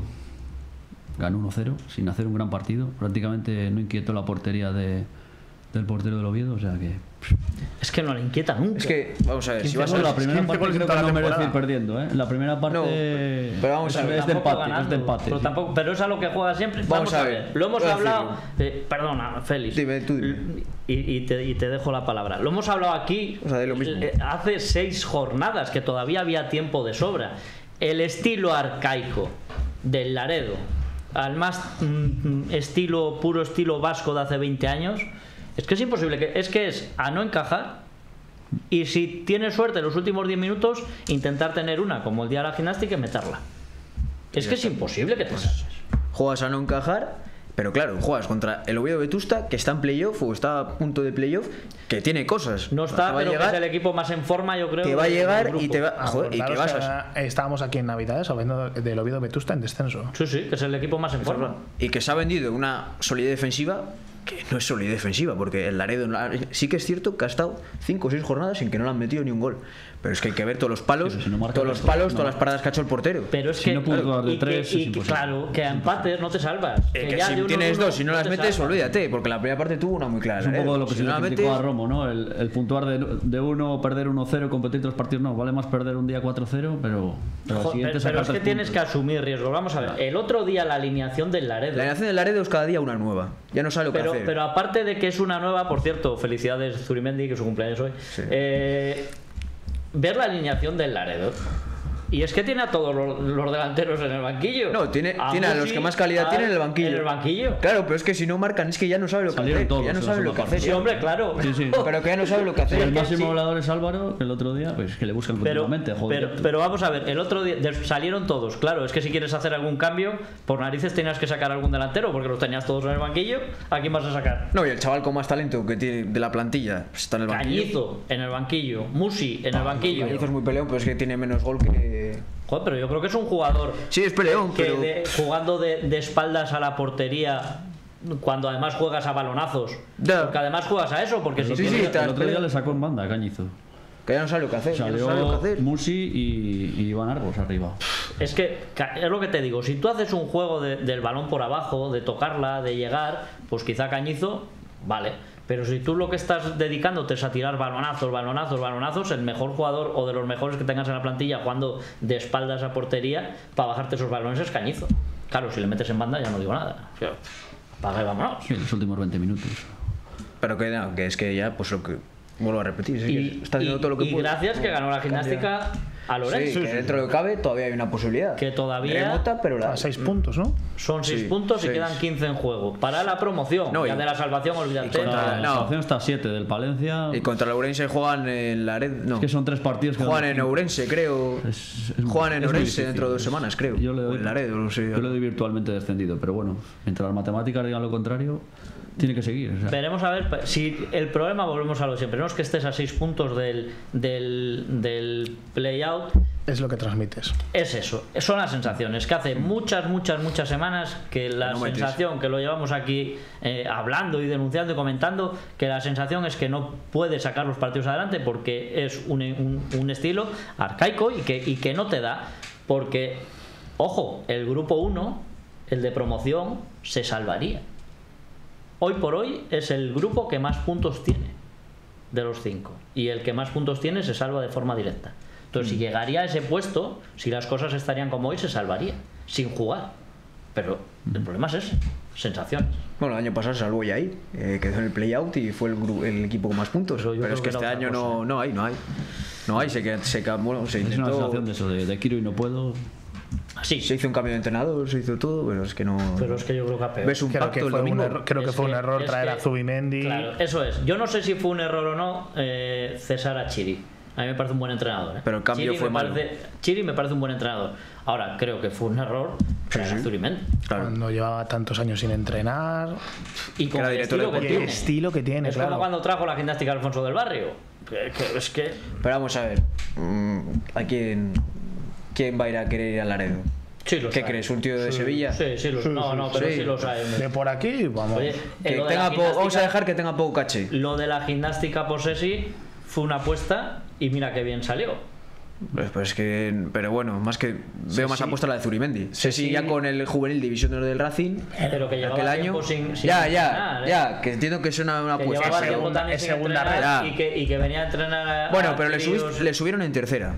ganó uno cero, sin hacer un gran partido. Prácticamente no inquietó la portería de, del portero del Oviedo, o sea que... Es que no le inquieta nunca. Es que, vamos a ver, si vas a ver... La primera parte creo que no merece ir perdiendo, ¿eh? La primera parte no, pero vamos a ver, es, de empate, es de empate. Pero, sí. tampoco, pero es a lo que juega siempre. Vamos, vamos a, ver. ver. Lo hemos hablado... Eh, perdona, Félix. Dime, tú dime. Y, y, te, y te dejo la palabra. Lo hemos hablado aquí o sea, de lo mismo. Eh, hace seis jornadas, que todavía había tiempo de sobra. El estilo arcaico del Laredo, al más mm, estilo, puro estilo vasco de hace veinte años, es que es imposible, que es que es a no encajar, y si tienes suerte en los últimos diez minutos, intentar tener una, como el día de la Gimnástica, y meterla. Es que es imposible que te salves. Juegas a no encajar, pero claro, juegas contra el Oviedo Vetusta, que está en playoff o está a punto de playoff, que tiene cosas. No está, pero llegar, que es el equipo más en forma, yo creo. Que va a llegar y te va, ah, joder, y que vas a... Estábamos aquí en Navidades hablando del Oviedo Vetusta en descenso. Sí, sí, que es el equipo más en forma. Y que se ha vendido una solidez defensiva que no es solidez defensiva, porque el Laredo sí que es cierto que ha estado cinco o seis jornadas sin que no le han metido ni un gol. Pero es que hay que ver todos los palos, sí, si no todos los palos, no. todas las paradas que ha hecho el portero. Pero es si que, no claro, de y tres, que, es y que claro, que a empates no te salvas. Eh, que que ya si de uno tienes uno, dos, si no, no las metes, salvas. Olvídate, porque la primera parte tuvo una muy clara. Es un poco de lo que si se no le criticó metes... a Romo, ¿no? El, el puntuar de, de uno, perder uno cero, competir tres partidos, no. Vale más perder un día cuatro cero, pero... Pero, Jo, pero, pero es que tienes puntos. que asumir riesgos. Vamos a ver, el otro día la alineación del Laredo. La alineación del Laredo es cada día una nueva. Ya no sabe lo pero, que hacer. Pero aparte de que es una nueva, por cierto, felicidades Zurimendi, que es su cumpleaños hoy. Sí. Eh, ver la alineación del Laredo Y es que tiene a todos los, los delanteros en el banquillo. No, tiene a, tiene a los que más calidad tienen en el banquillo. En el banquillo. Claro, pero es que si no marcan es que ya no sabe lo que hacer. Todos, ya no sabe lo que hacer. Sí, hombre, claro. Sí, sí. Pero que ya no sabe lo que hacer. El máximo goleador es Álvaro, que el otro día, pues que le buscan pero, continuamente. Joder. Pero, pero vamos a ver, el otro día salieron todos. Claro, es que si quieres hacer algún cambio, por narices tenías que sacar algún delantero, porque los tenías todos en el banquillo. ¿A quién vas a sacar? No, y el chaval con más talento que tiene de la plantilla pues está en el banquillo. Cañizo en el banquillo. Musi en el banquillo. Cañizo es muy peleón, pero es que tiene menos gol que... Joder, pero yo creo que es un jugador. Sí, es peleón, que pero... de, jugando de, de espaldas a la portería, cuando además juegas a balonazos. Ya. Porque además juegas a eso, porque el si otro, sí, día, sí, el otro día le sacó en banda a Cañizo. Que ya no sabe lo que hacer. Salió ya no sabe lo que hacer. Musi y, y Iván Arbos arriba. Es que es lo que te digo, si tú haces un juego de, del balón por abajo, de tocarla, de llegar, pues quizá Cañizo, vale. Pero si tú lo que estás dedicándote es a tirar balonazos, balonazos, balonazos, el mejor jugador o de los mejores que tengas en la plantilla jugando de espaldas a portería para bajarte esos balones es Cañizo. Claro, si le metes en banda ya no digo nada. O sea, apaga y vámonos. Sí, los últimos veinte minutos. Pero que, no, que es que ya, pues lo que... Vuelvo a repetir, es y, que está haciendo y, todo lo que y puede. gracias que ganó la gimnástica a Lorenzo. Sí, que dentro de lo que cabe todavía hay una posibilidad. Que todavía... Remota, pero la... A seis puntos, ¿no? Son seis sí, puntos seis. Y quedan quince en juego. Para la promoción, no, ya y, de la salvación, olvídate. Contra, no. La salvación está a siete del Palencia. Y contra el Ourense juegan en la red. No. Es que son tres partidos que juegan en Ourense, creo. Es, es, juegan en es Ourense dentro de dos semanas, creo. Yo le doy, o en la red, no sé. Yo le doy virtualmente descendido, pero bueno, mientras las matemáticas digan lo contrario, tiene que seguir. O sea. Veremos a ver si el problema, volvemos a lo de siempre, no es que estés a seis puntos del, del, del play-out. Es lo que transmites. Es eso, son las sensaciones. Que hace muchas, muchas, muchas semanas que la no sensación, metes. Que lo llevamos aquí eh, hablando y denunciando y comentando, que la sensación es que no puede sacar los partidos adelante porque es un, un, un estilo arcaico y que, y que no te da. Porque, ojo, el grupo uno, el de promoción, se salvaría. Hoy por hoy es el grupo que más puntos tiene de los cinco. Y el que más puntos tiene se salva de forma directa. Entonces, mm. si llegaría a ese puesto, si las cosas estarían como hoy, se salvaría, sin jugar. Pero el problema es ese, sensaciones. Bueno, el año pasado se salvó ya ahí, eh, quedó en el play-out y fue el, grupo, el equipo con más puntos. Pero, Pero es que, que este año no, no hay, no hay. No hay, se, se, bueno, se intentó... Es una sensación de eso, de, de quiero y no puedo... Sí, se hizo un cambio de entrenador, se hizo todo, pero es que no. Pero es que yo creo que ha peor. ¿Ves un creo pacto que fue el un error, creo que fue un error traer que, a Zubimendi. Claro, eso es. Yo no sé si fue un error o no eh, cesar a Chiri. A mí me parece un buen entrenador. ¿eh? Pero el cambio Chiri fue malo. Parece, Chiri me parece un buen entrenador. Ahora, creo que fue un error traer sí, sí. a Zubimendi. Claro. Cuando llevaba tantos años sin entrenar. Y con el estilo que, tiene. estilo que tiene. Es claro. como cuando trajo la gimnástica Alfonso del Barrio. Que, que, es que. Pero vamos a ver. ¿A quién, quién va a ir a querer ir al Laredo? Sí, ¿Qué crees? ¿Un tío de sí, Sevilla? Sí, sí, los, sí, no, no, pero sí, sí los hay. De por aquí, vamos. Oye, que tenga poco, vamos a dejar que tenga poco caché. Lo de la gimnástica Posesi fue una apuesta y mira qué bien salió. Pues, pues que, pero bueno, más que sí, veo más sí. apuesta la de Zurimendi. Sí, sí, ya con el juvenil división del Racing, pero que llevaba aquel año. Sin, sin ya, ya, entrenar, ya, ¿eh? Que entiendo que es una, una que apuesta. Es segunda, es segunda red y que, y que venía a entrenar a, bueno, a pero le, subiste, le subieron en tercera.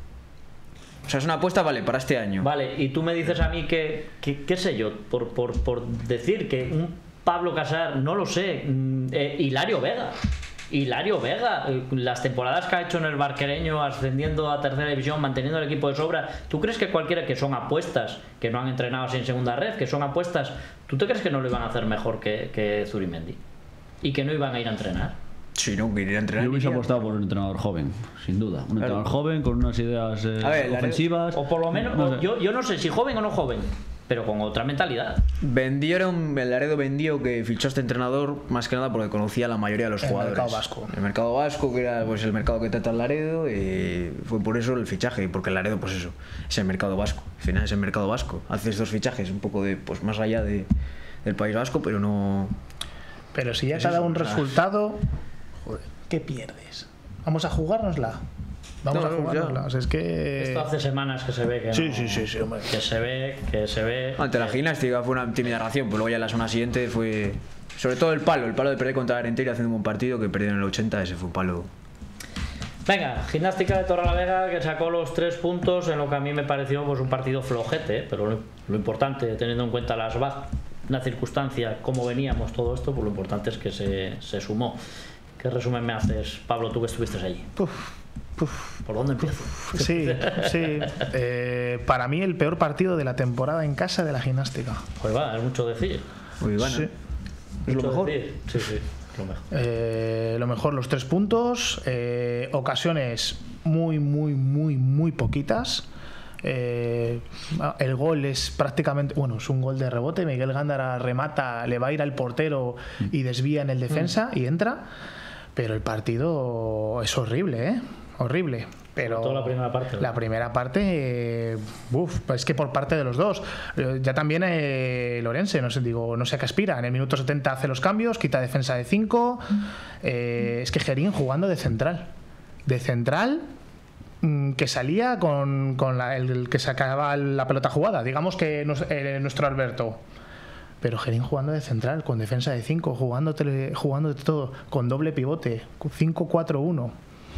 O sea, es una apuesta, vale, para este año. Vale, y tú me dices a mí que, que qué sé yo, por, por, por decir que un Pablo Casar, no lo sé, eh, Hilario Vega. Hilario Vega, las temporadas que ha hecho en el Barquereño, ascendiendo a tercera división, manteniendo el equipo de sobra, ¿tú crees que cualquiera que son apuestas, que no han entrenado así en segunda red, que son apuestas, ¿tú te crees que no lo iban a hacer mejor que, que Zurimendi? ¿Y que no iban a ir a entrenar? Sí, no, que iría a entrenar. Yo hubiese apostado por un entrenador joven, sin duda. Un entrenador claro. joven, con unas ideas eh, a ver, ofensivas. O por lo menos, no sé. yo, yo no sé si joven o no joven, pero con otra mentalidad. Vendieron, el Laredo vendió que fichó a este entrenador más que nada porque conocía a la mayoría de los el jugadores. El mercado vasco. El mercado vasco, que era pues el mercado que trata el Laredo, y fue por eso el fichaje, porque el Laredo, pues eso, es el mercado vasco. Al final es el mercado vasco. Haces dos fichajes un poco de, pues más allá de, del País Vasco, pero no. Pero si ya te ha dado un resultado, joder, ¿qué pierdes? Vamos a jugárnosla. Vamos no, a jugárnosla. O sea, es que... Esto hace semanas que se ve que sí, no, sí, sí, sí, hombre. Que se ve, que se ve. Ante la gimnástica fue una tímida reacción, pero luego ya en la zona siguiente fue. Sobre todo el palo, el palo de perder contra Arenteiro haciendo un buen partido, que perdieron en el ochenta, ese fue un palo. Venga, gimnástica de Torrelavega que sacó los tres puntos en lo que a mí me pareció pues un partido flojete, pero lo, lo importante, teniendo en cuenta las bajas, una circunstancia, cómo veníamos, todo esto, pues lo importante es que se, se sumó. ¿Qué resumen me haces, Pablo, tú que estuviste allí? Uf, Uf, ¿Por dónde empiezo? Sí, sí. Eh, para mí el peor partido de la temporada en casa de la Gimnástica. Pues va, es mucho decir. Muy bueno. Sí. ¿Es lo mejor? Decir. Sí, sí, lo mejor. Eh, lo mejor, los tres puntos. Eh, ocasiones muy, muy, muy, muy poquitas. Eh, el gol es prácticamente, bueno, es un gol de rebote. Miguel Gándara remata, le va a ir al portero y desvía en el defensa y entra. Pero el partido es horrible, ¿eh? Horrible. Pero toda la primera parte, ¿verdad? La primera parte, eh, uf, es que por parte de los dos. Eh, ya también eh, Lorense, no sé, digo, no sé a qué aspira. En el minuto setenta hace los cambios, quita defensa de cinco. Eh, es que Gerín jugando de central. De central mm, que salía con, con la, el, el que sacaba la pelota jugada. Digamos que nos, eh, nuestro Alberto. Pero Gerín jugando de central, con defensa de cinco, jugando, tele, jugando de todo, con doble pivote, cinco cuatro uno.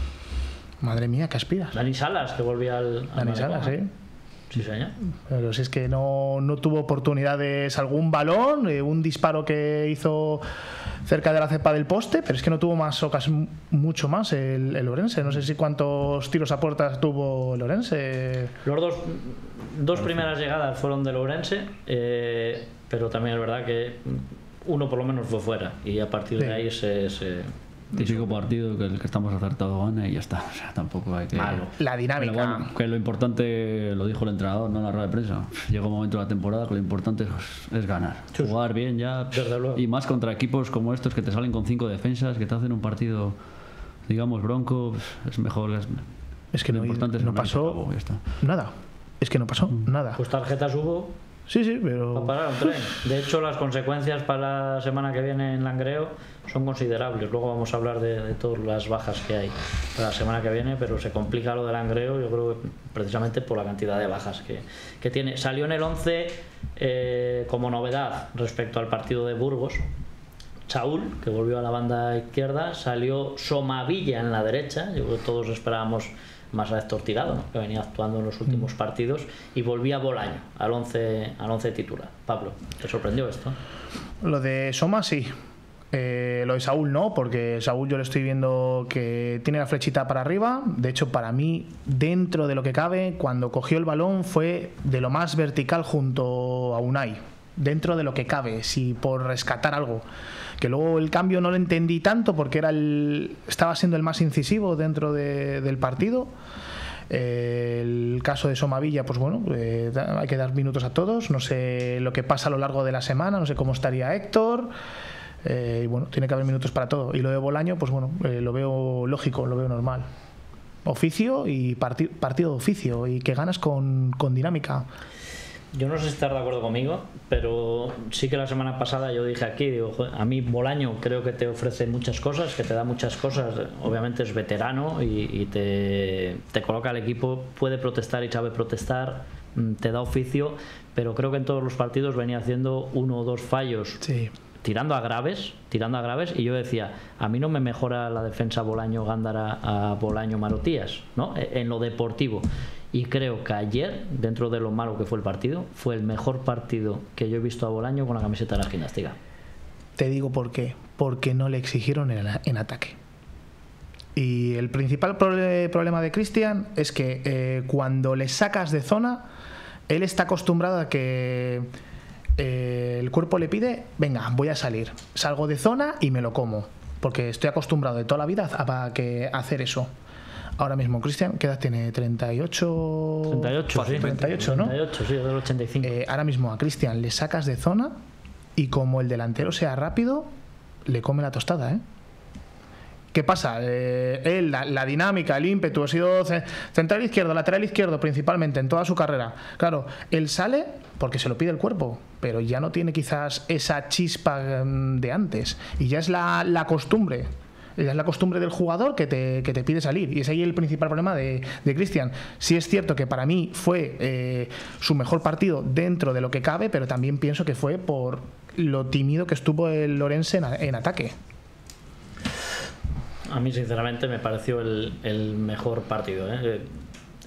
Madre mía, ¿qué aspiras? Dani Salas, que volvía al... al Dani Salas, sí. Sí, señor. Pero si es que no, no tuvo oportunidades, algún balón, eh, un disparo que hizo cerca de la cepa del poste, pero es que no tuvo más ocasiones, mucho más el, el Orense. No sé si cuántos tiros a puertas tuvo el Orense. Los dos, dos primeras llegadas fueron del Ourense, eh, pero también es verdad que uno por lo menos fue fuera y a partir de Sí. ahí se... se Típico partido que el que estamos acertado gana y ya está. O sea, tampoco hay que. Malo. La dinámica. Pero bueno, que lo importante, lo dijo el entrenador, no en la rueda de prensa. Llega un momento de la temporada que lo importante es, es ganar. Sí. Jugar bien ya. Desde luego. Y más contra equipos como estos que te salen con cinco defensas, que te hacen un partido, digamos, bronco. Es mejor. Es, Es que lo no, importante es no ganar y se pasó acabó, ya está. nada. Es que no pasó nada. Pues tarjetas hubo Sí, sí, pero... para parar un tren. De hecho, las consecuencias para la semana que viene en Langreo son considerables. Luego vamos a hablar de, de todas las bajas que hay para la semana que viene, pero se complica lo de Langreo, yo creo que precisamente por la cantidad de bajas que, que tiene. Salió en el once eh, como novedad respecto al partido de Burgos Saúl, que volvió a la banda izquierda, salió Somavilla en la derecha. Yo creo que todos esperábamos más a Héctor Tirado, ¿no?, que venía actuando en los últimos partidos, y volvía Bolaño al once, al once titular. Pablo, ¿te sorprendió esto? Lo de Soma sí. Eh, lo de Saúl no, porque Saúl yo le estoy viendo que tiene la flechita para arriba. De hecho, para mí, dentro de lo que cabe, cuando cogió el balón fue de lo más vertical junto a Unai. Dentro de lo que cabe, si por rescatar algo. Que luego el cambio no lo entendí tanto porque era el, estaba siendo el más incisivo dentro de, del partido. Eh, el caso de Somavilla, pues bueno, eh, hay que dar minutos a todos. No sé lo que pasa a lo largo de la semana, no sé cómo estaría Héctor. Eh, y bueno, tiene que haber minutos para todo. Y lo de Bolaño, pues bueno, eh, lo veo lógico, lo veo normal. Oficio y parti partido de oficio, y que ganas con, con dinámica. Yo no sé si estás de acuerdo conmigo, pero sí que la semana pasada yo dije aquí, digo, joder, a mí Bolaño creo que te ofrece muchas cosas, que te da muchas cosas. Obviamente es veterano y, y te, te coloca al equipo, puede protestar y sabe protestar, te da oficio, pero creo que en todos los partidos venía haciendo uno o dos fallos. Sí. Tirando a graves, tirando a graves, y yo decía, a mí no me mejora la defensa Bolaño Gándara a Bolaño Marotías, ¿no?, en lo deportivo. Y creo que ayer, dentro de lo malo que fue el partido, fue el mejor partido que yo he visto a Bolaño con la camiseta de la Gimnástica. Te digo por qué. Porque no le exigieron en, en ataque. Y el principal pro problema de Cristian es que eh, cuando le sacas de zona, él está acostumbrado a que eh, el cuerpo le pide, venga, voy a salir. Salgo de zona y me lo como. Porque estoy acostumbrado de toda la vida a, a, que, a hacer eso. Ahora mismo, Cristian, ¿qué edad tiene? ¿treinta y ocho? treinta y ocho, sí. treinta y ocho, ¿no? treinta y ocho, sí, del ochenta y cinco. Eh, ahora mismo a Cristian le sacas de zona y como el delantero sea rápido, le come la tostada, ¿eh? ¿Qué pasa? Eh, él, la, la dinámica, el ímpetu, ha sido central izquierdo, lateral izquierdo principalmente en toda su carrera. Claro, él sale porque se lo pide el cuerpo, pero ya no tiene quizás esa chispa de antes. Y ya es la, la costumbre. Es la costumbre del jugador que te, que te pide salir, y es ahí el principal problema de, de Cristian. Sí es cierto que para mí fue eh, su mejor partido dentro de lo que cabe, pero también pienso que fue por lo tímido que estuvo el Lorense en, en ataque. A mí sinceramente me pareció el, el mejor partido, ¿eh?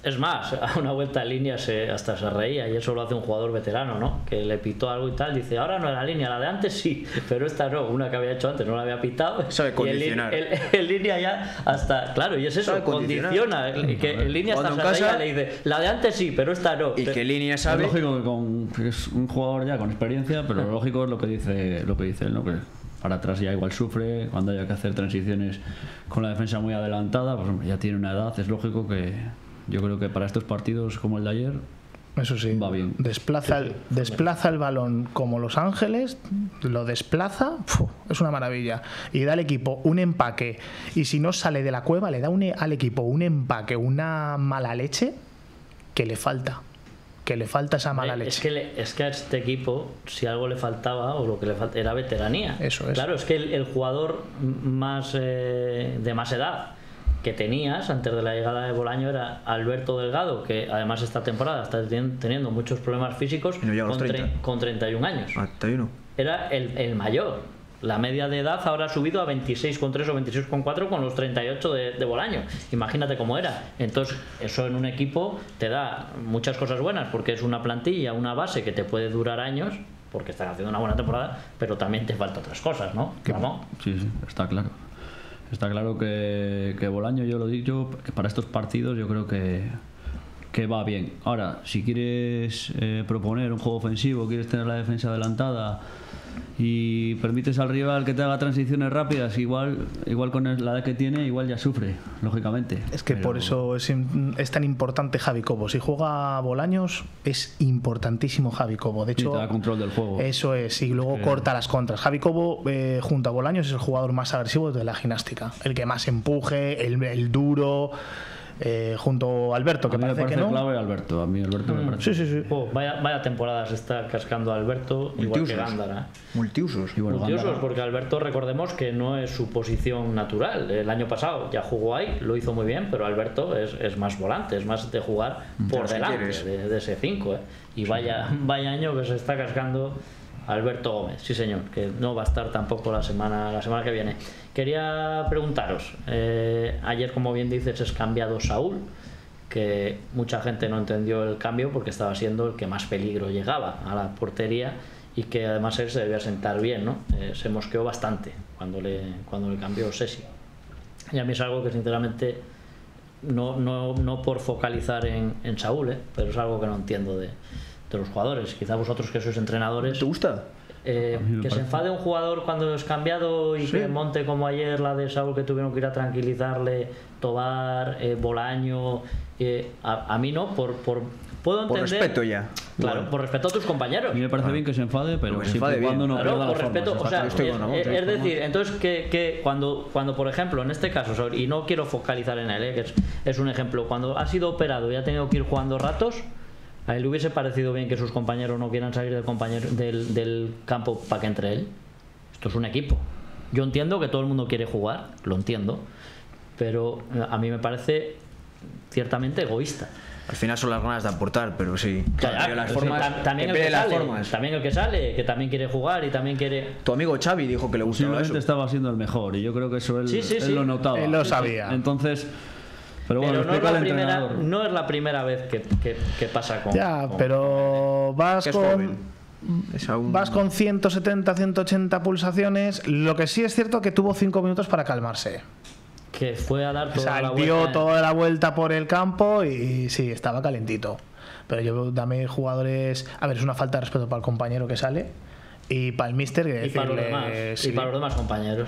Es más, a una vuelta en línea se, hasta se reía, y eso lo hace un jugador veterano, ¿no? Que le pitó algo y tal, dice, ahora no era línea, la de antes sí, pero esta no, una que había hecho antes no la había pitado. Sabe condicionar. Y en, en, en línea ya hasta, claro, y es eso, condiciona, el, que en línea hasta en se casa, reía, le dice, la de antes sí, pero esta no. Y que línea sabe. Es lógico que, con, que es un jugador ya con experiencia, pero lo lógico es lo que dice, lo que dice él, ¿no? Que para atrás ya igual sufre, cuando haya que hacer transiciones con la defensa muy adelantada, pues hombre, ya tiene una edad, es lógico que yo creo que para estos partidos como el de ayer, eso sí, va bien. Desplaza, el, desplaza el balón como Los Ángeles, lo desplaza, ¡puf! Es una maravilla. Y da al equipo un empaque. Y si no sale de la cueva, le da un, al equipo un empaque, una mala leche que le falta. Que le falta esa mala leche. Es que, le, es que a este equipo, si algo le faltaba, o lo que le faltaba, era veteranía. Eso es. Claro, es que el, el jugador más eh, de más edad que tenías antes de la llegada de Bolaño era Alberto Delgado, que además esta temporada está teniendo muchos problemas físicos, y no con, tre con treinta y un años. Ah, treinta y uno. Era el, el mayor. La media de edad ahora ha subido a veintiséis coma tres o veintiséis coma cuatro con los treinta y ocho de, de Bolaño. Imagínate cómo era. Entonces, eso en un equipo te da muchas cosas buenas, porque es una plantilla, una base que te puede durar años, porque están haciendo una buena temporada, pero también te falta otras cosas, ¿no? Ramón. Sí, sí, está claro. Está claro que, que Bolaño, yo lo digo, que para estos partidos yo creo que, que va bien. Ahora, si quieres eh, proponer un juego ofensivo, quieres tener la defensa adelantada y permites al rival que te haga transiciones rápidas, igual igual con la edad que tiene, igual ya sufre, lógicamente. Es que pero... por eso es, es tan importante Javi Cobo. Si juega Bolaños, es importantísimo Javi Cobo. De hecho, y te da control del juego. Eso es, y luego es que... corta las contras. Javi Cobo, eh, junto a Bolaños, es el jugador más agresivo de la gimnástica. El que más empuje, el, el duro. Eh, junto a Alberto, que a mí parece, me parece que no. clave Alberto, a mí Alberto mm. me parece. Sí, sí, sí. Oh, vaya, vaya temporada se está cascando Alberto, Multiusos. igual que Gándara. Multiusos. Y bueno, Multiusos, Gándara... porque Alberto, recordemos que no es su posición natural. El año pasado ya jugó ahí, lo hizo muy bien, pero Alberto es, es más volante, es más de jugar por si delante quieres. de, de ese cinco. ¿eh? Y vaya, vaya año que se está cascando Alberto Gómez, sí señor, que no va a estar tampoco la semana la semana que viene. Quería preguntaros, eh, ayer, como bien dices, es cambiado Saúl, que mucha gente no entendió el cambio porque estaba siendo el que más peligro llegaba a la portería, y que además él se debía sentar bien, ¿no? Eh, se mosqueó bastante cuando le, cuando le cambió Sesi. Y a mí es algo que sinceramente no, no, no por focalizar en, en Saúl, ¿eh? Pero es algo que no entiendo de, de los jugadores. Quizá vosotros, que sois entrenadores, ¿te gusta? Eh, que se enfade un jugador cuando es cambiado y sí. que monte como ayer la de Saúl, que tuvieron que ir a tranquilizarle, Tobar, eh, Bolaño, eh, a, a mí no, por, por puedo entender, por respeto ya, claro, bueno. por respeto a tus compañeros. A mí me parece ah. bien que se enfade, pero que se enfade siempre cuando no claro, pierda por las respeto, formas, o sea, estoy es, con es, es decir, entonces que, que cuando, cuando por ejemplo en este caso, y no quiero focalizar en él, eh, que es, es un ejemplo, cuando ha sido operado y ha tenido que ir jugando ratos, a él le hubiese parecido bien que sus compañeros no quieran salir del, compañero, del, del campo para que entre él. Esto es un equipo. Yo entiendo que todo el mundo quiere jugar, lo entiendo, pero a mí me parece ciertamente egoísta. Al final son las ganas de aportar, pero sí. Ya, ya, las pues formas, sí, también, el que las sale, formas. también el que sale, que también quiere jugar y también quiere... Tu amigo Xavi dijo que le gustaba Simplemente eso. estaba siendo el mejor, y yo creo que eso él, sí, sí, él sí. lo notaba. Él lo sabía. Entonces... Pero bueno, pero no, es la el primera, entrenador. no es la primera vez que, que, que pasa con... Ya, con, pero vas con... Un... Vas con ciento setenta, ciento ochenta pulsaciones. Lo que sí es cierto que tuvo cinco minutos para calmarse. Que fue a dar toda la dio vuelta. toda la vuelta por el campo y sí, estaba calentito. Pero yo dame jugadores... A ver, es una falta de respeto para el compañero que sale y para el míster, que y para los demás, sí, y para los demás compañeros.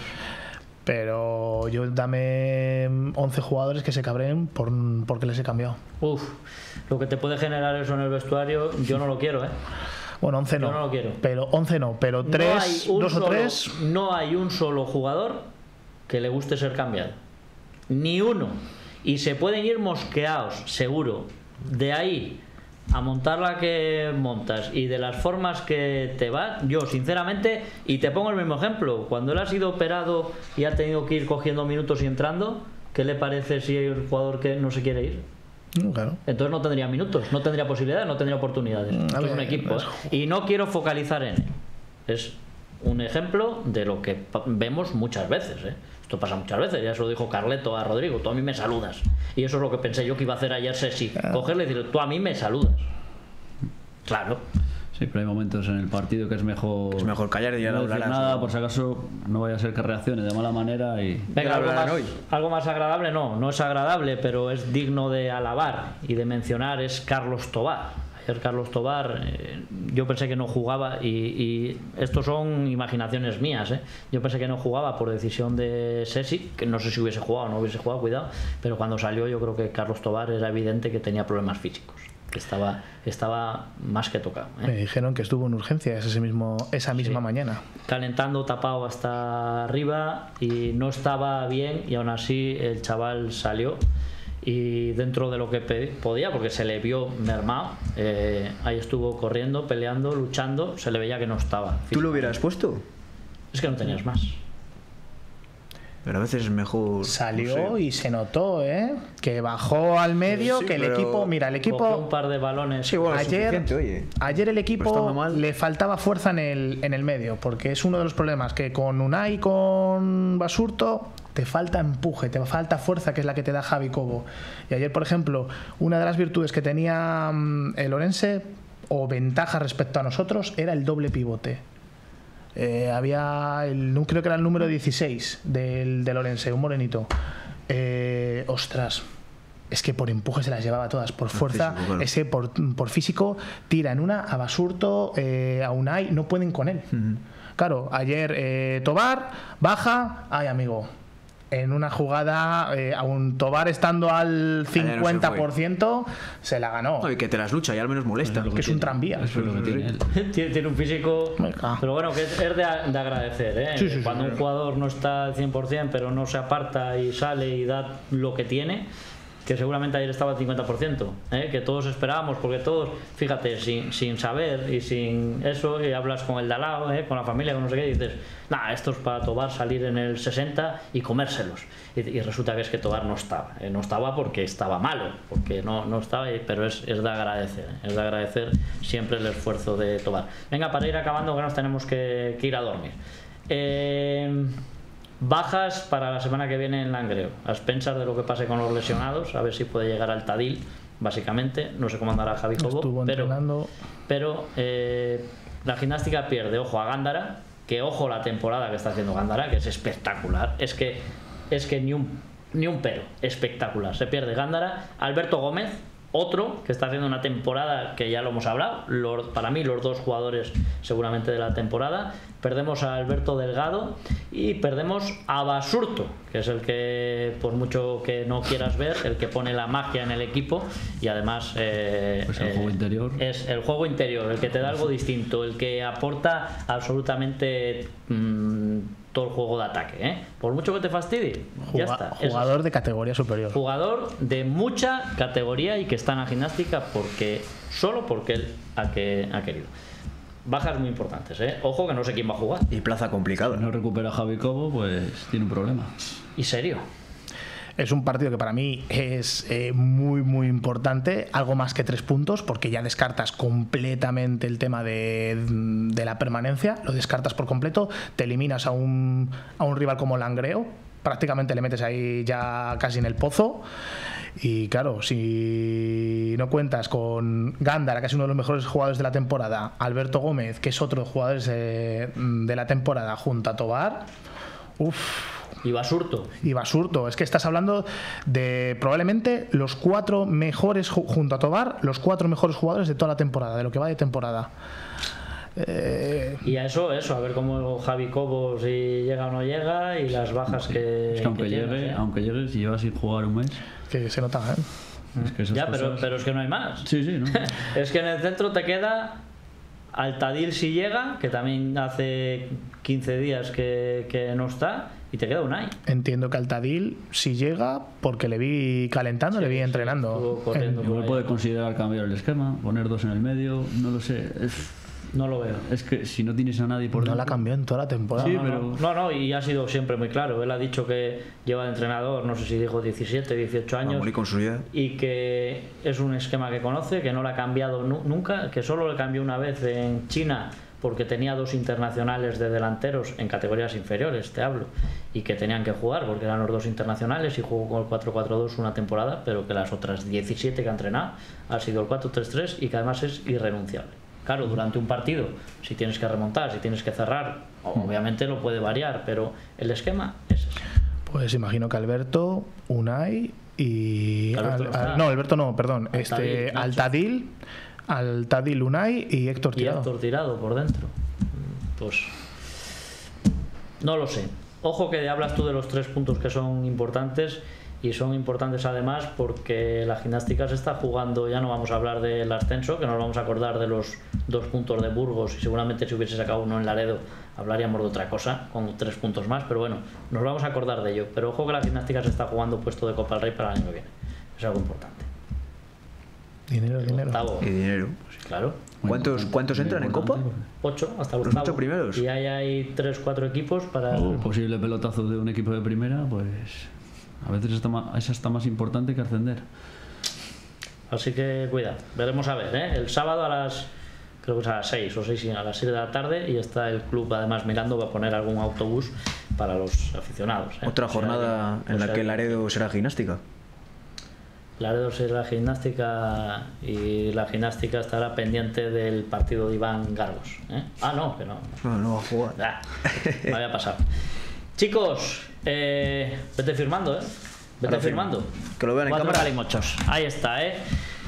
Pero yo dame once jugadores que se cabreen por, porque les he cambiado. Uf, lo que te puede generar eso en el vestuario, yo no lo quiero, ¿eh? Bueno, once no, yo no lo quiero. Pero once no, pero tres, no dos solo, o tres. No hay un solo jugador que le guste ser cambiado. Ni uno. Y se pueden ir mosqueados, seguro. De ahí a montar la que montas y de las formas que te va, yo sinceramente, y te pongo el mismo ejemplo, cuando él ha sido operado y ha tenido que ir cogiendo minutos y entrando, ¿qué le parece si hay un jugador que no se quiere ir? Claro. Entonces no tendría minutos, no tendría posibilidades, no tendría oportunidades. Mm, Esto ver, es un equipo, ¿eh? Y no quiero focalizar en él. Es un ejemplo de lo que vemos muchas veces, ¿eh? Esto pasa muchas veces, ya se lo dijo Carleto a Rodrigo, tú a mí me saludas. Y eso es lo que pensé yo que iba a hacer ayer Sesi, cogerle y decirle, tú a mí me saludas. Claro. Sí, pero hay momentos en el partido que es mejor... Es mejor callar y ya no no decir hablarás, nada, ¿no? por si acaso no vaya a ser que reaccione de mala manera y... Venga, algo más, algo más agradable, no, no es agradable, pero es digno de alabar y de mencionar, es Carlos Tobar. Ayer Carlos Tobar, eh, yo pensé que no jugaba y, y esto son imaginaciones mías, ¿eh? Yo pensé que no jugaba por decisión de Sesi, que no sé si hubiese jugado o no hubiese jugado, cuidado, pero cuando salió yo creo que Carlos Tobar era evidente que tenía problemas físicos. Estaba, estaba más que tocado, ¿eh? Me dijeron que estuvo en urgencias ese mismo, esa misma sí. mañana. Calentando, tapado hasta arriba y no estaba bien y aún así el chaval salió y dentro de lo que podía, porque se le vio mermado, eh, ahí estuvo corriendo, peleando, luchando, se le veía que no estaba. ¿Tú lo hubieras puesto? Es que no tenías más. Pero a veces es mejor... Salió no sé. y se notó, ¿eh? Que bajó al medio, Sí, que el pero equipo... Mira, el equipo... Cogió un par de balones. Sí, bueno, ayer, suficiente, oye. ayer el Pues equipo estando mal. le faltaba fuerza en el, en el medio, porque es uno de los problemas, que con Unai y con Basurto te falta empuje, te falta fuerza, que es la que te da Javi Cobo. Y ayer, por ejemplo, una de las virtudes que tenía mm, el Orense, o ventaja respecto a nosotros, era el doble pivote. Eh, había el, creo que era el número dieciséis del, del Orense, un morenito. Eh, ostras, es que por empuje se las llevaba todas, por fuerza, físico, claro. ese por, por físico, tira en una a Basurto, eh, a Unai, no pueden con él. Uh-huh. Claro, ayer eh, Tobar baja, ay amigo, en una jugada, eh, aun Tobar estando al cincuenta por ciento, no se, se la ganó. No, y que te las lucha y al menos molesta. Es que, que es un tranvía. Eso es lo que tiene él. tiene, tiene un físico, pero bueno, que es, es de, de agradecer, ¿eh? Sí, sí, Cuando sí, un sí. jugador no está al cien por ciento, pero no se aparta y sale y da lo que tiene, que seguramente ayer estaba al cincuenta por ciento, ¿eh? Que todos esperábamos, porque todos, fíjate, sin, sin saber y sin eso, y hablas con el de al lado, ¿eh? Con la familia, con no sé qué, y dices, nah, esto es para Tobar salir en el sesenta y comérselos. Y, y resulta que es que Tobar no estaba, ¿eh? No estaba porque estaba malo, porque no, no estaba, pero es, es de agradecer, ¿eh? Es de agradecer siempre el esfuerzo de Tobar. Venga, para ir acabando, que nos tenemos que, que ir a dormir. Eh... Bajas para la semana que viene en Langreo, a expensas de lo que pase con los lesionados, a ver si puede llegar al Tadil, básicamente. No sé cómo andará Javi Cobo, pero, pero eh, la gimnástica pierde, ojo, a Gándara, que ojo la temporada que está haciendo Gándara, que es espectacular. Es que, es que ni un, ni un pero, espectacular. Se pierde Gándara. Alberto Gómez, otro que está haciendo una temporada que ya lo hemos hablado, los, para mí los dos jugadores seguramente de la temporada. Perdemos a Alberto Delgado y perdemos a Basurto, que es el que, por mucho que no quieras ver, el que pone la magia en el equipo y además eh, pues el eh, juego interior. Es el juego interior, el que te da algo distinto, el que aporta absolutamente mmm, todo el juego de ataque, ¿eh? Por mucho que te fastidie, ya está. Jugador de categoría superior. Jugador de mucha categoría y que está en la gimnástica porque solo porque él ha, que, ha querido. Bajas muy importantes, ¿eh? Ojo que no sé quién va a jugar. Y plaza complicada. Si no recupera a Javi Cobo, pues tiene un problema. ¿Y serio? Es un partido que para mí es eh, muy muy importante, algo más que tres puntos, porque ya descartas completamente el tema de, de la permanencia, lo descartas por completo, te eliminas a un, a un rival como Langreo, prácticamente le metes ahí ya casi en el pozo. Y claro, si no cuentas con Gándara, que es uno de los mejores jugadores de la temporada, Alberto Gómez, que es otro de los jugadores de, de la temporada, junto a Tobar, uff. Y Basurto. Y Basurto. Es que estás hablando de probablemente los cuatro mejores, junto a Tobar, los cuatro mejores jugadores de toda la temporada, de lo que va de temporada. Eh... Y a eso, eso, a ver cómo Javi Cobo si llega o no llega y las bajas que. Es que aunque que llegue, tienes, ¿eh? aunque llegue, si lleva sin jugar un mes. Que se nota, ¿eh? Es que esas ya, pero, cosas... pero es que no hay más. Sí, sí, ¿no? Es que en el centro te queda Altadil si llega, que también hace quince días que, que no está, y te queda Unai. Entiendo que Altadil si llega, porque le vi calentando, sí, le vi entrenando. Sí, igual puede considerar cambiar el esquema, poner dos en el medio, no lo sé. Es... No lo veo. Es que si no tienes a nadie por no dentro... la cambió en toda la temporada. Sí, no, pero... no, no, y ha sido siempre muy claro. Él ha dicho que lleva de entrenador, no sé si dijo diecisiete, dieciocho años. Morir con su vida. Y que es un esquema que conoce, que no lo ha cambiado nu nunca, que solo le cambió una vez en China porque tenía dos internacionales de delanteros en categorías inferiores, te hablo, y que tenían que jugar porque eran los dos internacionales y jugó con el cuatro cuatro dos una temporada, pero que las otras diecisiete que ha entrenado ha sido el cuatro tres tres y que además es irrenunciable. Claro, durante un partido, si tienes que remontar, si tienes que cerrar, obviamente lo puede variar, pero el esquema es ese. Pues imagino que Alberto, Unai y... Alberto Al, al, no, Alberto no, perdón. Este, Altadil, Altadil, Unai y Héctor Tirado. Y Héctor Tirado por dentro. Pues... no lo sé. Ojo que hablas tú de los tres puntos que son importantes y son importantes además porque la gimnástica se está jugando, ya no vamos a hablar del ascenso, que nos vamos a acordar de los dos puntos de Burgos y seguramente si hubiese sacado uno en Laredo hablaríamos de otra cosa, con tres puntos más, pero bueno, nos vamos a acordar de ello. Pero ojo que la gimnástica se está jugando puesto de Copa del Rey para el año que viene. Es algo importante. Dinero, el dinero. Octavo. Y dinero. Pues claro. ¿Cuántos, ¿cuántos entran en Copa? Ocho, hasta el ¿Los octavo. ocho primeros? Y ahí hay tres, cuatro equipos para... El posible pelotazo de un equipo de primera, pues a veces está más, esa está más importante que ascender. Así que cuidado, veremos a ver, ¿eh? El sábado a las, creo que es a las seis o seis a las seis de la tarde y está el club además mirando va a poner algún autobús para los aficionados, ¿eh? Otra jornada o sea, en la o sea, que Laredo será gimnástica. Laredo será gimnástica y la gimnástica estará pendiente del partido de Iván Gargos, ¿eh? Ah, no, que no. No, no va a jugar. Ah, me había pasado. Chicos, eh, vete firmando, ¿eh? Vete Ahora firmando. Que lo vean en Cuatro cámara. calimochos. Ahí está, ¿eh?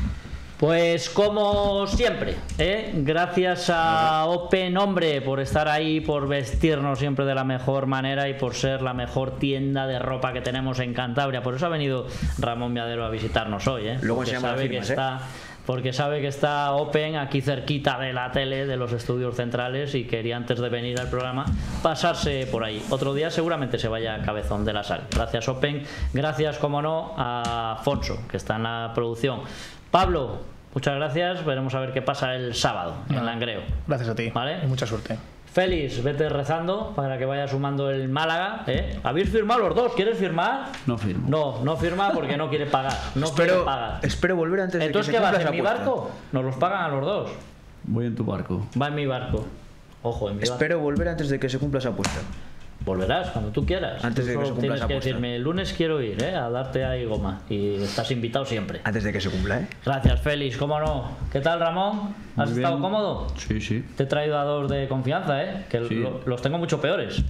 Pues como siempre, ¿eh? Gracias a Open, hombre, por estar ahí, por vestirnos siempre de la mejor manera y por ser la mejor tienda de ropa que tenemos en Cantabria. Por eso ha venido Ramón Miadero a visitarnos hoy, ¿eh? Luego Porque enseñamos las sabe firmas, que ¿eh? está, porque sabe que está Open aquí cerquita de la tele, de los estudios centrales y quería antes de venir al programa pasarse por ahí. Otro día seguramente se vaya a Cabezón de la Sal. Gracias Open, gracias como no a Afonso, que está en la producción. Pablo, muchas gracias, veremos a ver qué pasa el sábado en Langreo. Gracias a ti, ¿vale? Y mucha suerte. Félix, vete rezando para que vaya sumando el Málaga, ¿eh? ¿Habéis firmado los dos? ¿Quieres firmar? No firmo. No, no firma porque no quiere pagar. No espero, quiere pagar. Espero volver antes Entonces, de que ¿qué se vas cumpla en mi esa apuesta. barco? Nos los pagan a los dos. Voy en tu barco. Va en mi barco. Ojo, en mi barco. Espero volver antes de que se cumpla esa apuesta. Volverás cuando tú quieras. Antes Tú de que solo se cumpla tienes esa que apuesta. decirme, el lunes quiero ir, ¿eh? A darte ahí goma. Y estás invitado siempre. Antes de que se cumpla, ¿eh? Gracias, Félix, cómo no. ¿Qué tal, Ramón? ¿Has Muy estado bien. cómodo? Sí, sí. Te he traído a dos de confianza, ¿eh? Que Sí. lo- los tengo mucho peores.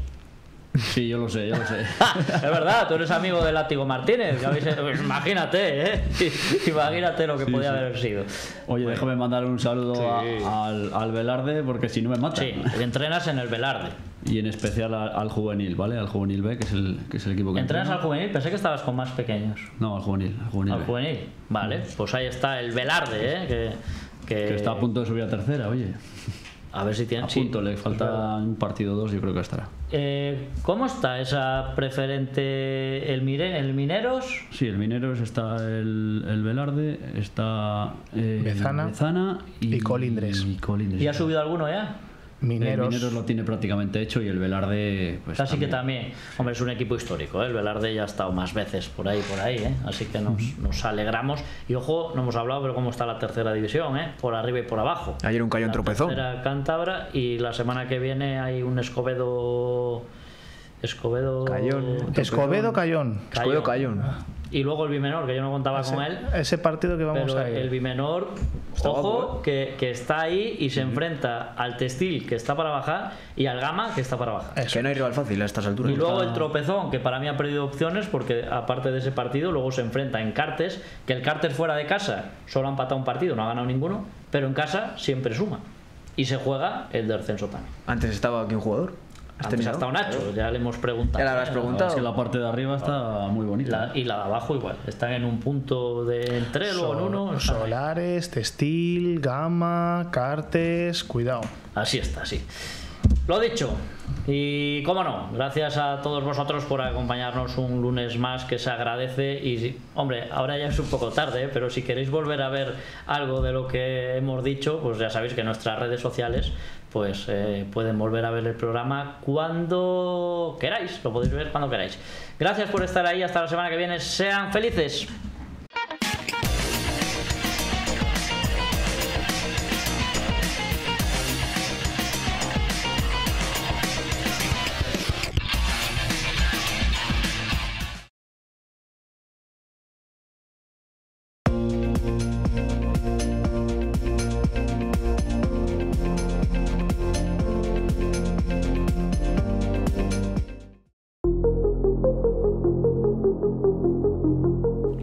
Sí, yo lo sé, yo lo sé. Es verdad, tú eres amigo de Látigo Martínez. Que habéis- pues imagínate, ¿eh? Imagínate lo que Sí, podía sí. haber sido. Oye, déjame mandar un saludo Sí. a- al, al Velarde porque si no me mata. Sí, entrenas en el Velarde. Y en especial al, al juvenil, ¿vale? Al juvenil B, que es el, que es el equipo que ¿Entrenas al entreno. juvenil? Pensé que estabas con más pequeños. No, al juvenil. Al juvenil. Al B. juvenil. Vale, pues ahí está el Velarde, ¿eh? Que, que- Que está a punto de subir a tercera, oye. A ver si tiene. A sí, punto, le es falta verdad. un partido o dos, yo creo que estará. Eh, ¿Cómo está esa preferente? ¿El, Mire, el Mineros? Sí, el Mineros está el, el Velarde, está eh, Bezana Bezana y, y Colindres. Y, Colindres. ¿Y ha subido alguno ya? Mineros. El Mineros lo tiene prácticamente hecho y el Velarde pues Casi también. que también. Hombre, es un equipo histórico, ¿eh? El Velarde ya ha estado más veces por ahí, por ahí, ¿eh? Así que nos, nos alegramos. Y ojo, no hemos hablado, pero cómo está la tercera división, ¿eh? Por arriba y por abajo. Ayer un cayón La tropezón. tercera Cántabra y la semana que viene hay un Escobedo... Escobedo... Cayón. Escobedo Cayón. Escobedo Cayón. Y luego el Bimenor, que yo no contaba Ese, con él. ese partido que vamos Pero a ir. el Bimenor, Está ojo, guapo, que, que está ahí y se enfrenta al Textil, que está para bajar, y al Gama, que está para bajar. Eso. Que no hay rival fácil a estas alturas. Y luego el Tropezón, que para mí ha perdido opciones, porque aparte de ese partido, luego se enfrenta en Cartes, que el Cartes fuera de casa solo ha empatado un partido, no ha ganado ninguno, pero en casa siempre suma. Y se juega el descenso también. Antes estaba aquí un jugador. ¿Has Antes ha terminado? estado Nacho, ya le hemos preguntado. Ya le habrás ¿eh? preguntado. Es que la parte de arriba está muy bonita. La- y la de abajo igual, están en un punto de entre, luego en uno. están ahí. Solares, Textil, Gama, Cartes, cuidado. Así está, sí. Lo dicho, y cómo no, gracias a todos vosotros por acompañarnos un lunes más, que se agradece. Y si- hombre, ahora ya es un poco tarde, ¿eh? Pero si queréis volver a ver algo de lo que hemos dicho, pues ya sabéis que en nuestras redes sociales pues eh, pueden volver a ver el programa cuando queráis, lo podéis ver cuando queráis. Gracias por estar ahí, hasta la semana que viene, sean felices.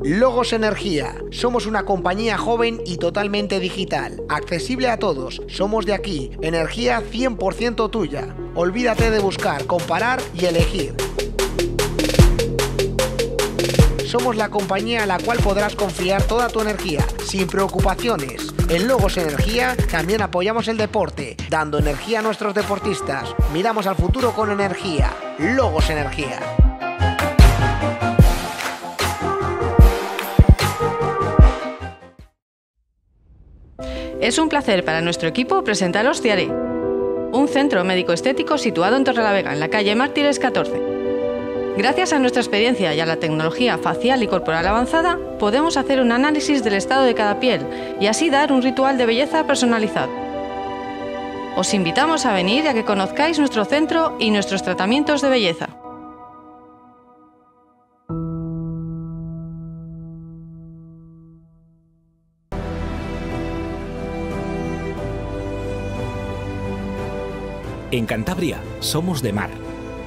Logos Energía. Somos una compañía joven y totalmente digital. Accesible a todos. Somos de aquí. Energía cien por ciento tuya. Olvídate de buscar, comparar y elegir. Somos la compañía a la cual podrás confiar toda tu energía, sin preocupaciones. En Logos Energía también apoyamos el deporte, dando energía a nuestros deportistas. Miramos al futuro con energía. Logos Energía. Es un placer para nuestro equipo presentaros Ciare, un centro médico estético situado en Torrelavega, en la calle Mártires catorce. Gracias a nuestra experiencia y a la tecnología facial y corporal avanzada, podemos hacer un análisis del estado de cada piel y así dar un ritual de belleza personalizado. Os invitamos a venir y a que conozcáis nuestro centro y nuestros tratamientos de belleza. En Cantabria somos de mar,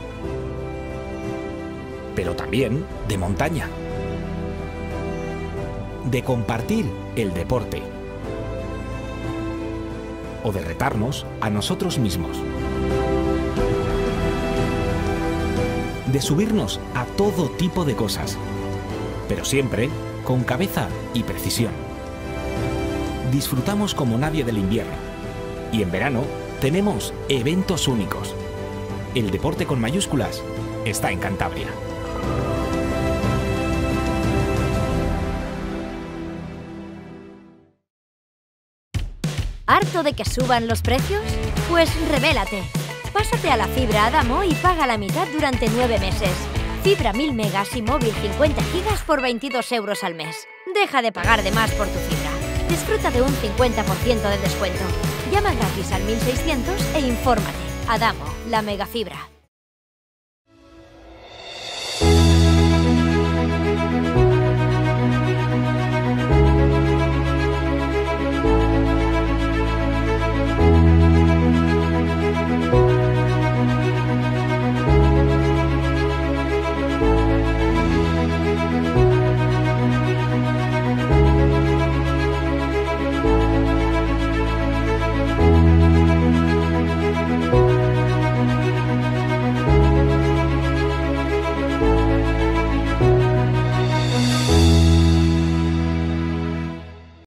pero también de montaña, de compartir el deporte o de retarnos a nosotros mismos, de subirnos a todo tipo de cosas, pero siempre con cabeza y precisión. Disfrutamos como nadie del invierno y en verano tenemos eventos únicos. El deporte con mayúsculas está en Cantabria. ¿Harto de que suban los precios? Pues revélate. Pásate a la fibra Adamo y paga la mitad durante nueve meses. Fibra mil megas y móvil cincuenta gigas por veintidós euros al mes. Deja de pagar de más por tu fibra. Disfruta de un cincuenta por ciento de descuento. Llama gratis al mil seiscientos e infórmate. Adamo, la megafibra.